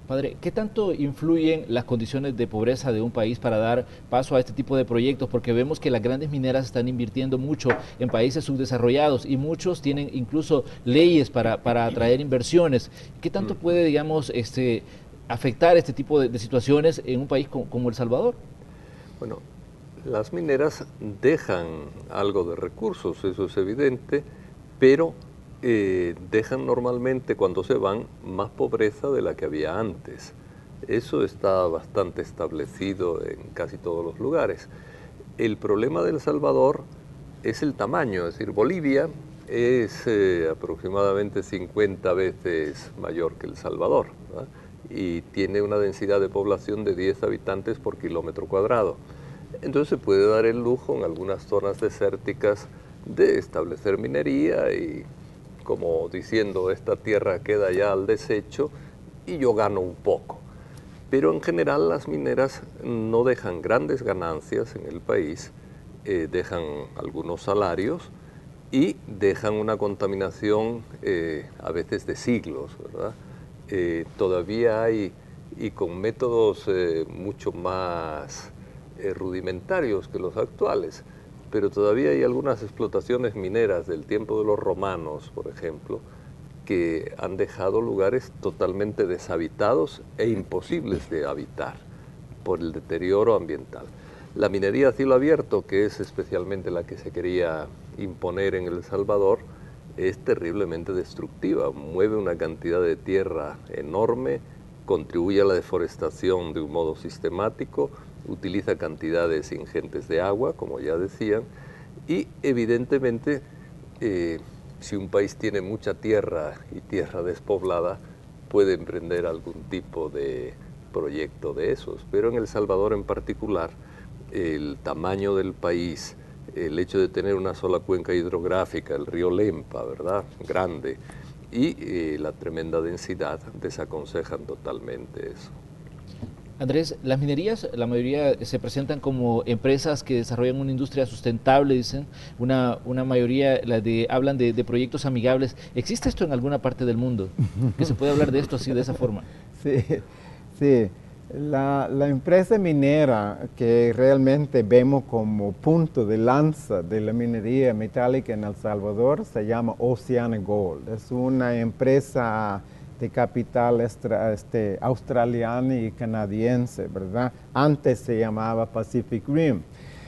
[SPEAKER 4] Padre, ¿qué tanto influyen las condiciones de pobreza de un país para dar paso a este tipo de proyectos? Porque vemos que las grandes mineras están invirtiendo mucho en países subdesarrollados y muchos tienen incluso leyes para atraer inversiones. ¿Qué tanto puede, digamos, afectar este tipo de situaciones en un país como El Salvador?
[SPEAKER 1] Bueno, las mineras dejan algo de recursos, eso es evidente, pero dejan normalmente cuando se van más pobreza de la que había antes. Eso está bastante establecido en casi todos los lugares. El problema de El Salvador es el tamaño, es decir, Bolivia es aproximadamente 50 veces mayor que El Salvador, ¿verdad? Y tiene una densidad de población de 10 habitantes por kilómetro cuadrado. Entonces se puede dar el lujo en algunas zonas desérticas de establecer minería y, como diciendo, esta tierra queda ya al desecho y yo gano un poco. Pero en general las mineras no dejan grandes ganancias en el país, dejan algunos salarios y dejan una contaminación a veces de siglos, ¿verdad? Todavía hay, y con métodos mucho más rudimentarios que los actuales, pero todavía hay algunas explotaciones mineras del tiempo de los romanos, por ejemplo, que han dejado lugares totalmente deshabitados e imposibles de habitar por el deterioro ambiental. La minería a cielo abierto, que es especialmente la que se quería imponer en El Salvador, es terriblemente destructiva, mueve una cantidad de tierra enorme, contribuye a la deforestación de un modo sistemático, utiliza cantidades ingentes de agua, como ya decían, y evidentemente si un país tiene mucha tierra y tierra despoblada, puede emprender algún tipo de proyecto de esos. Pero en El Salvador en particular, el tamaño del país, el hecho de tener una sola cuenca hidrográfica, el río Lempa, ¿verdad?, grande, y la tremenda densidad desaconsejan totalmente eso.
[SPEAKER 4] Andrés, las minerías, la mayoría se presentan como empresas que desarrollan una industria sustentable, dicen, una mayoría hablan de proyectos amigables. ¿Existe esto en alguna parte del mundo? ¿Que se puede hablar de esto así, de esa forma?
[SPEAKER 13] Sí. La empresa minera que realmente vemos como punto de lanza de la minería metálica en El Salvador se llama OceanaGold. Es una empresa de capital australiano y canadiense, ¿verdad? Antes se llamaba Pacific Rim.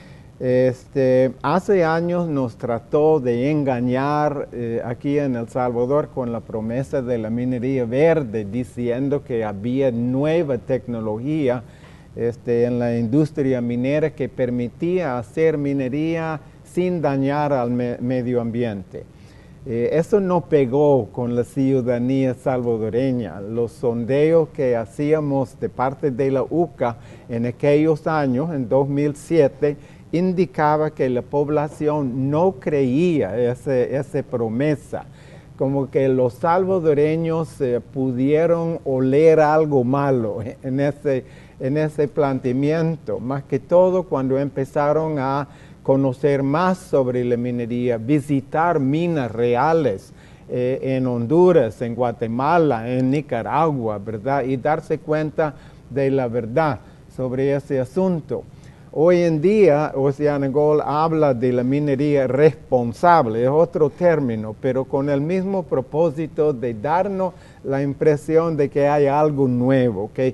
[SPEAKER 13] Hace años nos trató de engañar aquí en El Salvador con la promesa de la minería verde, diciendo que había nueva tecnología en la industria minera que permitía hacer minería sin dañar al medio ambiente. Eso no pegó con la ciudadanía salvadoreña. Los sondeos que hacíamos de parte de la UCA en aquellos años, en 2007, indicaba que la población no creía esa promesa, como que los salvadoreños pudieron oler algo malo en ese planteamiento, más que todo cuando empezaron a conocer más sobre la minería, visitar minas reales en Honduras, en Guatemala, en Nicaragua, ¿verdad? Y darse cuenta de la verdad sobre ese asunto. Hoy en día, OceanaGold habla de la minería responsable, es otro término, pero con el mismo propósito de darnos la impresión de que hay algo nuevo, que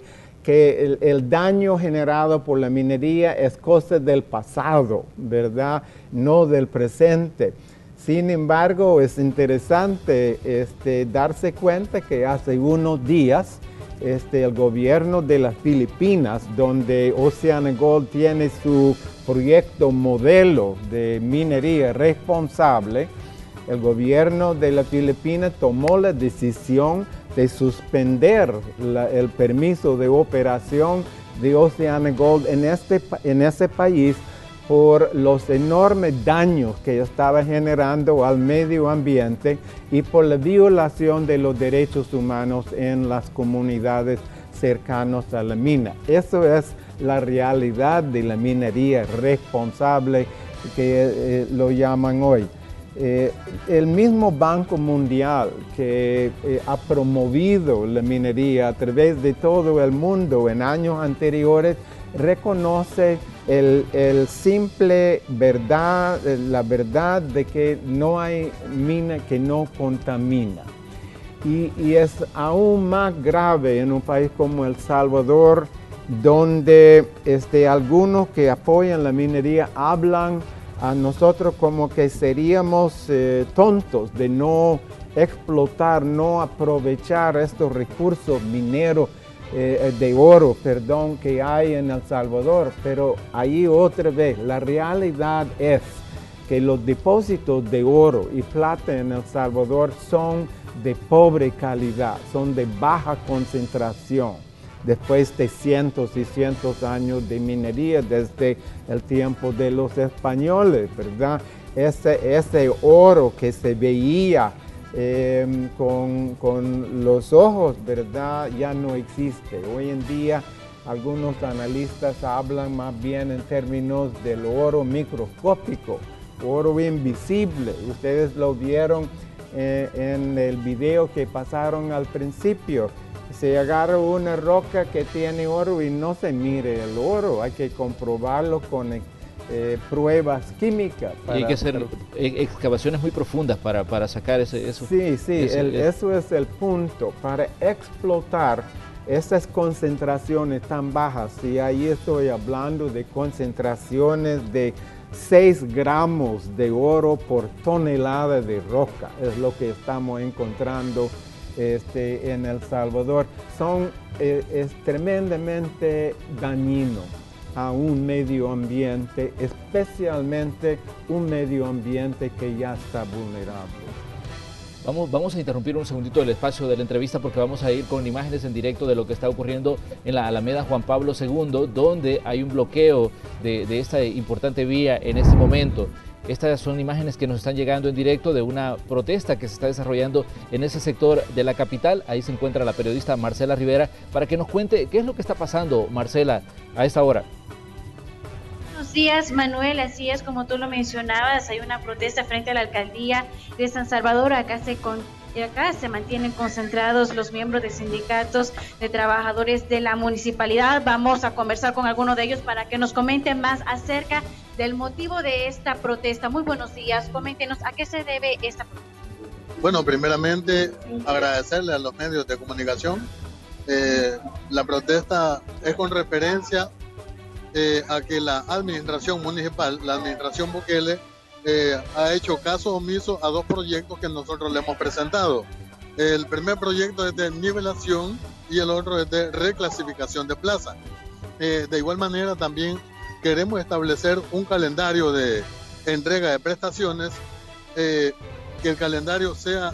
[SPEAKER 13] el daño generado por la minería es cosa del pasado, ¿verdad? No del presente. Sin embargo, es interesante darse cuenta que hace unos días el gobierno de las Filipinas, donde OceanaGold tiene su proyecto modelo de minería responsable, el gobierno de las Filipinas tomó la decisión de suspender el permiso de operación de OceanaGold en ese país por los enormes daños que estaba generando al medio ambiente y por la violación de los derechos humanos en las comunidades cercanas a la mina. Eso es la realidad de la minería responsable que lo llaman hoy. El mismo Banco Mundial que ha promovido la minería a través de todo el mundo en años anteriores reconoce el simple verdad, la verdad de que no hay mina que no contamina. Y es aún más grave en un país como El Salvador, donde algunos que apoyan la minería hablan a nosotros como que seríamos tontos de no explotar, no aprovechar estos recursos mineros de oro, que hay en El Salvador. Pero ahí otra vez, la realidad es que los depósitos de oro y plata en El Salvador son de pobre calidad, son de baja concentración. Después de cientos y cientos de años de minería, desde el tiempo de los españoles, ¿verdad? Ese oro que se veía con los ojos, ¿verdad?, ya no existe. Hoy en día algunos analistas hablan más bien en términos del oro microscópico, oro invisible. Ustedes lo vieron en el video que pasaron al principio. Se agarra una roca que tiene oro y no se mire el oro, hay que comprobarlo con pruebas químicas.
[SPEAKER 4] Y hay que hacer excavaciones muy profundas para sacar eso.
[SPEAKER 13] Sí, eso es el punto. Para explotar esas concentraciones tan bajas, y ahí estoy hablando de concentraciones de 6 gramos de oro por tonelada de roca, es lo que estamos encontrando en El Salvador. Es tremendamente dañino a un medio ambiente, especialmente un medio ambiente que ya está vulnerable.
[SPEAKER 4] Vamos a interrumpir un segundito el espacio de la entrevista porque vamos a ir con imágenes en directo de lo que está ocurriendo en la Alameda Juan Pablo II, donde hay un bloqueo de esta importante vía en este momento. Estas son imágenes que nos están llegando en directo de una protesta que se está desarrollando en ese sector de la capital. Ahí se encuentra la periodista Marcela Rivera para que nos cuente qué es lo que está pasando, Marcela, a esta hora.
[SPEAKER 10] Buenos días, Manuel. Así es, como tú lo mencionabas, hay una protesta frente a la alcaldía de San Salvador. Acá se mantienen concentrados los miembros de sindicatos de trabajadores de la municipalidad. Vamos a conversar con algunos de ellos para que nos comenten más acerca del motivo de esta protesta. Muy buenos días, coméntenos a qué se debe esta protesta.
[SPEAKER 14] Bueno, primeramente agradecerle a los medios de comunicación. La protesta es con referencia a que la administración municipal, la administración Bukele, ha hecho caso omiso a 2 proyectos que nosotros le hemos presentado. El primer proyecto es de nivelación y el otro es de reclasificación de plaza. De igual manera también queremos establecer un calendario de entrega de prestaciones, que el calendario sea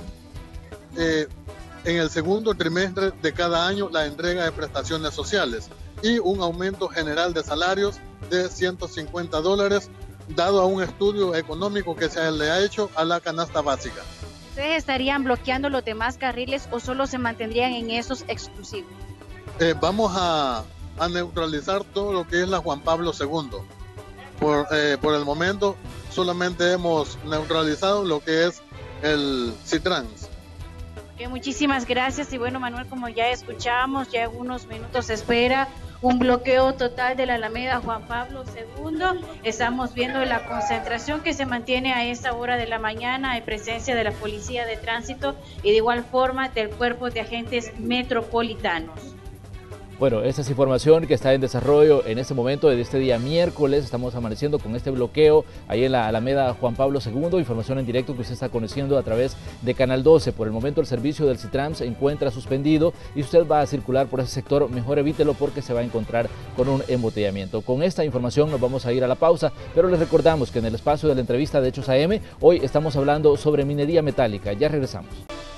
[SPEAKER 14] en el segundo trimestre de cada año la entrega de prestaciones sociales y un aumento general de salarios de $150, dado a un estudio económico que se le ha hecho a la canasta básica.
[SPEAKER 10] ¿Ustedes estarían bloqueando los demás carriles o solo se mantendrían en esos exclusivos?
[SPEAKER 14] Vamos a neutralizar todo lo que es la Juan Pablo II. Por el momento solamente hemos neutralizado lo que es el Citrans.
[SPEAKER 10] Okay, muchísimas gracias. Y bueno, Manuel, como ya escuchamos, ya en unos minutos se espera un bloqueo total de la Alameda Juan Pablo II. Estamos viendo la concentración que se mantiene a esta hora de la mañana. Hay presencia de la Policía de Tránsito y de igual forma del Cuerpo de Agentes Metropolitanos.
[SPEAKER 4] Bueno, esta es información que está en desarrollo en este momento, de este día miércoles. Estamos amaneciendo con este bloqueo ahí en la Alameda Juan Pablo II. Información en directo que usted está conociendo a través de Canal 12. Por el momento el servicio del Citrans se encuentra suspendido y usted va a circular por ese sector, mejor evítelo porque se va a encontrar con un embotellamiento. Con esta información nos vamos a ir a la pausa, pero les recordamos que en el espacio de la entrevista de Hechos AM, hoy estamos hablando sobre minería metálica. Ya regresamos.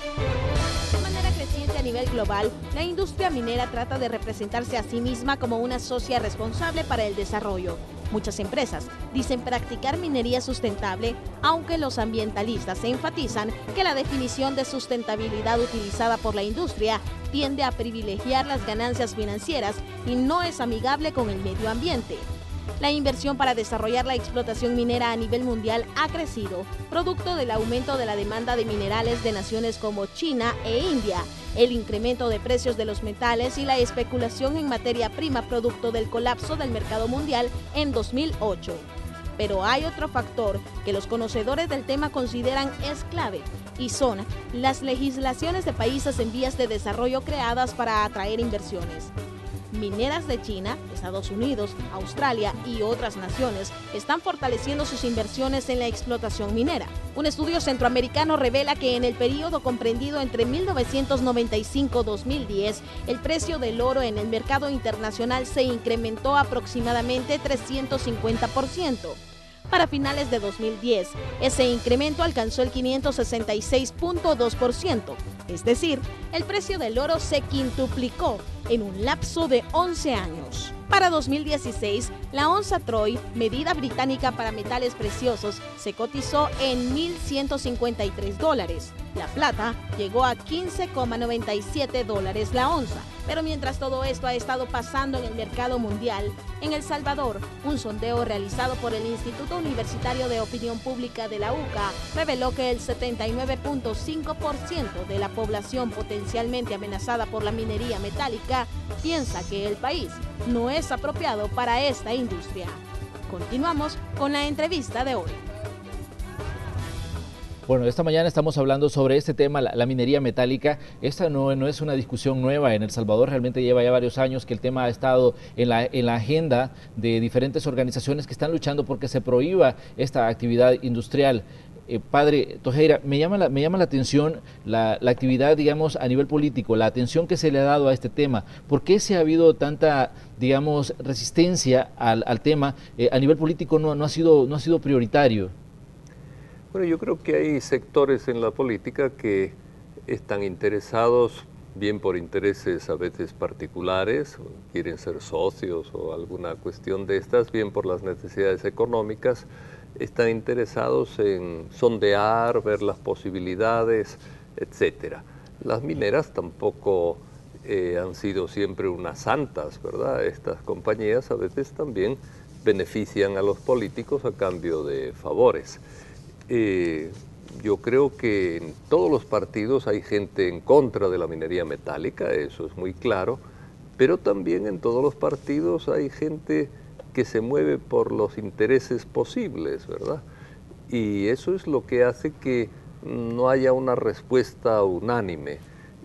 [SPEAKER 3] A nivel global, la industria minera trata de representarse a sí misma como una socia responsable para el desarrollo. Muchas empresas dicen practicar minería sustentable, aunque los ambientalistas enfatizan que la definición de sustentabilidad utilizada por la industria tiende a privilegiar las ganancias financieras y no es amigable con el medio ambiente. La inversión para desarrollar la explotación minera a nivel mundial ha crecido, producto del aumento de la demanda de minerales de naciones como China e India, el incremento de precios de los metales y la especulación en materia prima producto del colapso del mercado mundial en 2008. Pero hay otro factor que los conocedores del tema consideran es clave, y son las legislaciones de países en vías de desarrollo creadas para atraer inversiones. Mineras de China, Estados Unidos, Australia y otras naciones están fortaleciendo sus inversiones en la explotación minera. Un estudio centroamericano revela que en el periodo comprendido entre 1995-2010, el precio del oro en el mercado internacional se incrementó aproximadamente 350%. Para finales de 2010, ese incremento alcanzó el 566.2%, es decir, el precio del oro se quintuplicó en un lapso de 11 años. Para 2016, la onza Troy, medida británica para metales preciosos, se cotizó en $1.153. La plata llegó a $15,97 la onza. Pero mientras todo esto ha estado pasando en el mercado mundial, en El Salvador, un sondeo realizado por el Instituto Universitario de Opinión Pública de la UCA reveló que el 79.5% de la población potencialmente amenazada por la minería metálica piensa que el país no es apropiado para esta industria. Continuamos con la entrevista de hoy.
[SPEAKER 4] Bueno, esta mañana estamos hablando sobre este tema, la minería metálica. Esta no es una discusión nueva en El Salvador, realmente lleva ya varios años que el tema ha estado en la agenda de diferentes organizaciones que están luchando porque se prohíba esta actividad industrial. Padre Tojeira, me llama la atención la actividad, digamos, a nivel político, la atención que se le ha dado a este tema. ¿Por qué se ha habido tanta, digamos, resistencia al tema? A nivel político no ha sido prioritario.
[SPEAKER 1] Bueno, yo creo que hay sectores en la política que están interesados, bien por intereses a veces particulares, o quieren ser socios o alguna cuestión de estas, bien por las necesidades económicas, están interesados en sondear, ver las posibilidades, etcétera. Las mineras tampoco han sido siempre unas santas, ¿verdad? Estas compañías a veces también benefician a los políticos a cambio de favores. Yo creo que en todos los partidos hay gente en contra de la minería metálica, eso es muy claro, pero también en todos los partidos hay gente que se mueve por los intereses posibles, ¿verdad? Y eso es lo que hace que no haya una respuesta unánime.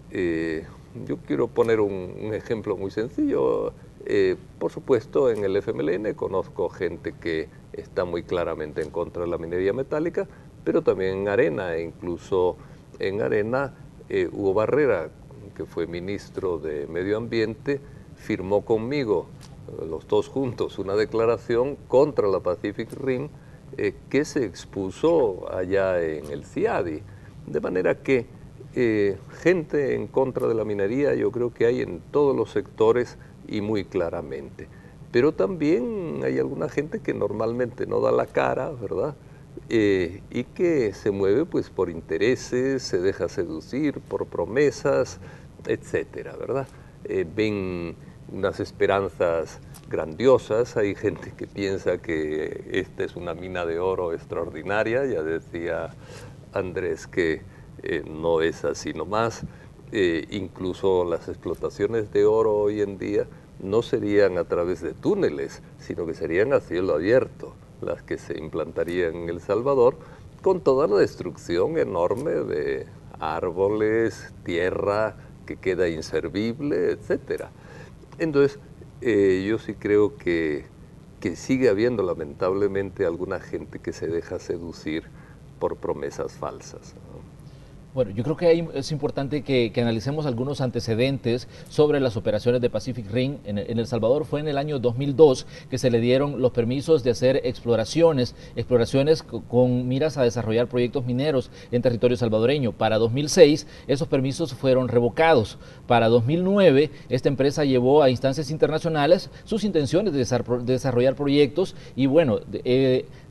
[SPEAKER 1] Yo quiero poner un ejemplo muy sencillo. Por supuesto, en el FMLN conozco gente que está muy claramente en contra de la minería metálica, pero también en Arena, incluso en Arena, Hugo Barrera, que fue ministro de Medio Ambiente, firmó conmigo, los dos juntos, una declaración contra la Pacific Rim que se expuso allá en el CIADI. De manera que gente en contra de la minería yo creo que hay en todos los sectores y muy claramente. Pero también hay alguna gente que normalmente no da la cara, ¿verdad? Y que se mueve pues por intereses, se deja seducir por promesas, etcétera, ¿verdad? Ven unas esperanzas grandiosas, hay gente que piensa que esta es una mina de oro extraordinaria, ya decía Andrés que no es así nomás, incluso las explotaciones de oro hoy en día no serían a través de túneles, sino que serían a cielo abierto, las que se implantarían en El Salvador, con toda la destrucción enorme de árboles, tierra que queda inservible, etcétera. Entonces, yo sí creo que sigue habiendo lamentablemente alguna gente que se deja seducir por promesas falsas, ¿no?
[SPEAKER 4] Bueno, yo creo que ahí es importante que analicemos algunos antecedentes sobre las operaciones de Pacific Rim en El Salvador. Fue en el año 2002 que se le dieron los permisos de hacer exploraciones con miras a desarrollar proyectos mineros en territorio salvadoreño. Para 2006 esos permisos fueron revocados. Para 2009 esta empresa llevó a instancias internacionales sus intenciones de desarrollar proyectos y bueno,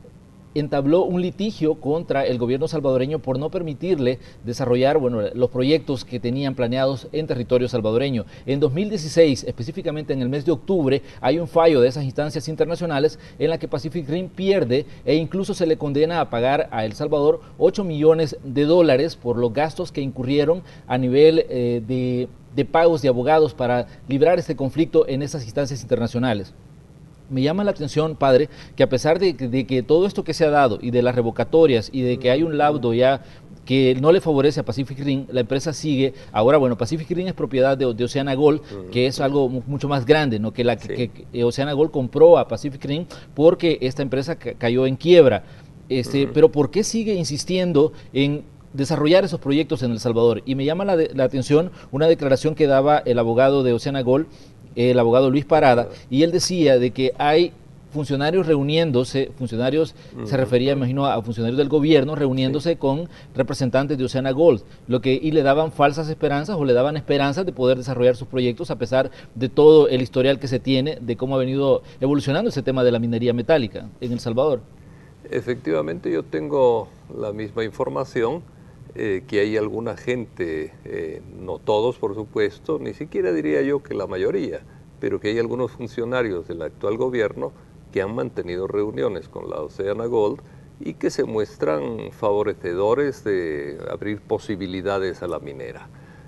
[SPEAKER 4] entabló un litigio contra el gobierno salvadoreño por no permitirle desarrollar los proyectos que tenían planeados en territorio salvadoreño. En 2016, específicamente en el mes de octubre, hay un fallo de esas instancias internacionales en la que Pacific Rim pierde e incluso se le condena a pagar a El Salvador $8 millones por los gastos que incurrieron a nivel de pagos de abogados para librar este conflicto en esas instancias internacionales. Me llama la atención, padre, que a pesar de que todo esto que se ha dado y de las revocatorias y de que hay un laudo ya que no le favorece a Pacific Rim, la empresa sigue. Ahora, Pacific Rim es propiedad de Oceana Gold, que es algo mucho más grande, ¿no? Que Oceana Gold compró a Pacific Rim porque esta empresa cayó en quiebra. Pero ¿por qué sigue insistiendo en desarrollar esos proyectos en El Salvador? Y me llama la atención una declaración que daba el abogado de Oceana Gold, el abogado Luis Parada, y él decía de que hay funcionarios reuniéndose, se refería, imagino, a funcionarios del gobierno reuniéndose con representantes de Oceana Gold, y le daban falsas esperanzas o le daban esperanzas de poder desarrollar sus proyectos a pesar de todo el historial que se tiene de cómo ha venido evolucionando ese tema de la minería metálica en El Salvador.
[SPEAKER 1] Efectivamente, yo tengo la misma información, que hay alguna gente, no todos por supuesto, ni siquiera diría yo que la mayoría, pero que hay algunos funcionarios del actual gobierno que han mantenido reuniones con la Oceana Gold y que se muestran favorecedores de abrir posibilidades a la minera.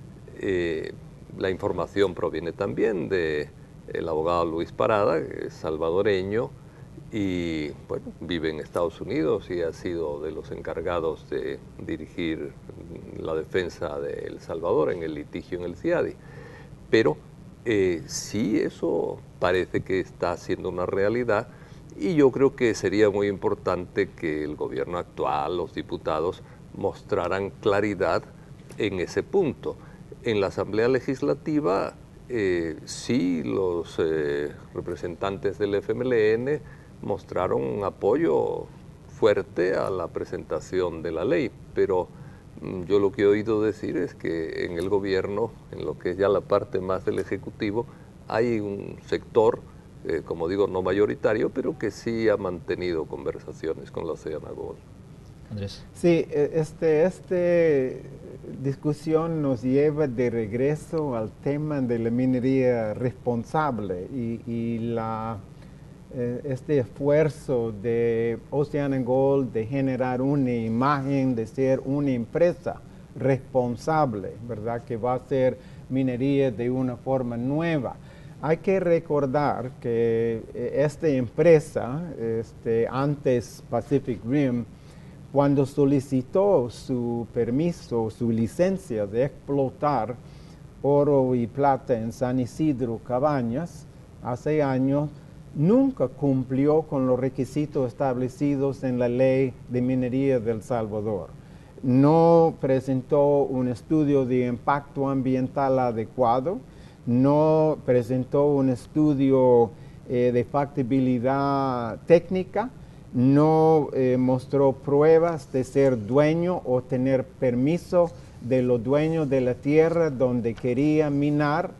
[SPEAKER 1] La información proviene también del abogado Luis Parada, que es salvadoreño, y vive en Estados Unidos y ha sido de los encargados de dirigir la defensa de El Salvador en el litigio en el CIADI. Pero sí, eso parece que está siendo una realidad y yo creo que sería muy importante que el gobierno actual, los diputados, mostraran claridad en ese punto. En la Asamblea Legislativa, sí, los representantes del FMLN mostraron un apoyo fuerte a la presentación de la ley, pero yo lo que he oído decir es que en el gobierno, en lo que es ya la parte más del Ejecutivo, hay un sector, como digo, no mayoritario, pero que sí ha mantenido conversaciones con la Oceana Gold.
[SPEAKER 4] Andrés.
[SPEAKER 13] Sí, discusión nos lleva de regreso al tema de la minería responsable y este esfuerzo de Oceana Gold de generar una imagen de ser una empresa responsable, ¿verdad? Que va a hacer minería de una forma nueva. Hay que recordar que esta empresa, antes Pacific Rim, cuando solicitó su permiso, su licencia de explotar oro y plata en San Isidro Cabañas, hace años, nunca cumplió con los requisitos establecidos en la ley de minería de El Salvador. No presentó un estudio de impacto ambiental adecuado, no presentó un estudio de factibilidad técnica, no mostró pruebas de ser dueño o tener permiso de los dueños de la tierra donde quería minar.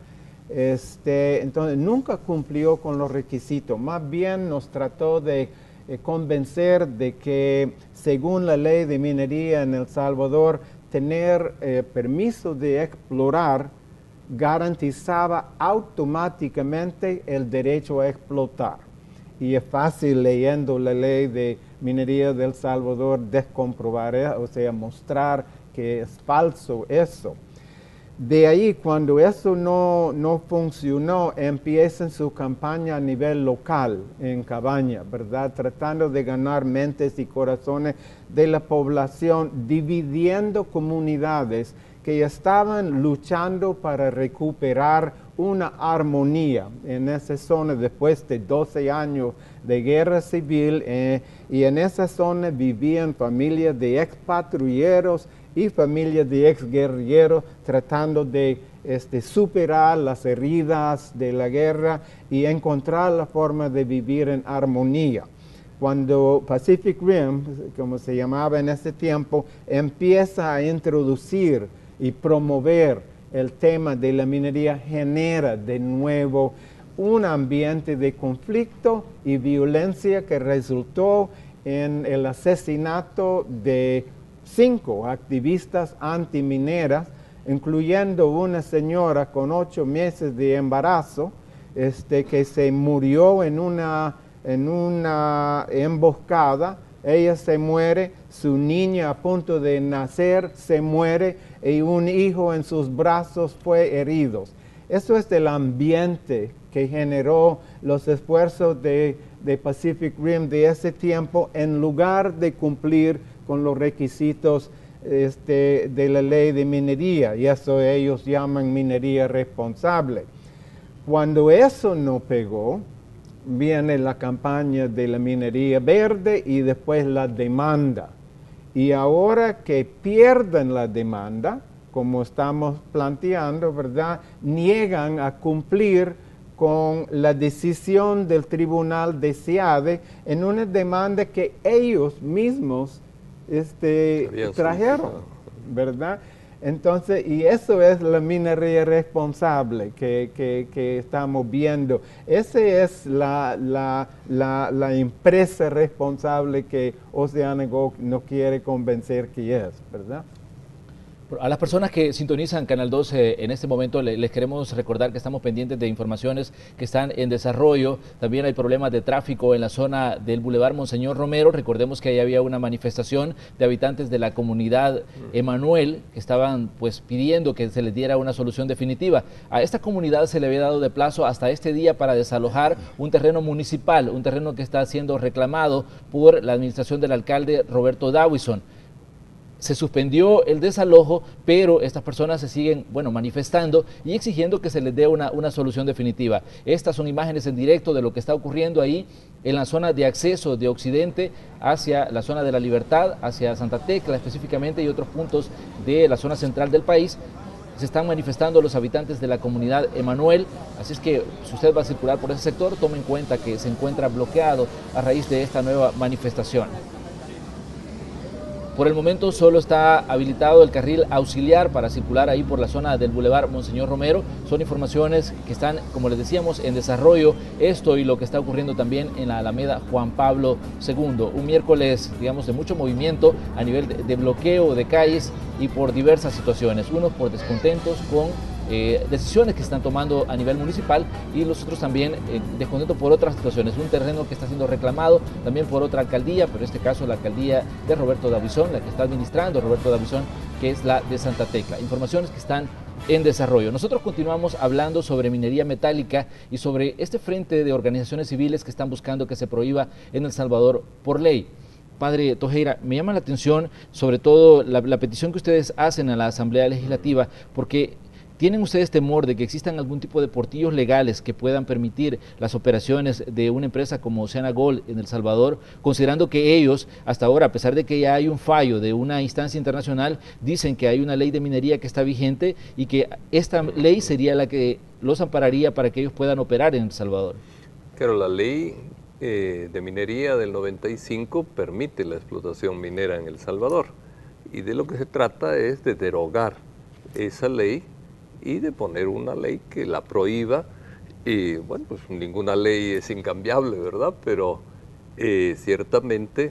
[SPEAKER 13] Entonces nunca cumplió con los requisitos, más bien nos trató de convencer de que según la ley de minería en El Salvador, tener permiso de explorar garantizaba automáticamente el derecho a explotar. Y es fácil leyendo la ley de minería de El Salvador descomprobar, o sea, mostrar que es falso eso. De ahí, cuando eso no funcionó, empiezan su campaña a nivel local en Cabaña, ¿verdad? Tratando de ganar mentes y corazones de la población, dividiendo comunidades que estaban luchando para recuperar una armonía en esa zona después de 12 años de guerra civil, y en esa zona vivían familias de expatrulleros y familias de exguerrilleros tratando de superar las heridas de la guerra y encontrar la forma de vivir en armonía. Cuando Pacific Rim, como se llamaba en ese tiempo, empieza a introducir y promover el tema de la minería, genera de nuevo un ambiente de conflicto y violencia que resultó en el asesinato de 5 activistas antimineras, incluyendo una señora con 8 meses de embarazo, que se murió en una emboscada. Ella se muere, su niña a punto de nacer se muere y un hijo en sus brazos fue herido. Eso es el ambiente que generó los esfuerzos de Pacific Rim de ese tiempo, en lugar de cumplir con los requisitos de la ley de minería, y eso ellos llaman minería responsable. Cuando eso no pegó, viene la campaña de la minería verde y después la demanda. Y ahora que pierden la demanda, como estamos planteando, ¿verdad?, niegan a cumplir con la decisión del tribunal de CIADE en una demanda que ellos mismos trajeron, ¿verdad? Entonces, y eso es la minería responsable que estamos viendo. Esa es la empresa responsable que OceanaGold no quiere convencer que es, ¿verdad?
[SPEAKER 4] A las personas que sintonizan Canal 12 en este momento les queremos recordar que estamos pendientes de informaciones que están en desarrollo. También hay problemas de tráfico en la zona del Boulevard Monseñor Romero. Recordemos que ahí había una manifestación de habitantes de la comunidad Emanuel que estaban pidiendo que se les diera una solución definitiva. A esta comunidad se le había dado de plazo hasta este día para desalojar un terreno municipal, un terreno que está siendo reclamado por la administración del alcalde Roberto Dawison. Se suspendió el desalojo, pero estas personas se siguen, manifestando y exigiendo que se les dé una solución definitiva. Estas son imágenes en directo de lo que está ocurriendo ahí en la zona de acceso de Occidente hacia la zona de la Libertad, hacia Santa Tecla específicamente y otros puntos de la zona central del país. Se están manifestando los habitantes de la comunidad Emanuel, así es que si usted va a circular por ese sector, tome en cuenta que se encuentra bloqueado a raíz de esta nueva manifestación. Por el momento solo está habilitado el carril auxiliar para circular ahí por la zona del Boulevard Monseñor Romero. Son informaciones que están, como les decíamos, en desarrollo. Esto y lo que está ocurriendo también en la Alameda Juan Pablo II. Un miércoles, digamos, de mucho movimiento a nivel de bloqueo de calles y por diversas situaciones. Unos por descontentos con decisiones que están tomando a nivel municipal y los otros también descontentos por otras situaciones. Un terreno que está siendo reclamado también por otra alcaldía, pero en este caso la alcaldía de Roberto Dawison, la que está administrando Roberto Dawison, que es la de Santa Tecla. Informaciones que están en desarrollo. Nosotros continuamos hablando sobre minería metálica y sobre este frente de organizaciones civiles que están buscando que se prohíba en El Salvador por ley. Padre Tojeira, me llama la atención sobre todo la petición que ustedes hacen a la Asamblea Legislativa, porque ¿tienen ustedes temor de que existan algún tipo de portillos legales que puedan permitir las operaciones de una empresa como OceanaGold en El Salvador, considerando que ellos, hasta ahora, a pesar de que ya hay un fallo de una instancia internacional, dicen que hay una ley de minería que está vigente y que esta ley sería la que los ampararía para que ellos puedan operar en El Salvador?
[SPEAKER 1] Claro, la ley de minería del 95 permite la explotación minera en El Salvador, y de lo que se trata es de derogar esa ley y de poner una ley que la prohíba. Y bueno, pues ninguna ley es incambiable, ¿verdad? Pero ciertamente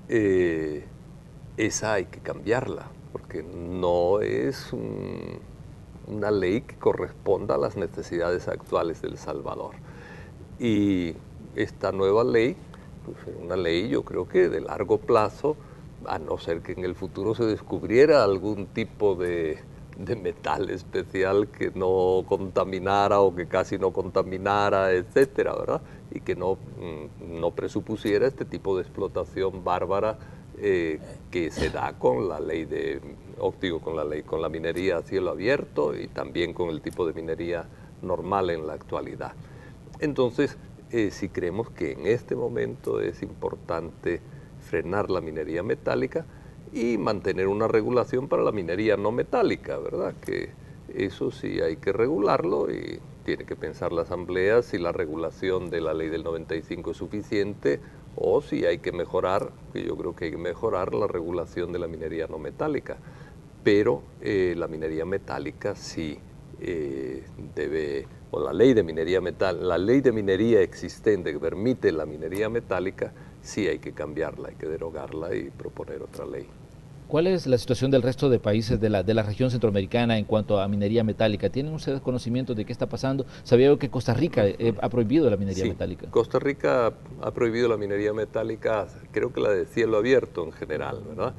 [SPEAKER 1] esa hay que cambiarla, porque no es una ley que corresponda a las necesidades actuales de El Salvador. Y esta nueva ley, pues es una ley yo creo que de largo plazo, a no ser que en el futuro se descubriera algún tipo de metal especial que no contaminara o que casi no contaminara, etcétera, ¿verdad? Y que no presupusiera este tipo de explotación bárbara que se da con la ley con la minería a cielo abierto y también con el tipo de minería normal en la actualidad. Entonces, sí creemos que en este momento es importante frenar la minería metálica y mantener una regulación para la minería no metálica, ¿verdad? Que eso sí hay que regularlo y tiene que pensar la Asamblea si la regulación de la ley del 95 es suficiente o si hay que mejorar, que yo creo que hay que mejorar la regulación de la minería no metálica. Pero la minería metálica sí debe, o la ley de minería existente que permite la minería metálica, sí hay que cambiarla, hay que derogarla y proponer otra ley.
[SPEAKER 4] ¿Cuál es la situación del resto de países de la región centroamericana en cuanto a minería metálica? ¿Tienen ustedes conocimiento de qué está pasando? Sabía que Costa Rica ha prohibido la minería metálica.
[SPEAKER 1] Costa Rica ha prohibido la minería metálica, creo que la de cielo abierto en general, ¿verdad?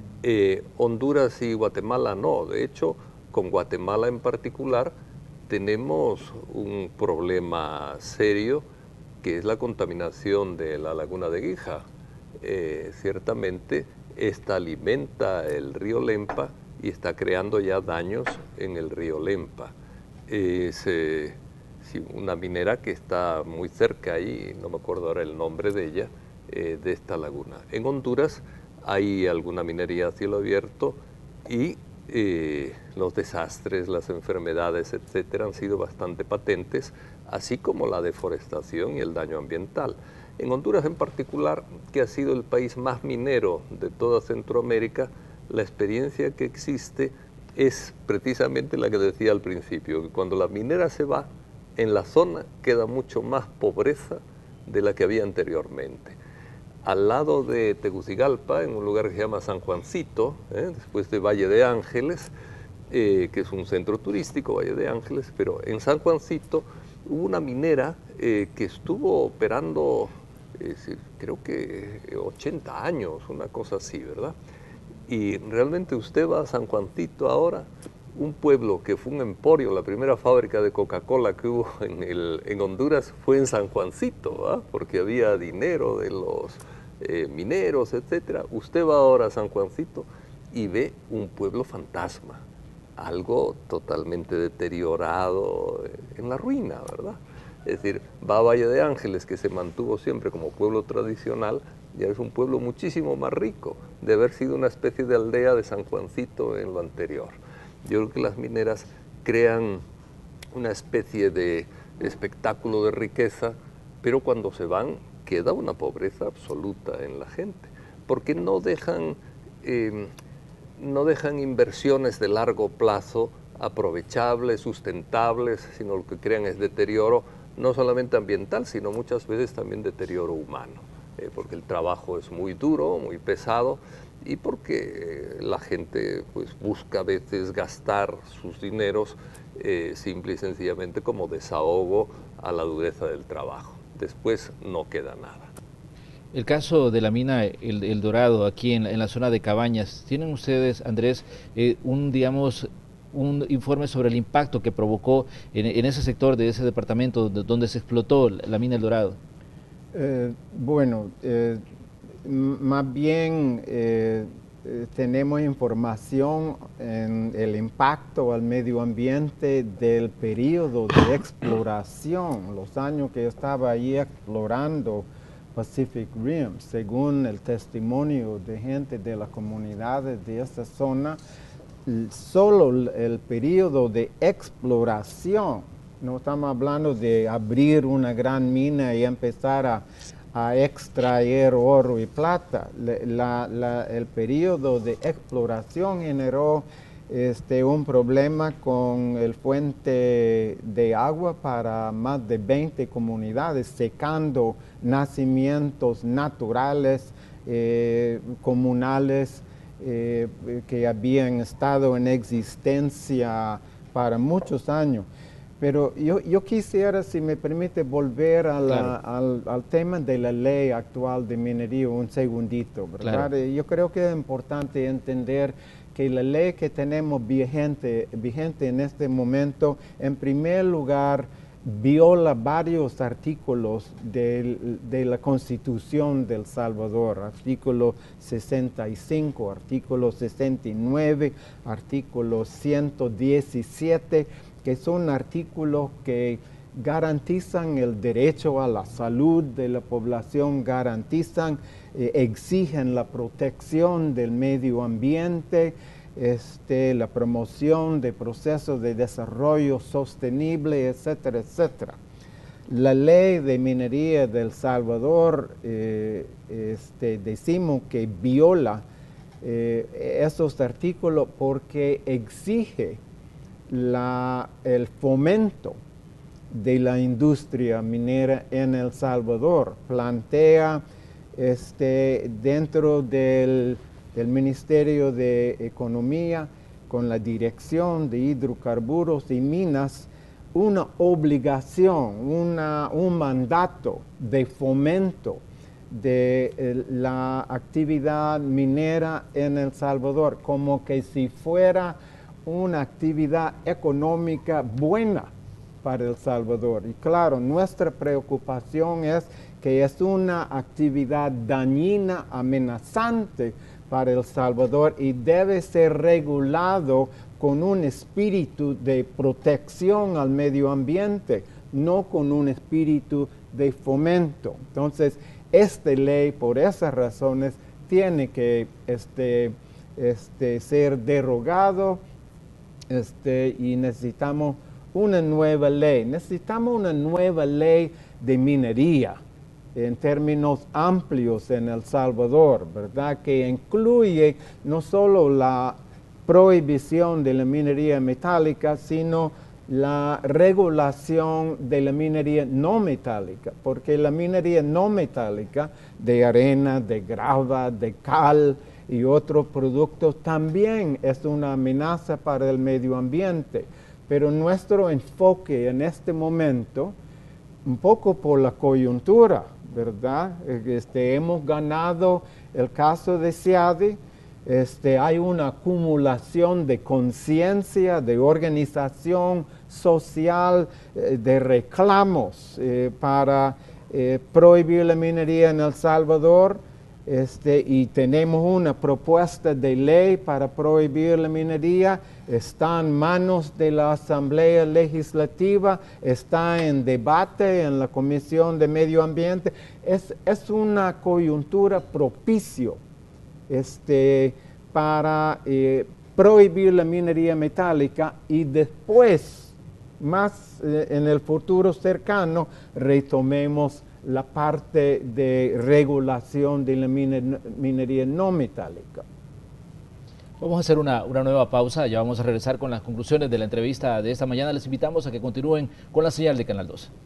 [SPEAKER 1] Honduras y Guatemala no. De hecho, con Guatemala en particular tenemos un problema serio que es la contaminación de la laguna de Guija. Ciertamente, esta alimenta el río Lempa y está creando ya daños en el río Lempa. Es una minera que está muy cerca ahí, no me acuerdo ahora el nombre de ella, de esta laguna. En Honduras hay alguna minería a cielo abierto y los desastres, las enfermedades, etcétera, han sido bastante patentes, así como la deforestación y el daño ambiental. En Honduras en particular, que ha sido el país más minero de toda Centroamérica, la experiencia que existe es precisamente la que decía al principio, que cuando la minera se va, en la zona queda mucho más pobreza de la que había anteriormente. Al lado de Tegucigalpa, en un lugar que se llama San Juancito, después de Valle de Ángeles, que es un centro turístico, Valle de Ángeles, pero en San Juancito hubo una minera que estuvo operando creo que 80 años, una cosa así, ¿verdad? Y realmente usted va a San Juancito ahora, un pueblo que fue un emporio, la primera fábrica de Coca-Cola que hubo en Honduras fue en San Juancito, ¿verdad? Porque había dinero de los mineros, etcétera. Usted va ahora a San Juancito y ve un pueblo fantasma, algo totalmente deteriorado, en la ruina, ¿verdad? Es decir, va a Valle de Ángeles, que se mantuvo siempre como pueblo tradicional, ya es un pueblo muchísimo más rico, de haber sido una especie de aldea de San Juancito en lo anterior. Yo creo que las mineras crean una especie de espectáculo de riqueza, pero cuando se van queda una pobreza absoluta en la gente, porque no dejan inversiones de largo plazo aprovechables, sustentables, sino lo que crean es deterioro, no solamente ambiental, sino muchas veces también deterioro humano, porque el trabajo es muy duro, muy pesado, y porque la gente pues, busca a veces gastar sus dineros simple y sencillamente como desahogo a la dureza del trabajo. Después no queda nada.
[SPEAKER 4] El caso de la mina El Dorado, aquí en la zona de Cabañas, ¿tienen ustedes, Andrés, un informe sobre el impacto que provocó en ese sector de ese departamento donde se explotó la mina El Dorado?
[SPEAKER 13] Más bien tenemos información en el impacto al medio ambiente del periodo de exploración, los años que estaba allí explorando Pacific Rim. Según el testimonio de gente de las comunidades de esta zona, solo el periodo de exploración, no estamos hablando de abrir una gran mina y empezar a extraer oro y plata. El periodo de exploración generó un problema con el fuente de agua para más de 20 comunidades, secando nacimientos naturales, comunales, que habían estado en existencia para muchos años. Pero yo quisiera, si me permite, volver al tema de la ley actual de minería un segundito, ¿verdad? Claro. Yo creo que es importante entender que la ley que tenemos vigente en este momento, en primer lugar, viola varios artículos de la Constitución de El Salvador, artículo 65, artículo 69, artículo 117, que son artículos que garantizan el derecho a la salud de la población, exigen la protección del medio ambiente, la promoción de procesos de desarrollo sostenible, etcétera, etcétera. La ley de minería de El Salvador, decimos que viola esos artículos porque exige el fomento de la industria minera en El Salvador, plantea dentro del Ministerio de Economía, con la Dirección de Hidrocarburos y Minas, una obligación, un mandato de fomento de la actividad minera en El Salvador, como que si fuera una actividad económica buena para El Salvador. Y claro, nuestra preocupación es que es una actividad dañina, amenazante para El Salvador y debe ser regulado con un espíritu de protección al medio ambiente, no con un espíritu de fomento. Entonces, esta ley, por esas razones, tiene que ser derogado y necesitamos una nueva ley. Necesitamos una nueva ley de minería en términos amplios en El Salvador, ¿verdad? Que incluye no solo la prohibición de la minería metálica, sino la regulación de la minería no metálica, porque la minería no metálica de arena, de grava, de cal y otros productos también es una amenaza para el medio ambiente. Pero nuestro enfoque en este momento, un poco por la coyuntura, ¿verdad? Hemos ganado el caso de Ciade. Hay una acumulación de conciencia, de organización social, de reclamos para prohibir la minería en El Salvador, y tenemos una propuesta de ley para prohibir la minería. Está en manos de la Asamblea Legislativa, está en debate en la Comisión de Medio Ambiente. Es una coyuntura propicio para prohibir la minería metálica y después, más en el futuro cercano, retomemos la parte de regulación de la minería no metálica.
[SPEAKER 4] Vamos a hacer una nueva pausa, ya vamos a regresar con las conclusiones de la entrevista de esta mañana. Les invitamos a que continúen con la señal de Canal 12.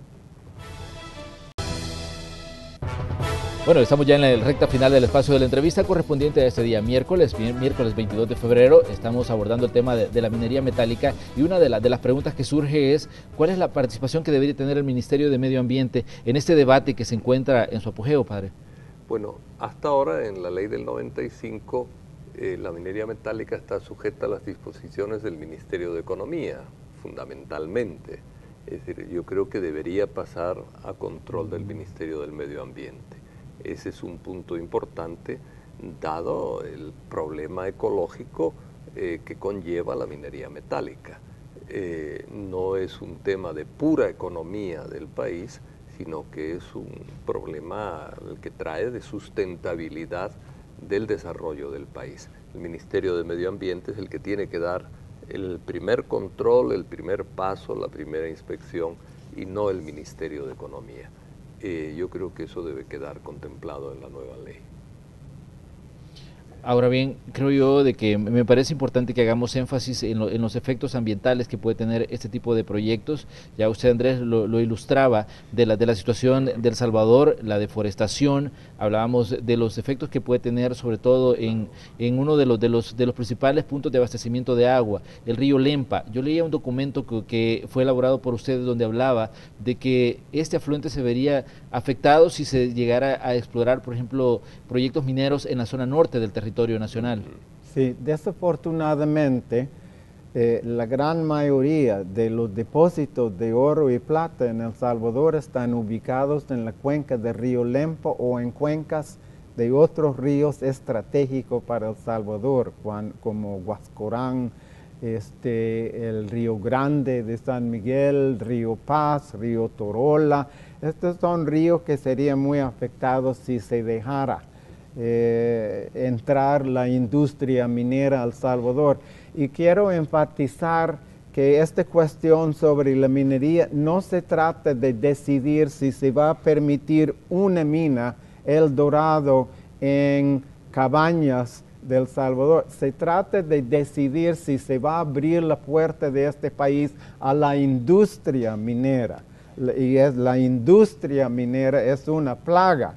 [SPEAKER 4] Bueno, estamos ya en la recta final del espacio de la entrevista correspondiente a este día miércoles 22 de febrero. Estamos abordando el tema de la minería metálica y una de las preguntas que surge es ¿cuál es la participación que debería tener el Ministerio de Medio Ambiente en este debate que se encuentra en su apogeo, padre?
[SPEAKER 1] Bueno, hasta ahora en la ley del 95 la minería metálica está sujeta a las disposiciones del Ministerio de Economía, fundamentalmente. Es decir, yo creo que debería pasar a control del Ministerio del Medio Ambiente. Ese es un punto importante, dado el problema ecológico que conlleva la minería metálica. No es un tema de pura economía del país, sino que es un problema que trae de sustentabilidad del desarrollo del país. El Ministerio de Medio Ambiente es el que tiene que dar el primer control, el primer paso, la primera inspección, y no el Ministerio de Economía. Yo creo que eso debe quedar contemplado en la nueva ley.
[SPEAKER 4] Ahora bien, creo yo de que me parece importante que hagamos énfasis en los efectos ambientales que puede tener este tipo de proyectos. Ya usted, Andrés, lo ilustraba de la situación de El Salvador, la deforestación. Hablábamos de los efectos que puede tener, sobre todo en uno de los principales puntos de abastecimiento de agua, el río Lempa. Yo leía un documento que fue elaborado por ustedes donde hablaba de que este afluente se vería afectado si se llegara a explorar, por ejemplo, proyectos mineros en la zona norte del territorio nacional.
[SPEAKER 13] Sí, desafortunadamente la gran mayoría de los depósitos de oro y plata en El Salvador están ubicados en la cuenca del río Lempa o en cuencas de otros ríos estratégicos para El Salvador, como Huascorán, el Río Grande de San Miguel, Río Paz, Río Torola. Estos son ríos que serían muy afectados si se dejara entrar la industria minera a El Salvador. Y quiero enfatizar que esta cuestión sobre la minería no se trata de decidir si se va a permitir una mina, El Dorado, en Cabañas de El Salvador. Se trata de decidir si se va a abrir la puerta de este país a la industria minera. Y la industria minera es una plaga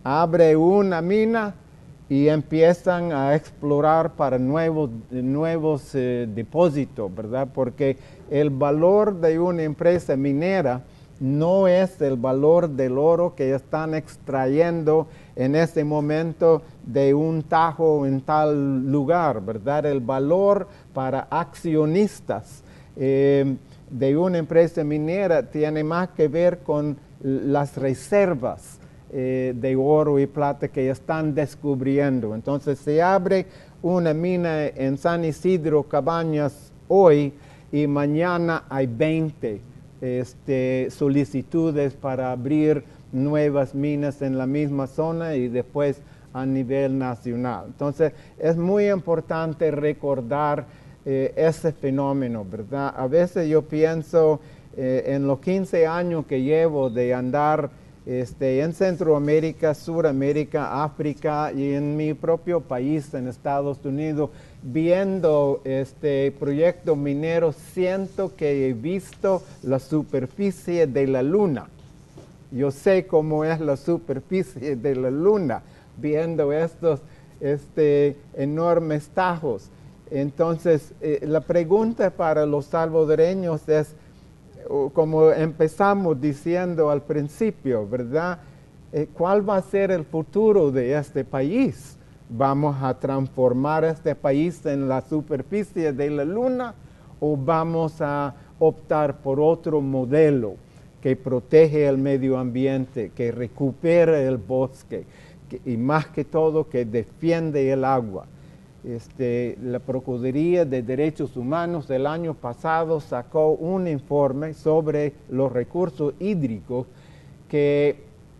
[SPEAKER 13] abre una mina y empiezan a explorar para nuevos depósitos, ¿verdad? Porque el valor de una empresa minera no es el valor del oro que están extrayendo en este momento de un tajo en tal lugar, ¿verdad? El valor para accionistas de una empresa minera tiene más que ver con las reservas de oro y plata que están descubriendo. Entonces se abre una mina en San Isidro Cabañas hoy y mañana hay 20 solicitudes para abrir nuevas minas en la misma zona y después a nivel nacional. Entonces es muy importante recordar ese fenómeno, ¿verdad? A veces yo pienso en los 15 años que llevo de andar en Centroamérica, Suramérica, África y en mi propio país, en Estados Unidos, viendo proyectos mineros, siento que he visto la superficie de la luna. Yo sé cómo es la superficie de la luna, viendo estos enormes tajos. Entonces, la pregunta para los salvadoreños es, como empezamos diciendo al principio, ¿verdad? ¿Cuál va a ser el futuro de este país? ¿Vamos a transformar este país en la superficie de la luna o vamos a optar por otro modelo que protege el medio ambiente, que recupere el bosque y más que todo que defiende el agua? La Procuraduría de Derechos Humanos el año pasado sacó un informe sobre los recursos hídricos que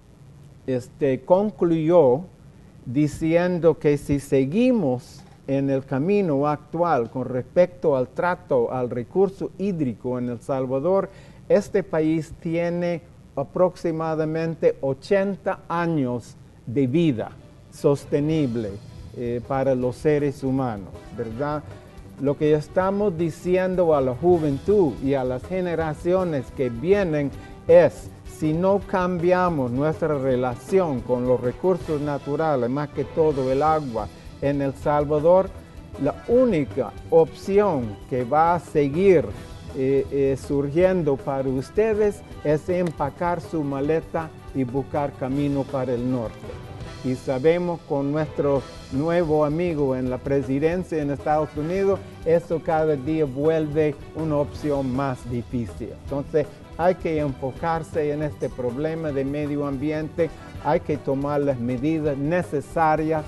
[SPEAKER 13] concluyó diciendo que si seguimos en el camino actual con respecto al trato al recurso hídrico en El Salvador, este país tiene aproximadamente 80 años de vida sostenible para los seres humanos, ¿verdad? Lo que estamos diciendo a la juventud y a las generaciones que vienen es, si no cambiamos nuestra relación con los recursos naturales, más que todo el agua en El Salvador, la única opción que va a seguir surgiendo para ustedes es empacar su maleta y buscar camino para el norte. Y sabemos con nuestro nuevo amigo en la presidencia en Estados Unidos, eso cada día vuelve una opción más difícil. Entonces hay que enfocarse en este problema de medio ambiente, hay que tomar las medidas necesarias,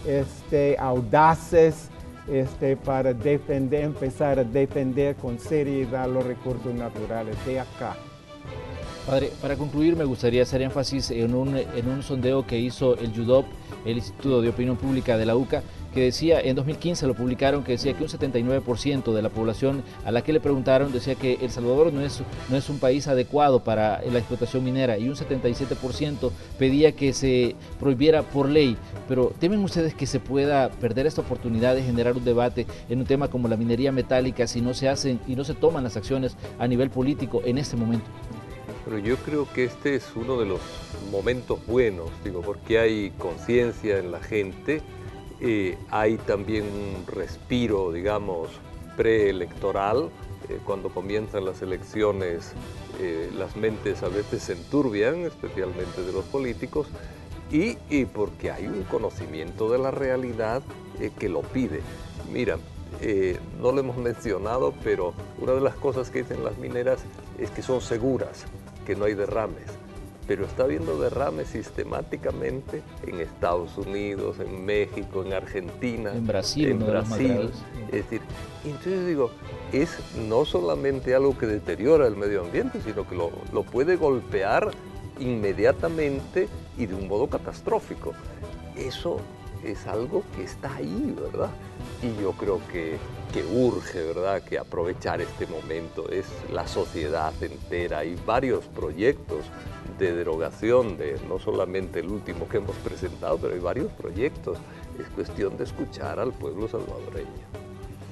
[SPEAKER 13] audaces, para empezar a defender con seriedad los recursos naturales de acá.
[SPEAKER 4] Padre, para concluir me gustaría hacer énfasis en un sondeo que hizo el YUDOP, el Instituto de Opinión Pública de la UCA, que decía, en 2015 lo publicaron, que decía que un 79% de la población a la que le preguntaron decía que El Salvador no es un país adecuado para la explotación minera, y un 77% pedía que se prohibiera por ley. Pero ¿temen ustedes que se pueda perder esta oportunidad de generar un debate en un tema como la minería metálica si no se hacen y no se toman las acciones a nivel político en este momento?
[SPEAKER 1] Pero yo creo que este es uno de los momentos buenos, porque hay conciencia en la gente, hay también un respiro, digamos, preelectoral. Cuando comienzan las elecciones, las mentes a veces se enturbian, especialmente de los políticos, y porque hay un conocimiento de la realidad que lo pide. Mira, no lo hemos mencionado, pero una de las cosas que dicen las mineras es que son seguras, que no hay derrames, pero está habiendo derrames sistemáticamente en Estados Unidos, en México, en Argentina,
[SPEAKER 4] en Brasil.
[SPEAKER 1] Es decir, entonces digo, es no solamente algo que deteriora el medio ambiente, sino que lo puede golpear inmediatamente y de un modo catastrófico. Eso es algo que está ahí, ¿verdad? Y yo creo que urge, ¿verdad?, que aprovechar este momento. Es la sociedad entera. Hay varios proyectos de derogación, no solamente el último que hemos presentado, pero hay varios proyectos. Es cuestión de escuchar al pueblo salvadoreño.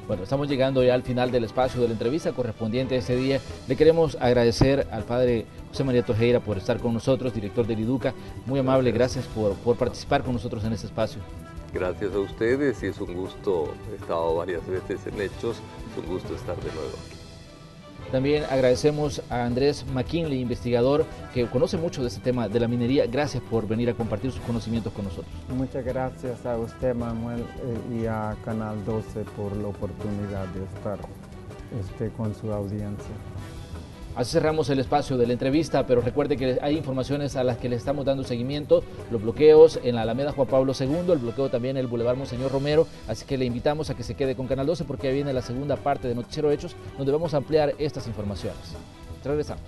[SPEAKER 4] Bueno, estamos llegando ya al final del espacio de la entrevista correspondiente a este día. Le queremos agradecer al padre José María Tojeira por estar con nosotros, director del IDUCA. Muy amable, gracias por participar con nosotros en este espacio.
[SPEAKER 1] Gracias a ustedes y es un gusto, he estado varias veces en Hechos, es un gusto estar de nuevo aquí.
[SPEAKER 4] También agradecemos a Andrés McKinley, investigador que conoce mucho de este tema de la minería. Gracias por venir a compartir sus conocimientos con nosotros.
[SPEAKER 13] Muchas gracias a usted, Manuel, y a Canal 12 por la oportunidad de estar con su audiencia.
[SPEAKER 4] Así cerramos el espacio de la entrevista, pero recuerde que hay informaciones a las que le estamos dando seguimiento, los bloqueos en la Alameda Juan Pablo II, el bloqueo también en el Boulevard Monseñor Romero, así que le invitamos a que se quede con Canal 12 porque ahí viene la segunda parte de Noticiero Hechos, donde vamos a ampliar estas informaciones. Regresamos.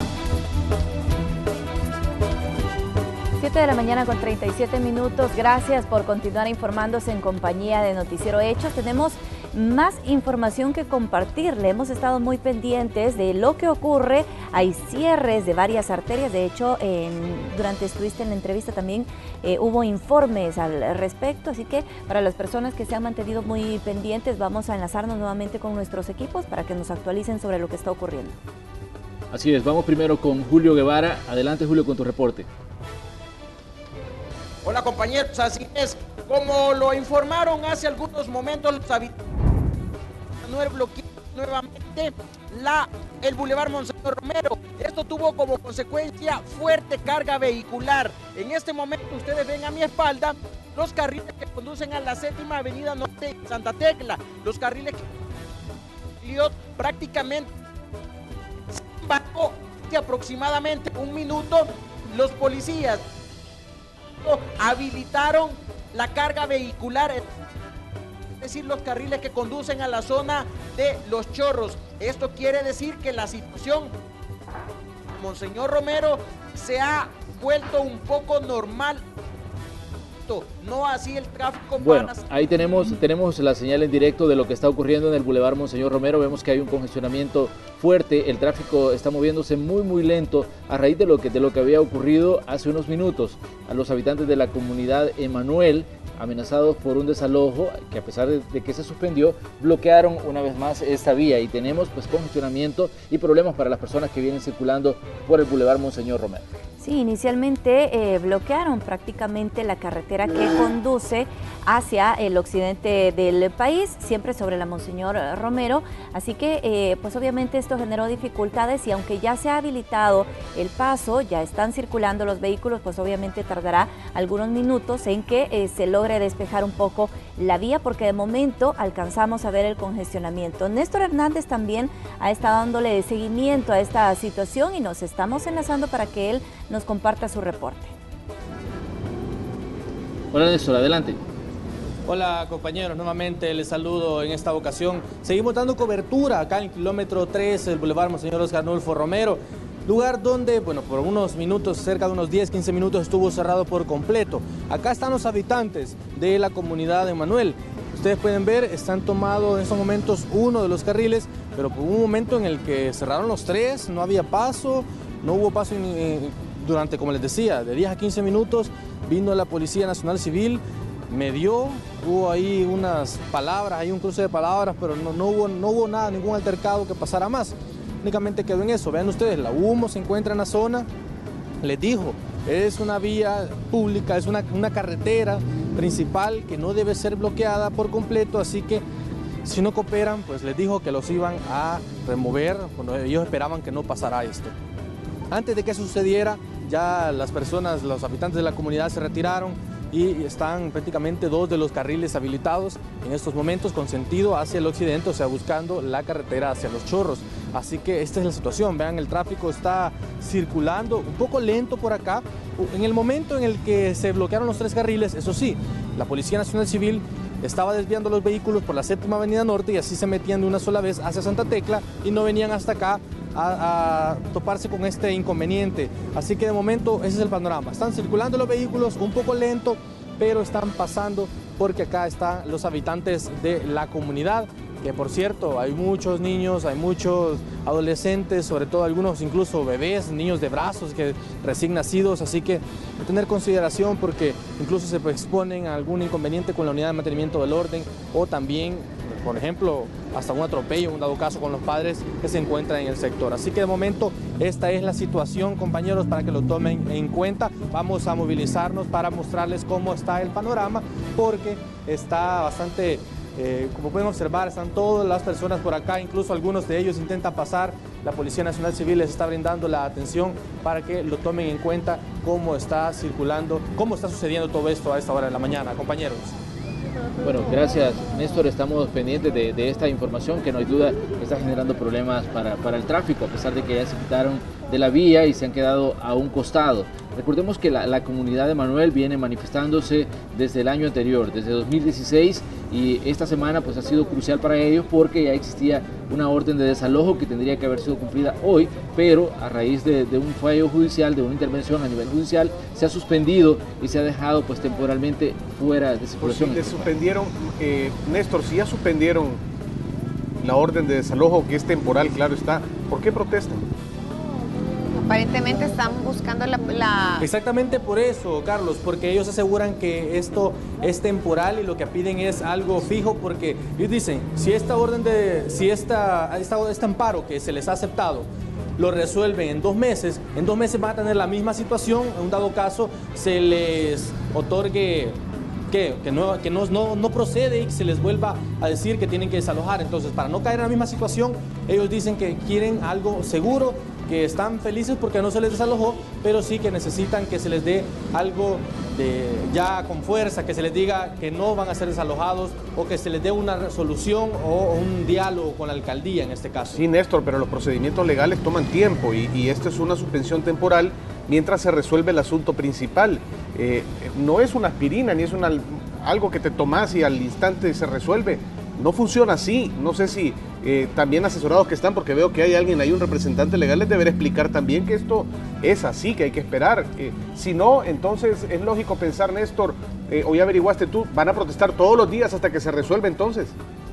[SPEAKER 2] 7 de la mañana con 37 minutos. Gracias por continuar informándose en compañía de Noticiero Hechos. Tenemos más información que compartirle. Hemos estado muy pendientes de lo que ocurre. Hay cierres de varias arterias. De hecho, durante estuviste en la entrevista también hubo informes al respecto. Así que para las personas que se han mantenido muy pendientes, vamos a enlazarnos nuevamente con nuestros equipos para que nos actualicen sobre lo que está ocurriendo.
[SPEAKER 4] Así es, vamos primero con Julio Guevara. Adelante, Julio, con tu reporte.
[SPEAKER 5] Hola compañeros, así es, como lo informaron hace algunos momentos los habitantes de Manuel, bloquearon nuevamente el Boulevard Monseñor Romero. Esto tuvo como consecuencia fuerte carga vehicular. En este momento ustedes ven a mi espalda los carriles que conducen a la 7ª Avenida Norte de Santa Tecla, los carriles que prácticamente, sin embargo, de aproximadamente un minuto, los policías habilitaron la carga vehicular, es decir, los carriles que conducen a la zona de Los Chorros. Esto quiere decir que la situación Monseñor Romero se ha vuelto un poco normal, no así el tráfico.
[SPEAKER 4] Bueno, ahí tenemos la señal en directo de lo que está ocurriendo en el Boulevard Monseñor Romero. Vemos que hay un congestionamiento fuerte, el tráfico está moviéndose muy lento a raíz de lo que había ocurrido hace unos minutos. A los habitantes de la comunidad Emanuel, amenazados por un desalojo, que a pesar de que se suspendió, bloquearon una vez más esta vía y tenemos pues congestionamiento y problemas para las personas que vienen circulando por el Boulevard Monseñor Romero.
[SPEAKER 2] Sí, inicialmente bloquearon prácticamente la carretera que conduce hacia el occidente del país, siempre sobre la Monseñor Romero, así que pues obviamente esto generó dificultades y aunque ya se ha habilitado el paso, ya están circulando los vehículos, pues obviamente tardará algunos minutos en que se logre despejar un poco la vía porque de momento alcanzamos a ver el congestionamiento. Néstor Hernández también ha estado dándole seguimiento a esta situación y nos estamos enlazando para que él nos comparta su reporte.
[SPEAKER 4] Hola Néstor, adelante.
[SPEAKER 26] Hola compañeros, nuevamente les saludo en esta ocasión. Seguimos dando cobertura acá en el kilómetro 3 del Boulevard Monseñor Oscar Arnulfo Romero, lugar donde, bueno, por unos minutos, cerca de unos 10-15 minutos estuvo cerrado por completo. Acá están los habitantes de la comunidad de Manuel. Ustedes pueden ver, están tomados en estos momentos uno de los carriles, pero por un momento en el que cerraron los tres, no había paso, no hubo paso durante, como les decía, de 10 a 15 minutos, vino la Policía Nacional Civil, medió, hubo ahí unas palabras, hay un cruce de palabras, pero no hubo nada, ningún altercado que pasara más. Únicamente quedó en eso. Vean ustedes, la UMO se encuentra en la zona, les dijo, es una vía pública, es una carretera principal que no debe ser bloqueada por completo, así que si no cooperan, pues les dijo que los iban a remover, cuando ellos esperaban que no pasara esto. Antes de que sucediera, ya las personas, los habitantes de la comunidad se retiraron y están prácticamente 2 de los carriles habilitados en estos momentos con sentido hacia el occidente, o sea, buscando la carretera hacia Los Chorros. Así que esta es la situación, vean, el tráfico está circulando un poco lento por acá. En el momento en el que se bloquearon los 3 carriles, eso sí, la Policía Nacional Civil estaba desviando los vehículos por la 7ª Avenida Norte y así se metían de una sola vez hacia Santa Tecla y no venían hasta acá a toparse con este inconveniente. Así que de momento ese es el panorama. Están circulando los vehículos un poco lento, pero están pasando porque acá están los habitantes de la comunidad, que por cierto hay muchos niños, hay muchos adolescentes, sobre todo algunos incluso bebés, niños de brazos que recién nacidos, así que hay que tener consideración porque incluso se exponen a algún inconveniente con la unidad de mantenimiento del orden o también
[SPEAKER 12] por ejemplo, hasta un atropello, en un dado caso con los padres que se encuentran en el sector. Así que de momento esta es la situación, compañeros, para que lo tomen en cuenta. Vamos a movilizarnos para mostrarles cómo está el panorama, porque está bastante, como pueden observar, están todas las personas por acá, incluso algunos de ellos intentan pasar. La Policía Nacional Civil les está brindando la atención para que lo tomen en cuenta cómo está circulando, cómo está sucediendo todo esto a esta hora de la mañana, compañeros.
[SPEAKER 4] Bueno, gracias, Néstor. Estamos pendientes de esta información que no hay duda está generando problemas para el tráfico, a pesar de que ya se quitaron de la vía y se han quedado a un costado. Recordemos que la comunidad de Manuel viene manifestándose desde el año anterior, desde 2016, y esta semana pues ha sido crucial para ellos porque ya existía una orden de desalojo que tendría que haber sido cumplida hoy, pero a raíz de un fallo judicial, de una intervención a nivel judicial, se ha suspendido y se ha dejado pues temporalmente fuera de circulación.
[SPEAKER 25] Pues si suspendieron, Néstor, si ya suspendieron la orden de desalojo, que es temporal, claro está, ¿por qué protestan?
[SPEAKER 7] Aparentemente están buscando la...
[SPEAKER 12] Exactamente por eso, Carlos, porque ellos aseguran que esto es temporal y lo que piden es algo fijo, porque ellos dicen, si esta orden este amparo que se les ha aceptado lo resuelven en 2 meses, en 2 meses van a tener la misma situación, en un dado caso se les otorgue que no procede y que se les vuelva a decir que tienen que desalojar. Entonces, para no caer en la misma situación, ellos dicen que quieren algo seguro, que están felices porque no se les desalojó, pero sí que necesitan que se les dé algo ya con fuerza, que se les diga que no van a ser desalojados o que se les dé una resolución o un diálogo con la alcaldía en este caso.
[SPEAKER 25] Sí, Néstor, pero los procedimientos legales toman tiempo y esto es una suspensión temporal mientras se resuelve el asunto principal. No es una aspirina ni es algo que te tomas y al instante se resuelve. No funciona así. No sé si también asesorados que están, porque veo que hay alguien ahí, un representante legal, les deberá explicar también que esto es así, que hay que esperar. Si no, entonces es lógico pensar, Néstor, o ya averiguaste tú, van a protestar todos los días hasta que se resuelva entonces.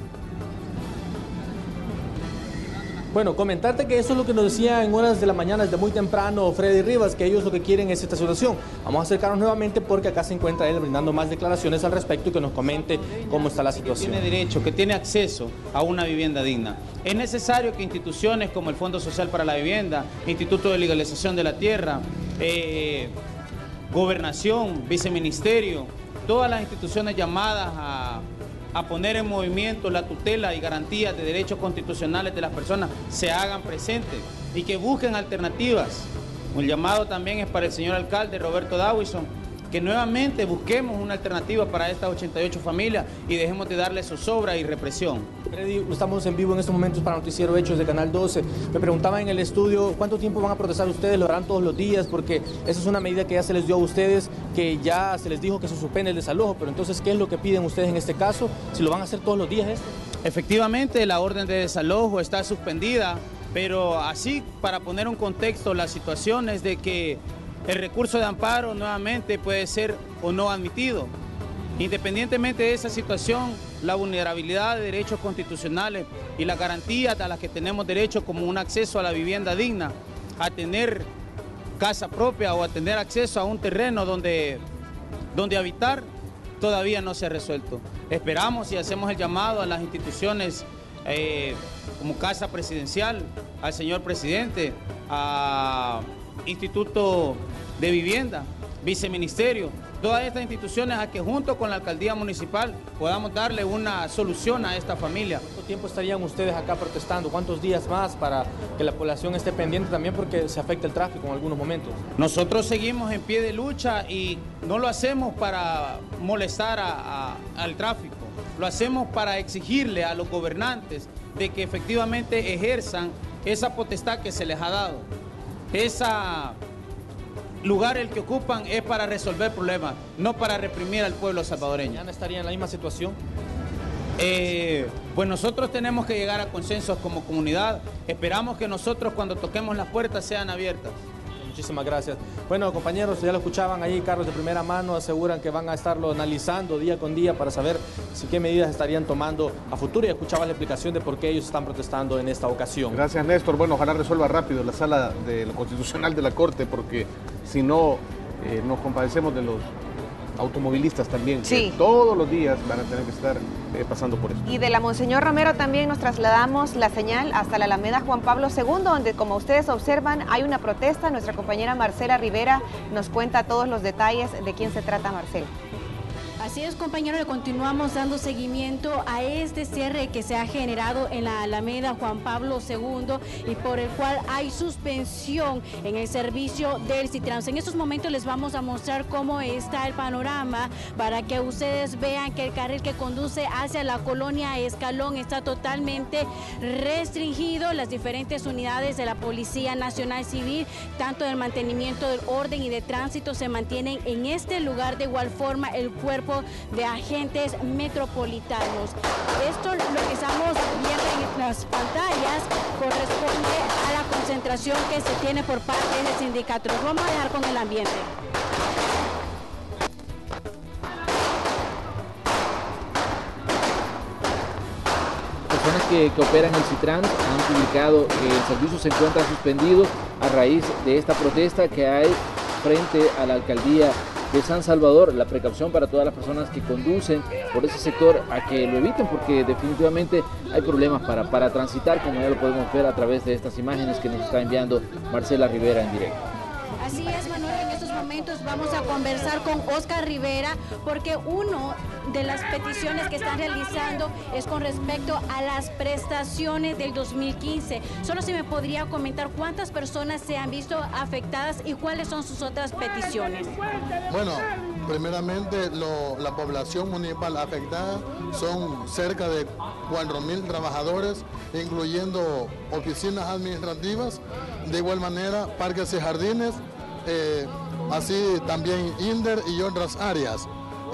[SPEAKER 12] Bueno, comentarte que eso es lo que nos decía en horas de la mañana desde muy temprano Freddy Rivas, que ellos lo que quieren es esta situación. Vamos a acercarnos nuevamente porque acá se encuentra él brindando más declaraciones al respecto y que nos comente cómo está la situación.
[SPEAKER 15] Que tiene derecho, que tiene acceso a una vivienda digna. Es necesario que instituciones como el Fondo Social para la Vivienda, Instituto de Legalización de la Tierra, Gobernación, Viceministerio, todas las instituciones llamadas a poner en movimiento la tutela y garantías de derechos constitucionales de las personas se hagan presentes y que busquen alternativas. Un llamado también es para el señor alcalde Roberto Dawison, que nuevamente busquemos una alternativa para estas 88 familias y dejemos de darle zozobra y represión.
[SPEAKER 12] Freddy, estamos en vivo en estos momentos para Noticiero Hechos de Canal 12. Me preguntaba en el estudio, ¿cuánto tiempo van a protestar ustedes? ¿Lo harán todos los días? Porque esa es una medida que ya se les dio a ustedes, que ya se les dijo que se suspende el desalojo, pero entonces, ¿qué es lo que piden ustedes en este caso? ¿Si lo van a hacer todos los días esto?
[SPEAKER 15] Efectivamente, la orden de desalojo está suspendida, pero así, para poner un contexto, la situación es de que el recurso de amparo nuevamente puede ser o no admitido. Independientemente de esa situación, la vulnerabilidad de derechos constitucionales y las garantías a las que tenemos derecho, como un acceso a la vivienda digna, a tener casa propia o a tener acceso a un terreno donde habitar, todavía no se ha resuelto. Esperamos y hacemos el llamado a las instituciones como Casa Presidencial, al señor presidente, a Instituto de Vivienda, Viceministerio, todas estas instituciones a que junto con la alcaldía municipal podamos darle una solución a esta familia.
[SPEAKER 12] ¿Cuánto tiempo estarían ustedes acá protestando? ¿Cuántos días más para que la población esté pendiente también porque se afecta el tráfico en algunos momentos?
[SPEAKER 15] Nosotros seguimos en pie de lucha y no lo hacemos para molestar al tráfico, lo hacemos para exigirle a los gobernantes de que efectivamente ejerzan esa potestad que se les ha dado. Ese lugar el que ocupan es para resolver problemas, no para reprimir al pueblo salvadoreño.
[SPEAKER 12] ¿Mañana estaría en la misma situación?
[SPEAKER 15] Pues nosotros tenemos que llegar a consensos como comunidad. Esperamos que nosotros cuando toquemos las puertas sean abiertas.
[SPEAKER 12] Muchísimas gracias. Bueno, compañeros, ya lo escuchaban ahí, Carlos de primera mano, aseguran que van a estarlo analizando día con día para saber qué medidas estarían tomando a futuro, y escuchaba la explicación de por qué ellos están protestando en esta ocasión.
[SPEAKER 25] Gracias, Néstor. Bueno, ojalá resuelva rápido la sala de lo constitucional de la Corte, porque si no, nos compadecemos de los automovilistas también,
[SPEAKER 7] sí,
[SPEAKER 25] que todos los días van a tener que estar pasando por eso.
[SPEAKER 7] Y de la Monseñor Romero también nos trasladamos la señal hasta la Alameda Juan Pablo II, donde, como ustedes observan, hay una protesta. Nuestra compañera Marcela Rivera nos cuenta todos los detalles. ¿De quién se trata, Marcela?
[SPEAKER 19] Así es, compañero, le continuamos dando seguimiento a este cierre que se ha generado en la Alameda Juan Pablo II y por el cual hay suspensión en el servicio del Citrans. En estos momentos les vamos a mostrar cómo está el panorama para que ustedes vean que el carril que conduce hacia la colonia Escalón está totalmente restringido. Las diferentes unidades de la Policía Nacional Civil, tanto del mantenimiento del orden y de tránsito, se mantienen en este lugar. De igual forma, el cuerpo de agentes metropolitanos. Esto, lo que estamos viendo en las pantallas, corresponde a la concentración que se tiene por parte del sindicato. Nos vamos a dejar con el ambiente.
[SPEAKER 4] Personas que operan el Citrans han publicado que el servicio se encuentra suspendido a raíz de esta protesta que hay frente a la alcaldía de San Salvador. La precaución para todas las personas que conducen por ese sector a que lo eviten, porque definitivamente hay problemas para transitar, como ya lo podemos ver a través de estas imágenes que nos está enviando Marcela Rivera en directo.
[SPEAKER 19] Así es, Manuel, en estos momentos vamos a conversar con Oscar Rivera, porque una de las peticiones que están realizando es con respecto a las prestaciones del 2015. Solo si me podría comentar cuántas personas se han visto afectadas y cuáles son sus otras peticiones.
[SPEAKER 14] Bueno, primeramente la población municipal afectada son cerca de 4.000 trabajadores, incluyendo oficinas administrativas, de igual manera parques y jardines, así también INDER y otras áreas.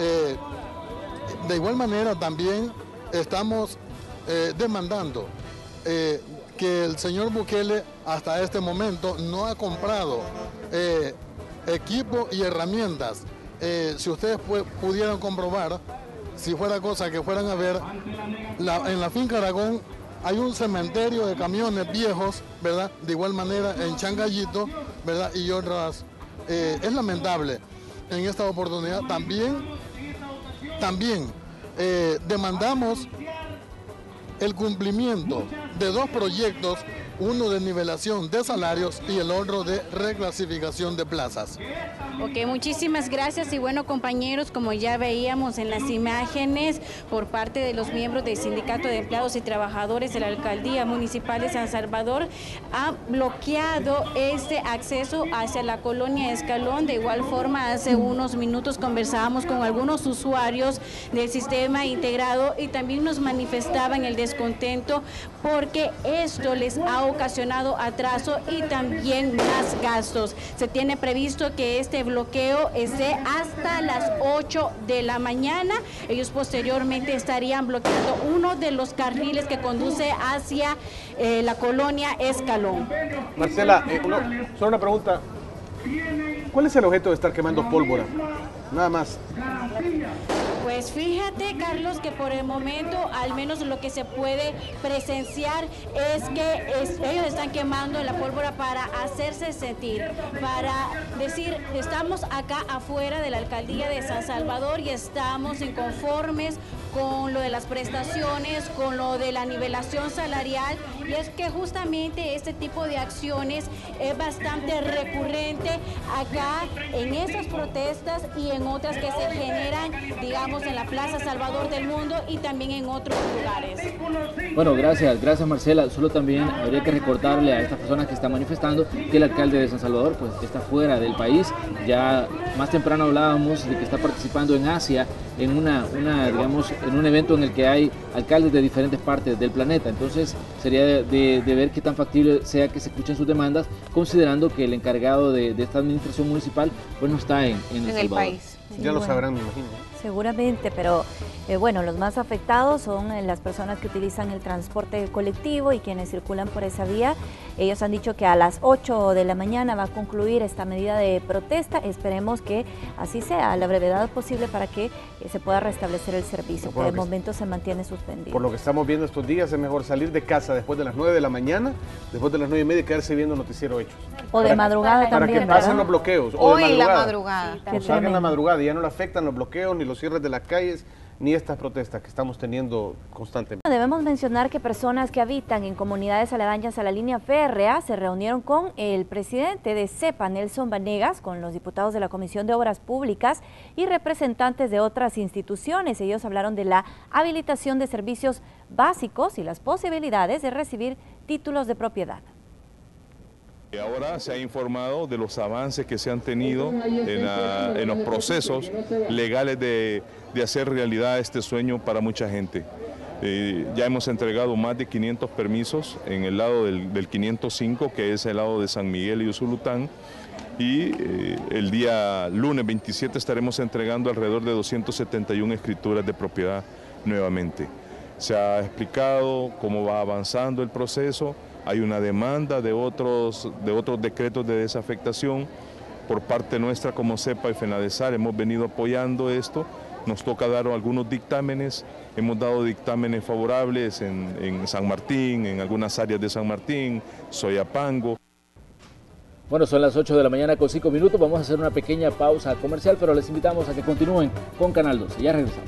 [SPEAKER 14] De igual manera también estamos demandando que el señor Bukele hasta este momento no ha comprado equipo y herramientas. Si ustedes pudieran comprobar, si fuera cosa que fueran a ver, en la finca Aragón hay un cementerio de camiones viejos, ¿verdad? De igual manera en Changallito, ¿verdad? Y otras. Es lamentable. En esta oportunidad también demandamos el cumplimiento de dos proyectos, uno de nivelación de salarios y el otro de reclasificación de plazas.
[SPEAKER 19] Ok, muchísimas gracias. Y bueno, compañeros, como ya veíamos en las imágenes por parte de los miembros del Sindicato de Empleados y Trabajadores de la Alcaldía Municipal de San Salvador, ha bloqueado este acceso hacia la colonia Escalón. De igual forma, hace unos minutos conversábamos con algunos usuarios del sistema integrado y también nos manifestaban el descontento porque esto les ha ocasionado atraso y también más gastos. Se tiene previsto que este bloqueo esté hasta las 8 de la mañana. Ellos posteriormente estarían bloqueando uno de los carriles que conduce hacia la colonia Escalón.
[SPEAKER 25] Marcela, solo una pregunta. ¿Cuál es el objeto de estar quemando pólvora? Nada más.
[SPEAKER 19] Pues fíjate, Carlos, que por el momento, al menos lo que se puede presenciar es que ellos están quemando la pólvora para hacerse sentir, para decir, estamos acá afuera de la alcaldía de San Salvador y estamos inconformes con lo de las prestaciones, con lo de la nivelación salarial, y es que justamente este tipo de acciones es bastante recurrente acá en esas protestas y en otras que se generan, digamos, en la Plaza Salvador del Mundo y también en otros lugares.
[SPEAKER 4] Bueno, gracias Marcela. Solo también habría que recordarle a estas personas que están manifestando que el alcalde de San Salvador pues está fuera del país. Ya más temprano hablábamos de que está participando en Asia en digamos, en un evento en el que hay alcaldes de diferentes partes del planeta. Entonces sería de ver qué tan factible sea que se escuchen sus demandas, considerando que el encargado de esta administración municipal pues no está en El Salvador.
[SPEAKER 7] País.
[SPEAKER 25] Ya lo sabrán, me imagino.
[SPEAKER 2] Seguramente, pero Bueno, los más afectados son las personas que utilizan el transporte colectivo y quienes circulan por esa vía. Ellos han dicho que a las 8 de la mañana va a concluir esta medida de protesta. Esperemos que así sea a la brevedad posible para que se pueda restablecer el servicio. Por el momento se mantiene suspendido.
[SPEAKER 25] Por lo que estamos viendo estos días, es mejor salir de casa después de las 9 de la mañana, después de las 9:30 y quedarse viendo Noticiero Hechos.
[SPEAKER 2] O de madrugada también,
[SPEAKER 25] para que pasen los bloqueos.
[SPEAKER 7] Hoy la madrugada.
[SPEAKER 25] O salgan en la madrugada y ya no le afectan los bloqueos, ni los cierres de las calles, ni estas protestas que estamos teniendo constantemente.
[SPEAKER 2] Debemos mencionar que personas que habitan en comunidades aledañas a la línea férrea se reunieron con el presidente de CEPA, Nelson Vanegas, con los diputados de la Comisión de Obras Públicas y representantes de otras instituciones. Ellos hablaron de la habilitación de servicios básicos y las posibilidades de recibir títulos de propiedad.
[SPEAKER 6] Ahora se ha informado de los avances que se han tenido en los procesos legales de hacer realidad este sueño para mucha gente. Ya hemos entregado más de 500 permisos en el lado del 505, que es el lado de San Miguel y Usulután, y el día lunes 27 estaremos entregando alrededor de 271 escrituras de propiedad nuevamente. Se ha explicado cómo va avanzando el proceso. Hay una demanda de otros decretos de desafectación. Por parte nuestra como CEPA y FENADESAR hemos venido apoyando esto. Nos toca dar algunos dictámenes. Hemos dado dictámenes favorables en San Martín, en algunas áreas de San Martín, Soyapango.
[SPEAKER 4] Bueno, son las 8 de la mañana con 5 minutos. Vamos a hacer una pequeña pausa comercial, pero les invitamos a que continúen con Canal 12. Ya regresamos.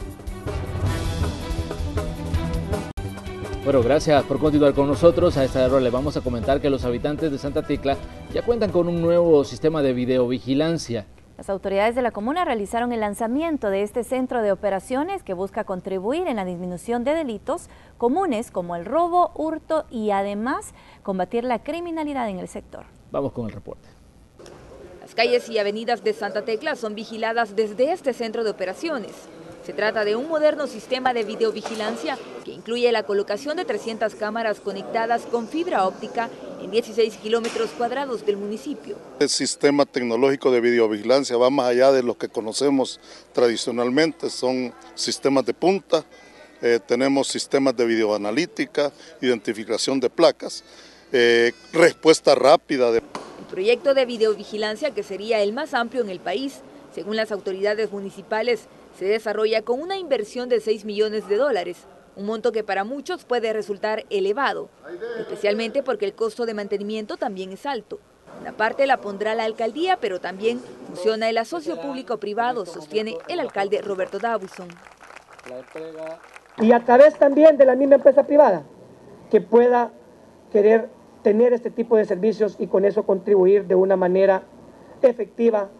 [SPEAKER 4] Bueno, gracias por continuar con nosotros. A esta hora les vamos a comentar que los habitantes de Santa Tecla ya cuentan con un nuevo sistema de videovigilancia.
[SPEAKER 2] Las autoridades de la comuna realizaron el lanzamiento de este centro de operaciones que busca contribuir en la disminución de delitos comunes como el robo, hurto y además combatir la criminalidad en el sector.
[SPEAKER 4] Vamos con el reporte.
[SPEAKER 16] Las calles y avenidas de Santa Tecla son vigiladas desde este centro de operaciones. Se trata de un moderno sistema de videovigilancia que incluye la colocación de 300 cámaras conectadas con fibra óptica en 16 kilómetros cuadrados del municipio.
[SPEAKER 21] El sistema tecnológico de videovigilancia va más allá de lo que conocemos tradicionalmente, son sistemas de punta, tenemos sistemas de videoanalítica, identificación de placas, respuesta rápida. El
[SPEAKER 16] proyecto de videovigilancia, que sería el más amplio en el país, según las autoridades municipales, se desarrolla con una inversión de $6 millones, un monto que para muchos puede resultar elevado, especialmente porque el costo de mantenimiento también es alto. Una parte la pondrá la alcaldía, pero también funciona el asocio público-privado, sostiene el alcalde Roberto Davison.
[SPEAKER 22] Y a través también de la misma empresa privada, que pueda querer tener este tipo de servicios y con eso contribuir de una manera efectiva,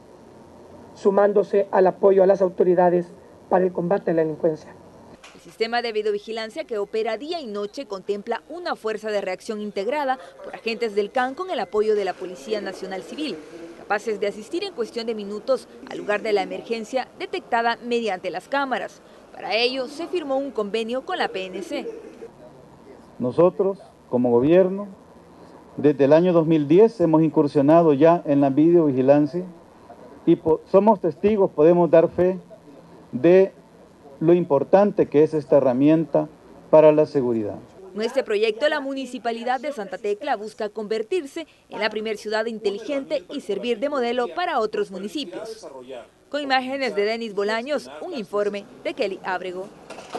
[SPEAKER 22] sumándose al apoyo a las autoridades para el combate a la delincuencia.
[SPEAKER 16] El sistema de videovigilancia, que opera día y noche, contempla una fuerza de reacción integrada por agentes del CAN con el apoyo de la Policía Nacional Civil, capaces de asistir en cuestión de minutos al lugar de la emergencia detectada mediante las cámaras. Para ello se firmó un convenio con la PNC.
[SPEAKER 23] Nosotros, como gobierno, desde el año 2010 hemos incursionado ya en la videovigilancia y somos testigos, podemos dar fe de lo importante que es esta herramienta para la seguridad.
[SPEAKER 16] Con este proyecto, la Municipalidad de Santa Tecla busca convertirse en la primera ciudad inteligente y servir de modelo para otros municipios. Con imágenes de Denis Bolaños, un informe de Kelly Ábrego.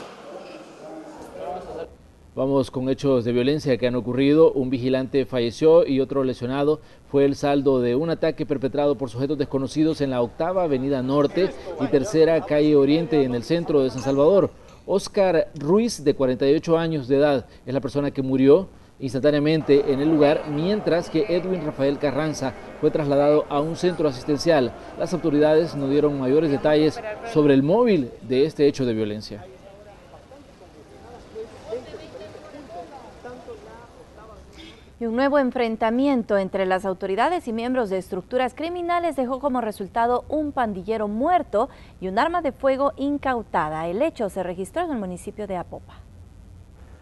[SPEAKER 4] Vamos con hechos de violencia que han ocurrido. Un vigilante falleció y otro lesionado. Fue el saldo de un ataque perpetrado por sujetos desconocidos en la 8ª Avenida Norte y 3ª Calle Oriente en el centro de San Salvador. Oscar Ruiz, de 48 años de edad, es la persona que murió instantáneamente en el lugar, mientras que Edwin Rafael Carranza fue trasladado a un centro asistencial. Las autoridades no dieron mayores detalles sobre el móvil de este hecho de violencia.
[SPEAKER 2] Y un nuevo enfrentamiento entre las autoridades y miembros de estructuras criminales dejó como resultado un pandillero muerto y un arma de fuego incautada. El hecho se registró en el municipio de Apopa.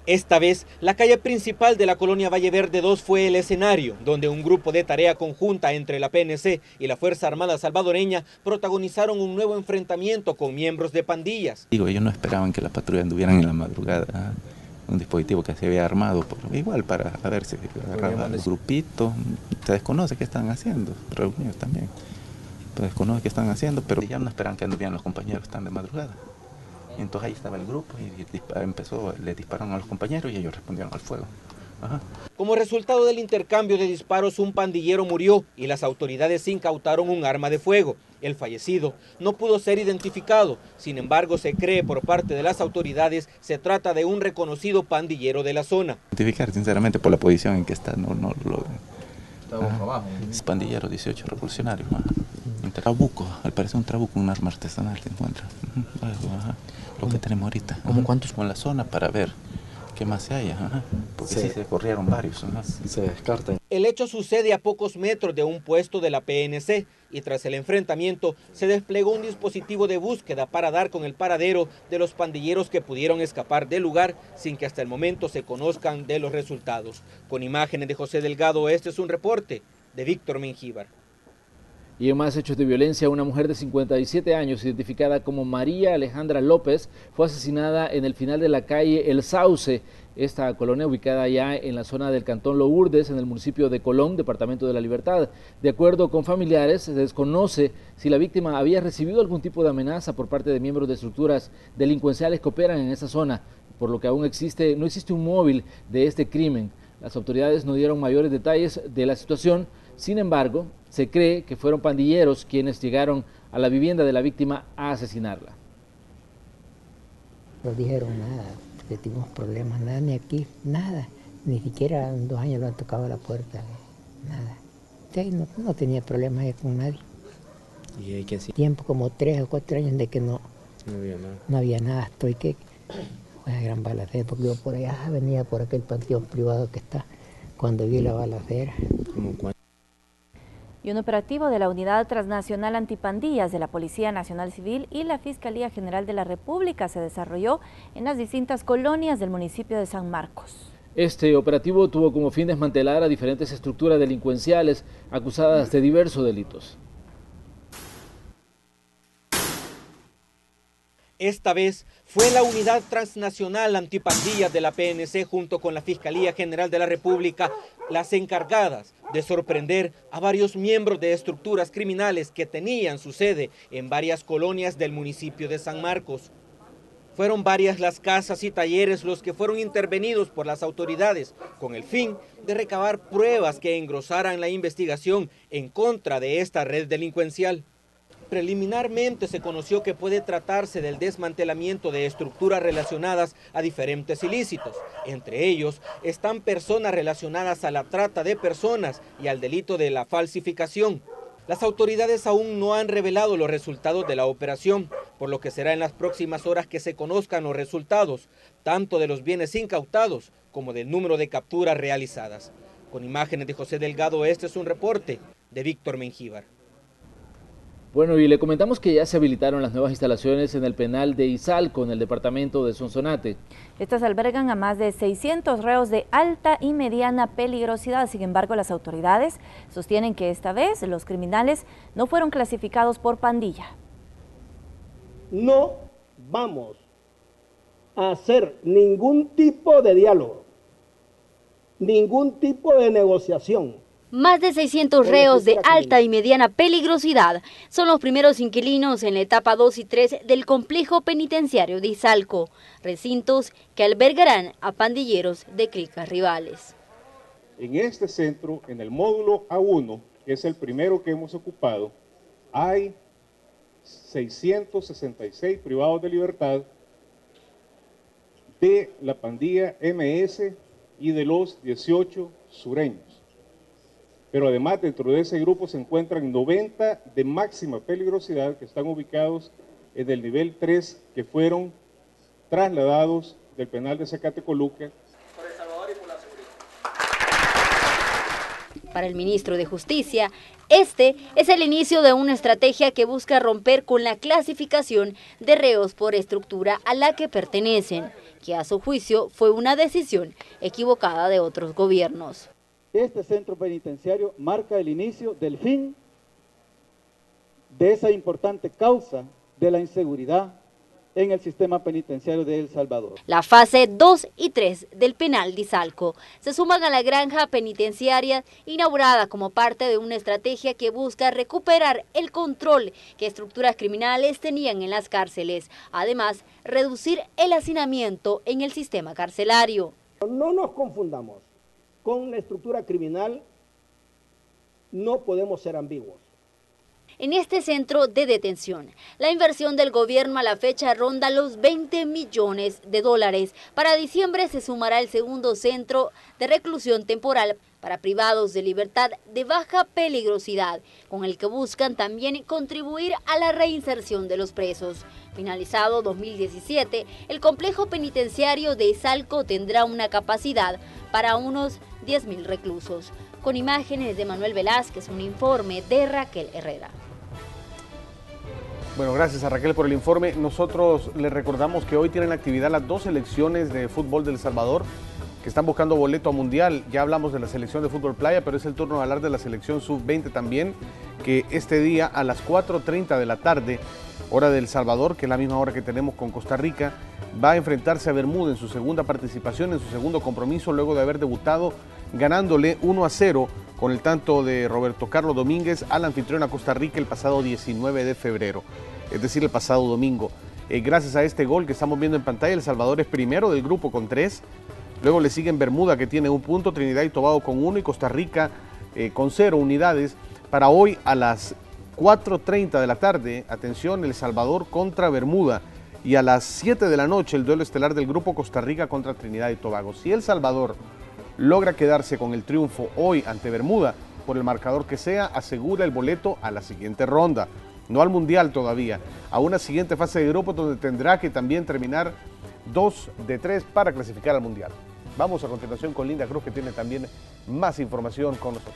[SPEAKER 9] Esta vez, la calle principal de la colonia Valle Verde 2 fue el escenario, donde un grupo de tarea conjunta entre la PNC y la Fuerza Armada Salvadoreña protagonizaron un nuevo enfrentamiento con miembros de pandillas.
[SPEAKER 11] Ellos no esperaban que las patrullas anduvieran en la madrugada, un dispositivo que se había armado, igual para ver si agarraba los grupitos, se desconoce qué están haciendo, reunidos también, se desconoce qué están haciendo, pero ya no esperaban que anduvieran los compañeros tan de madrugada. Entonces ahí estaba el grupo y le dispararon a los compañeros y ellos respondieron al fuego. Ajá.
[SPEAKER 9] Como resultado del intercambio de disparos, un pandillero murió y las autoridades incautaron un arma de fuego. El fallecido no pudo ser identificado, sin embargo se cree por parte de las autoridades se trata de un reconocido pandillero de la zona.
[SPEAKER 11] Identificar sinceramente por la posición en que está, no lo...
[SPEAKER 25] Está boca abajo.
[SPEAKER 11] Es pandillero 18 revolucionario. Un trabuco, al parecer un trabuco, un arma artesanal se encuentra. Lo que tenemos ahorita.
[SPEAKER 25] ¿Cómo cuántos?
[SPEAKER 11] Con la zona para ver qué más se haya, porque sí se corrieron varios.
[SPEAKER 25] Se descartan.
[SPEAKER 9] El hecho sucede a pocos metros de un puesto de la PNC y tras el enfrentamiento se desplegó un dispositivo de búsqueda para dar con el paradero de los pandilleros que pudieron escapar del lugar sin que hasta el momento se conozcan de los resultados. Con imágenes de José Delgado, este es un reporte de Víctor Mengíbar.
[SPEAKER 4] Y en más hechos de violencia, una mujer de 57 años, identificada como María Alejandra López, fue asesinada en el final de la calle El Sauce, esta colonia ubicada ya en la zona del Cantón Lourdes, en el municipio de Colón, departamento de La Libertad. De acuerdo con familiares, se desconoce si la víctima había recibido algún tipo de amenaza por parte de miembros de estructuras delincuenciales que operan en esa zona, por lo que aún no existe un móvil de este crimen. Las autoridades no dieron mayores detalles de la situación. Sin embargo, se cree que fueron pandilleros quienes llegaron a la vivienda de la víctima a asesinarla.
[SPEAKER 17] No dijeron nada, que tuvimos problemas, nada, ni aquí, nada. Ni siquiera en 2 años lo han tocado la puerta, nada. No tenía problemas con nadie.
[SPEAKER 25] ¿Y qué hacía?
[SPEAKER 17] Tiempo como 3 o 4 años de que no había nada. Estoy que fue una gran balacera, porque yo por allá venía por aquel panteón privado que está, cuando vi la balacera.
[SPEAKER 2] Y un operativo de la Unidad Transnacional Antipandillas de la Policía Nacional Civil y la Fiscalía General de la República se desarrolló en las distintas colonias del municipio de San Marcos.
[SPEAKER 4] Este operativo tuvo como fin desmantelar a diferentes estructuras delincuenciales acusadas de diversos delitos.
[SPEAKER 9] Esta vez fue la Unidad Transnacional Antipandillas de la PNC junto con la Fiscalía General de la República las encargadas de sorprender a varios miembros de estructuras criminales que tenían su sede en varias colonias del municipio de San Marcos. Fueron varias las casas y talleres los que fueron intervenidos por las autoridades con el fin de recabar pruebas que engrosaran la investigación en contra de esta red delincuencial. Preliminarmente se conoció que puede tratarse del desmantelamiento de estructuras relacionadas a diferentes ilícitos. Entre ellos están personas relacionadas a la trata de personas y al delito de la falsificación. Las autoridades aún no han revelado los resultados de la operación, por lo que será en las próximas horas que se conozcan los resultados, tanto de los bienes incautados como del número de capturas realizadas. Con imágenes de José Delgado, este es un reporte de Víctor Mengíbar.
[SPEAKER 4] Bueno, y le comentamos que ya se habilitaron las nuevas instalaciones en el penal de Izalco, en el departamento de Sonsonate.
[SPEAKER 2] Estas albergan a más de 600 reos de alta y mediana peligrosidad. Sin embargo, las autoridades sostienen que esta vez los criminales no fueron clasificados por pandilla.
[SPEAKER 18] No vamos a hacer ningún tipo de diálogo, ningún tipo de negociación.
[SPEAKER 20] Más de 600 reos de alta y mediana peligrosidad son los primeros inquilinos en la etapa 2 y 3 del complejo penitenciario de Izalco, recintos que albergarán a pandilleros de clicas rivales.
[SPEAKER 24] En este centro, en el módulo A1, que es el primero que hemos ocupado, hay 666 privados de libertad de la pandilla MS y de los 18 sureños. Pero además dentro de ese grupo se encuentran 90 de máxima peligrosidad que están ubicados en el nivel 3 que fueron trasladados del penal de Zacatecoluca.
[SPEAKER 20] Para el ministro de Justicia, este es el inicio de una estrategia que busca romper con la clasificación de reos por estructura a la que pertenecen, que a su juicio fue una decisión equivocada de otros gobiernos.
[SPEAKER 23] Este centro penitenciario marca el inicio del fin de esa importante causa de la inseguridad en el sistema penitenciario de El Salvador.
[SPEAKER 20] La fase 2 y 3 del penal de Izalco se suman a la granja penitenciaria inaugurada como parte de una estrategia que busca recuperar el control que estructuras criminales tenían en las cárceles, además reducir el hacinamiento en el sistema carcelario.
[SPEAKER 18] No nos confundamos, con la estructura criminal no podemos ser ambiguos.
[SPEAKER 20] En este centro de detención, la inversión del gobierno a la fecha ronda los 20 millones de dólares. Para diciembre se sumará el segundo centro de reclusión temporal para privados de libertad de baja peligrosidad, con el que buscan también contribuir a la reinserción de los presos. Finalizado 2017, el complejo penitenciario de Izalco tendrá una capacidad para unos 10.000 reclusos. Con imágenes de Manuel Velázquez, un informe de Raquel Herrera.
[SPEAKER 25] Bueno, gracias a Raquel por el informe. Nosotros les recordamos que hoy tienen actividad las dos selecciones de fútbol de El Salvador que están buscando boleto a mundial. Ya hablamos de la selección de fútbol playa, pero es el turno de hablar de la selección sub-20 también, que este día a las 4:30 de la tarde, hora de El Salvador, que es la misma hora que tenemos con Costa Rica, va a enfrentarse a Bermuda en su segunda participación, en su segundo compromiso, luego de haber debutado ganándole 1-0 con el tanto de Roberto Carlos Domínguez al anfitrión a Costa Rica el pasado 19 de febrero, es decir, el pasado domingo. Gracias a este gol que estamos viendo en pantalla, El Salvador es primero del grupo con 3, luego le siguen Bermuda que tiene 1 punto, Trinidad y Tobago con 1 y Costa Rica con 0 unidades. Para hoy a las 4:30 de la tarde, atención, El Salvador contra Bermuda, y a las 7 de la noche el duelo estelar del grupo Costa Rica contra Trinidad y Tobago. Si El Salvador logra quedarse con el triunfo hoy ante Bermuda, por el marcador que sea, asegura el boleto a la siguiente ronda, no al Mundial todavía, a una siguiente fase de grupos donde tendrá que también terminar 2 de 3 para clasificar al Mundial. Vamos a continuación con Linda Cruz, que tiene también más información con nosotros.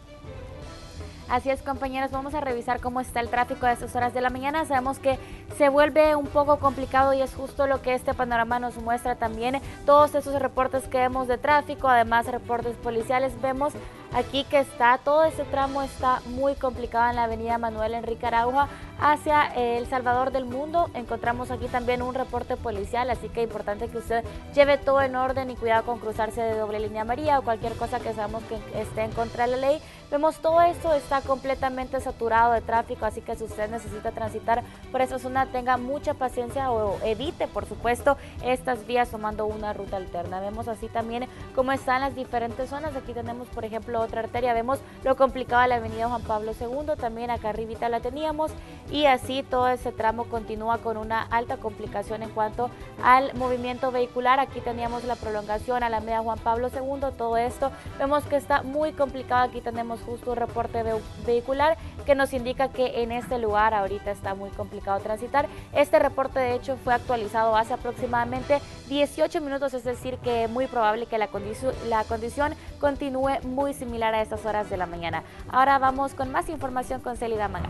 [SPEAKER 1] Así es, compañeros, vamos a revisar cómo está el tráfico a estas horas de la mañana. Sabemos que se vuelve un poco complicado y es justo lo que este panorama nos muestra también. Todos esos reportes que vemos de tráfico, además reportes policiales, vemos aquí que todo ese tramo está muy complicado en la avenida Manuel Enrique Araujo hacia El Salvador del Mundo. Encontramos aquí también un reporte policial, así que es importante que usted lleve todo en orden y cuidado con cruzarse de doble línea amarilla o cualquier cosa que sabemos que esté en contra de la ley. Vemos todo esto está completamente saturado de tráfico, así que si usted necesita transitar por esa zona, tenga mucha paciencia o evite, por supuesto, estas vías tomando una ruta alterna. Vemos así también cómo están las diferentes zonas. Aquí tenemos, por ejemplo, otra arteria. Vemos lo complicado de la avenida Juan Pablo II, también acá arribita la teníamos, y así todo ese tramo continúa con una alta complicación en cuanto al movimiento vehicular. Aquí teníamos la prolongación a la avenida Juan Pablo II, todo esto vemos que está muy complicado. Aquí tenemos justo un reporte vehicular que nos indica que en este lugar ahorita está muy complicado transitar. Este reporte de hecho fue actualizado hace aproximadamente 18 minutos, es decir que es muy probable que la condición continúe muy similar a estas horas de la mañana. Ahora vamos con más información con Celida Magaña.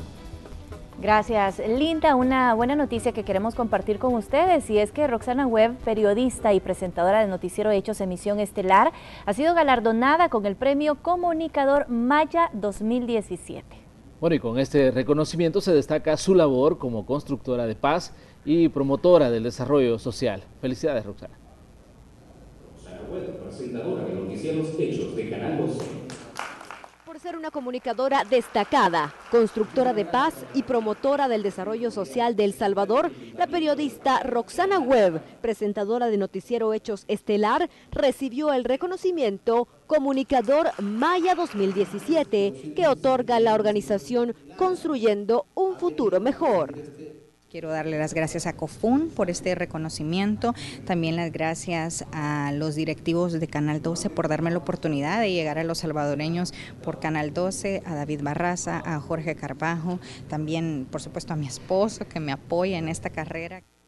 [SPEAKER 2] Gracias, Linda. Una buena noticia que queremos compartir con ustedes, y es que Roxana Webb, periodista y presentadora del noticiero Hechos Emisión Estelar, ha sido galardonada con el premio Comunicador Maya 2017.
[SPEAKER 4] Bueno, y con este reconocimiento se destaca su labor como constructora de paz y promotora del desarrollo social. Felicidades, Roxana.
[SPEAKER 3] Roxana Webb, presentadora de noticieros Hechos de Canal 12.
[SPEAKER 5] Por ser una comunicadora destacada, constructora de paz y promotora del desarrollo social de El Salvador, la periodista Roxana Webb, presentadora de noticiero Hechos Estelar, recibió el reconocimiento Comunicador Maya 2017 que otorga la organización Construyendo un Futuro Mejor.
[SPEAKER 8] Quiero darle las gracias a COFUN por este reconocimiento, también las gracias a los directivos de Canal 12 por darme la oportunidad de llegar a los salvadoreños por Canal 12, a David Barraza, a Jorge Carbajo, también por supuesto a mi esposo que me apoya en esta carrera.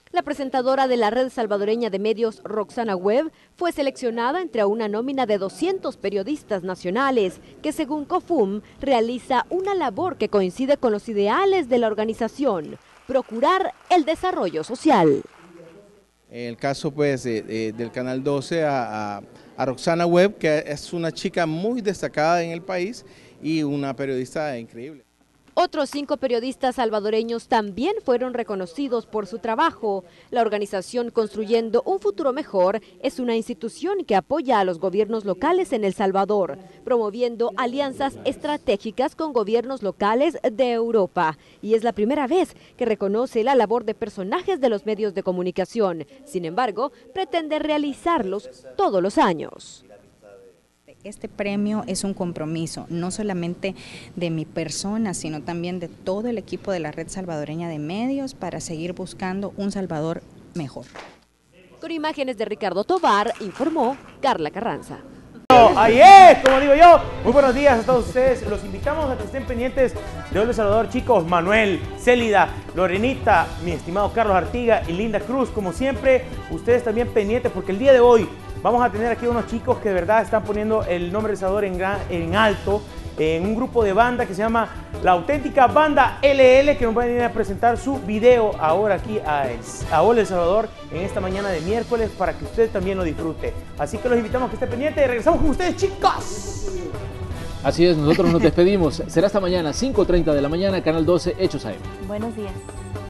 [SPEAKER 5] La presentadora de la red salvadoreña de medios, Roxana Webb, fue seleccionada entre una nómina de 200 periodistas nacionales que, según COFUM, realiza una labor que coincide con los ideales de la organización, procurar el desarrollo social.
[SPEAKER 10] En el caso pues del Canal 12 a Roxana Webb, que es una chica muy destacada en el país y una periodista increíble.
[SPEAKER 5] Otros 5 periodistas salvadoreños también fueron reconocidos por su trabajo. La organización Construyendo un Futuro Mejor es una institución que apoya a los gobiernos locales en El Salvador, promoviendo alianzas estratégicas con gobiernos locales de Europa. Y es la primera vez que reconoce la labor de personajes de los medios de comunicación. Sin embargo, pretende realizarlos todos los años.
[SPEAKER 8] Este premio es un compromiso, no solamente de mi persona, sino también de todo el equipo de la Red Salvadoreña de Medios para seguir buscando un Salvador mejor.
[SPEAKER 5] Con imágenes de Ricardo Tovar, informó Carla Carranza.
[SPEAKER 12] Ahí es, como digo yo, muy buenos días a todos ustedes. Los invitamos a que estén pendientes de Hoy El Salvador, chicos. Manuel, Célida, Lorenita, mi estimado Carlos Artiga y Linda Cruz, como siempre, ustedes también pendientes porque el día de hoy vamos a tener aquí unos chicos que de verdad están poniendo el nombre de El Salvador en alto, en un grupo de banda que se llama La Auténtica Banda LL, que nos va a venir a presentar su video ahora aquí a Hola El Salvador en esta mañana de miércoles para que usted también lo disfrute. Así que los invitamos a que estén pendientes y regresamos con ustedes, chicos.
[SPEAKER 4] Así es, nosotros nos despedimos. Será esta mañana, 5:30 de la mañana, Canal 12, Hechos AM.
[SPEAKER 2] Buenos días.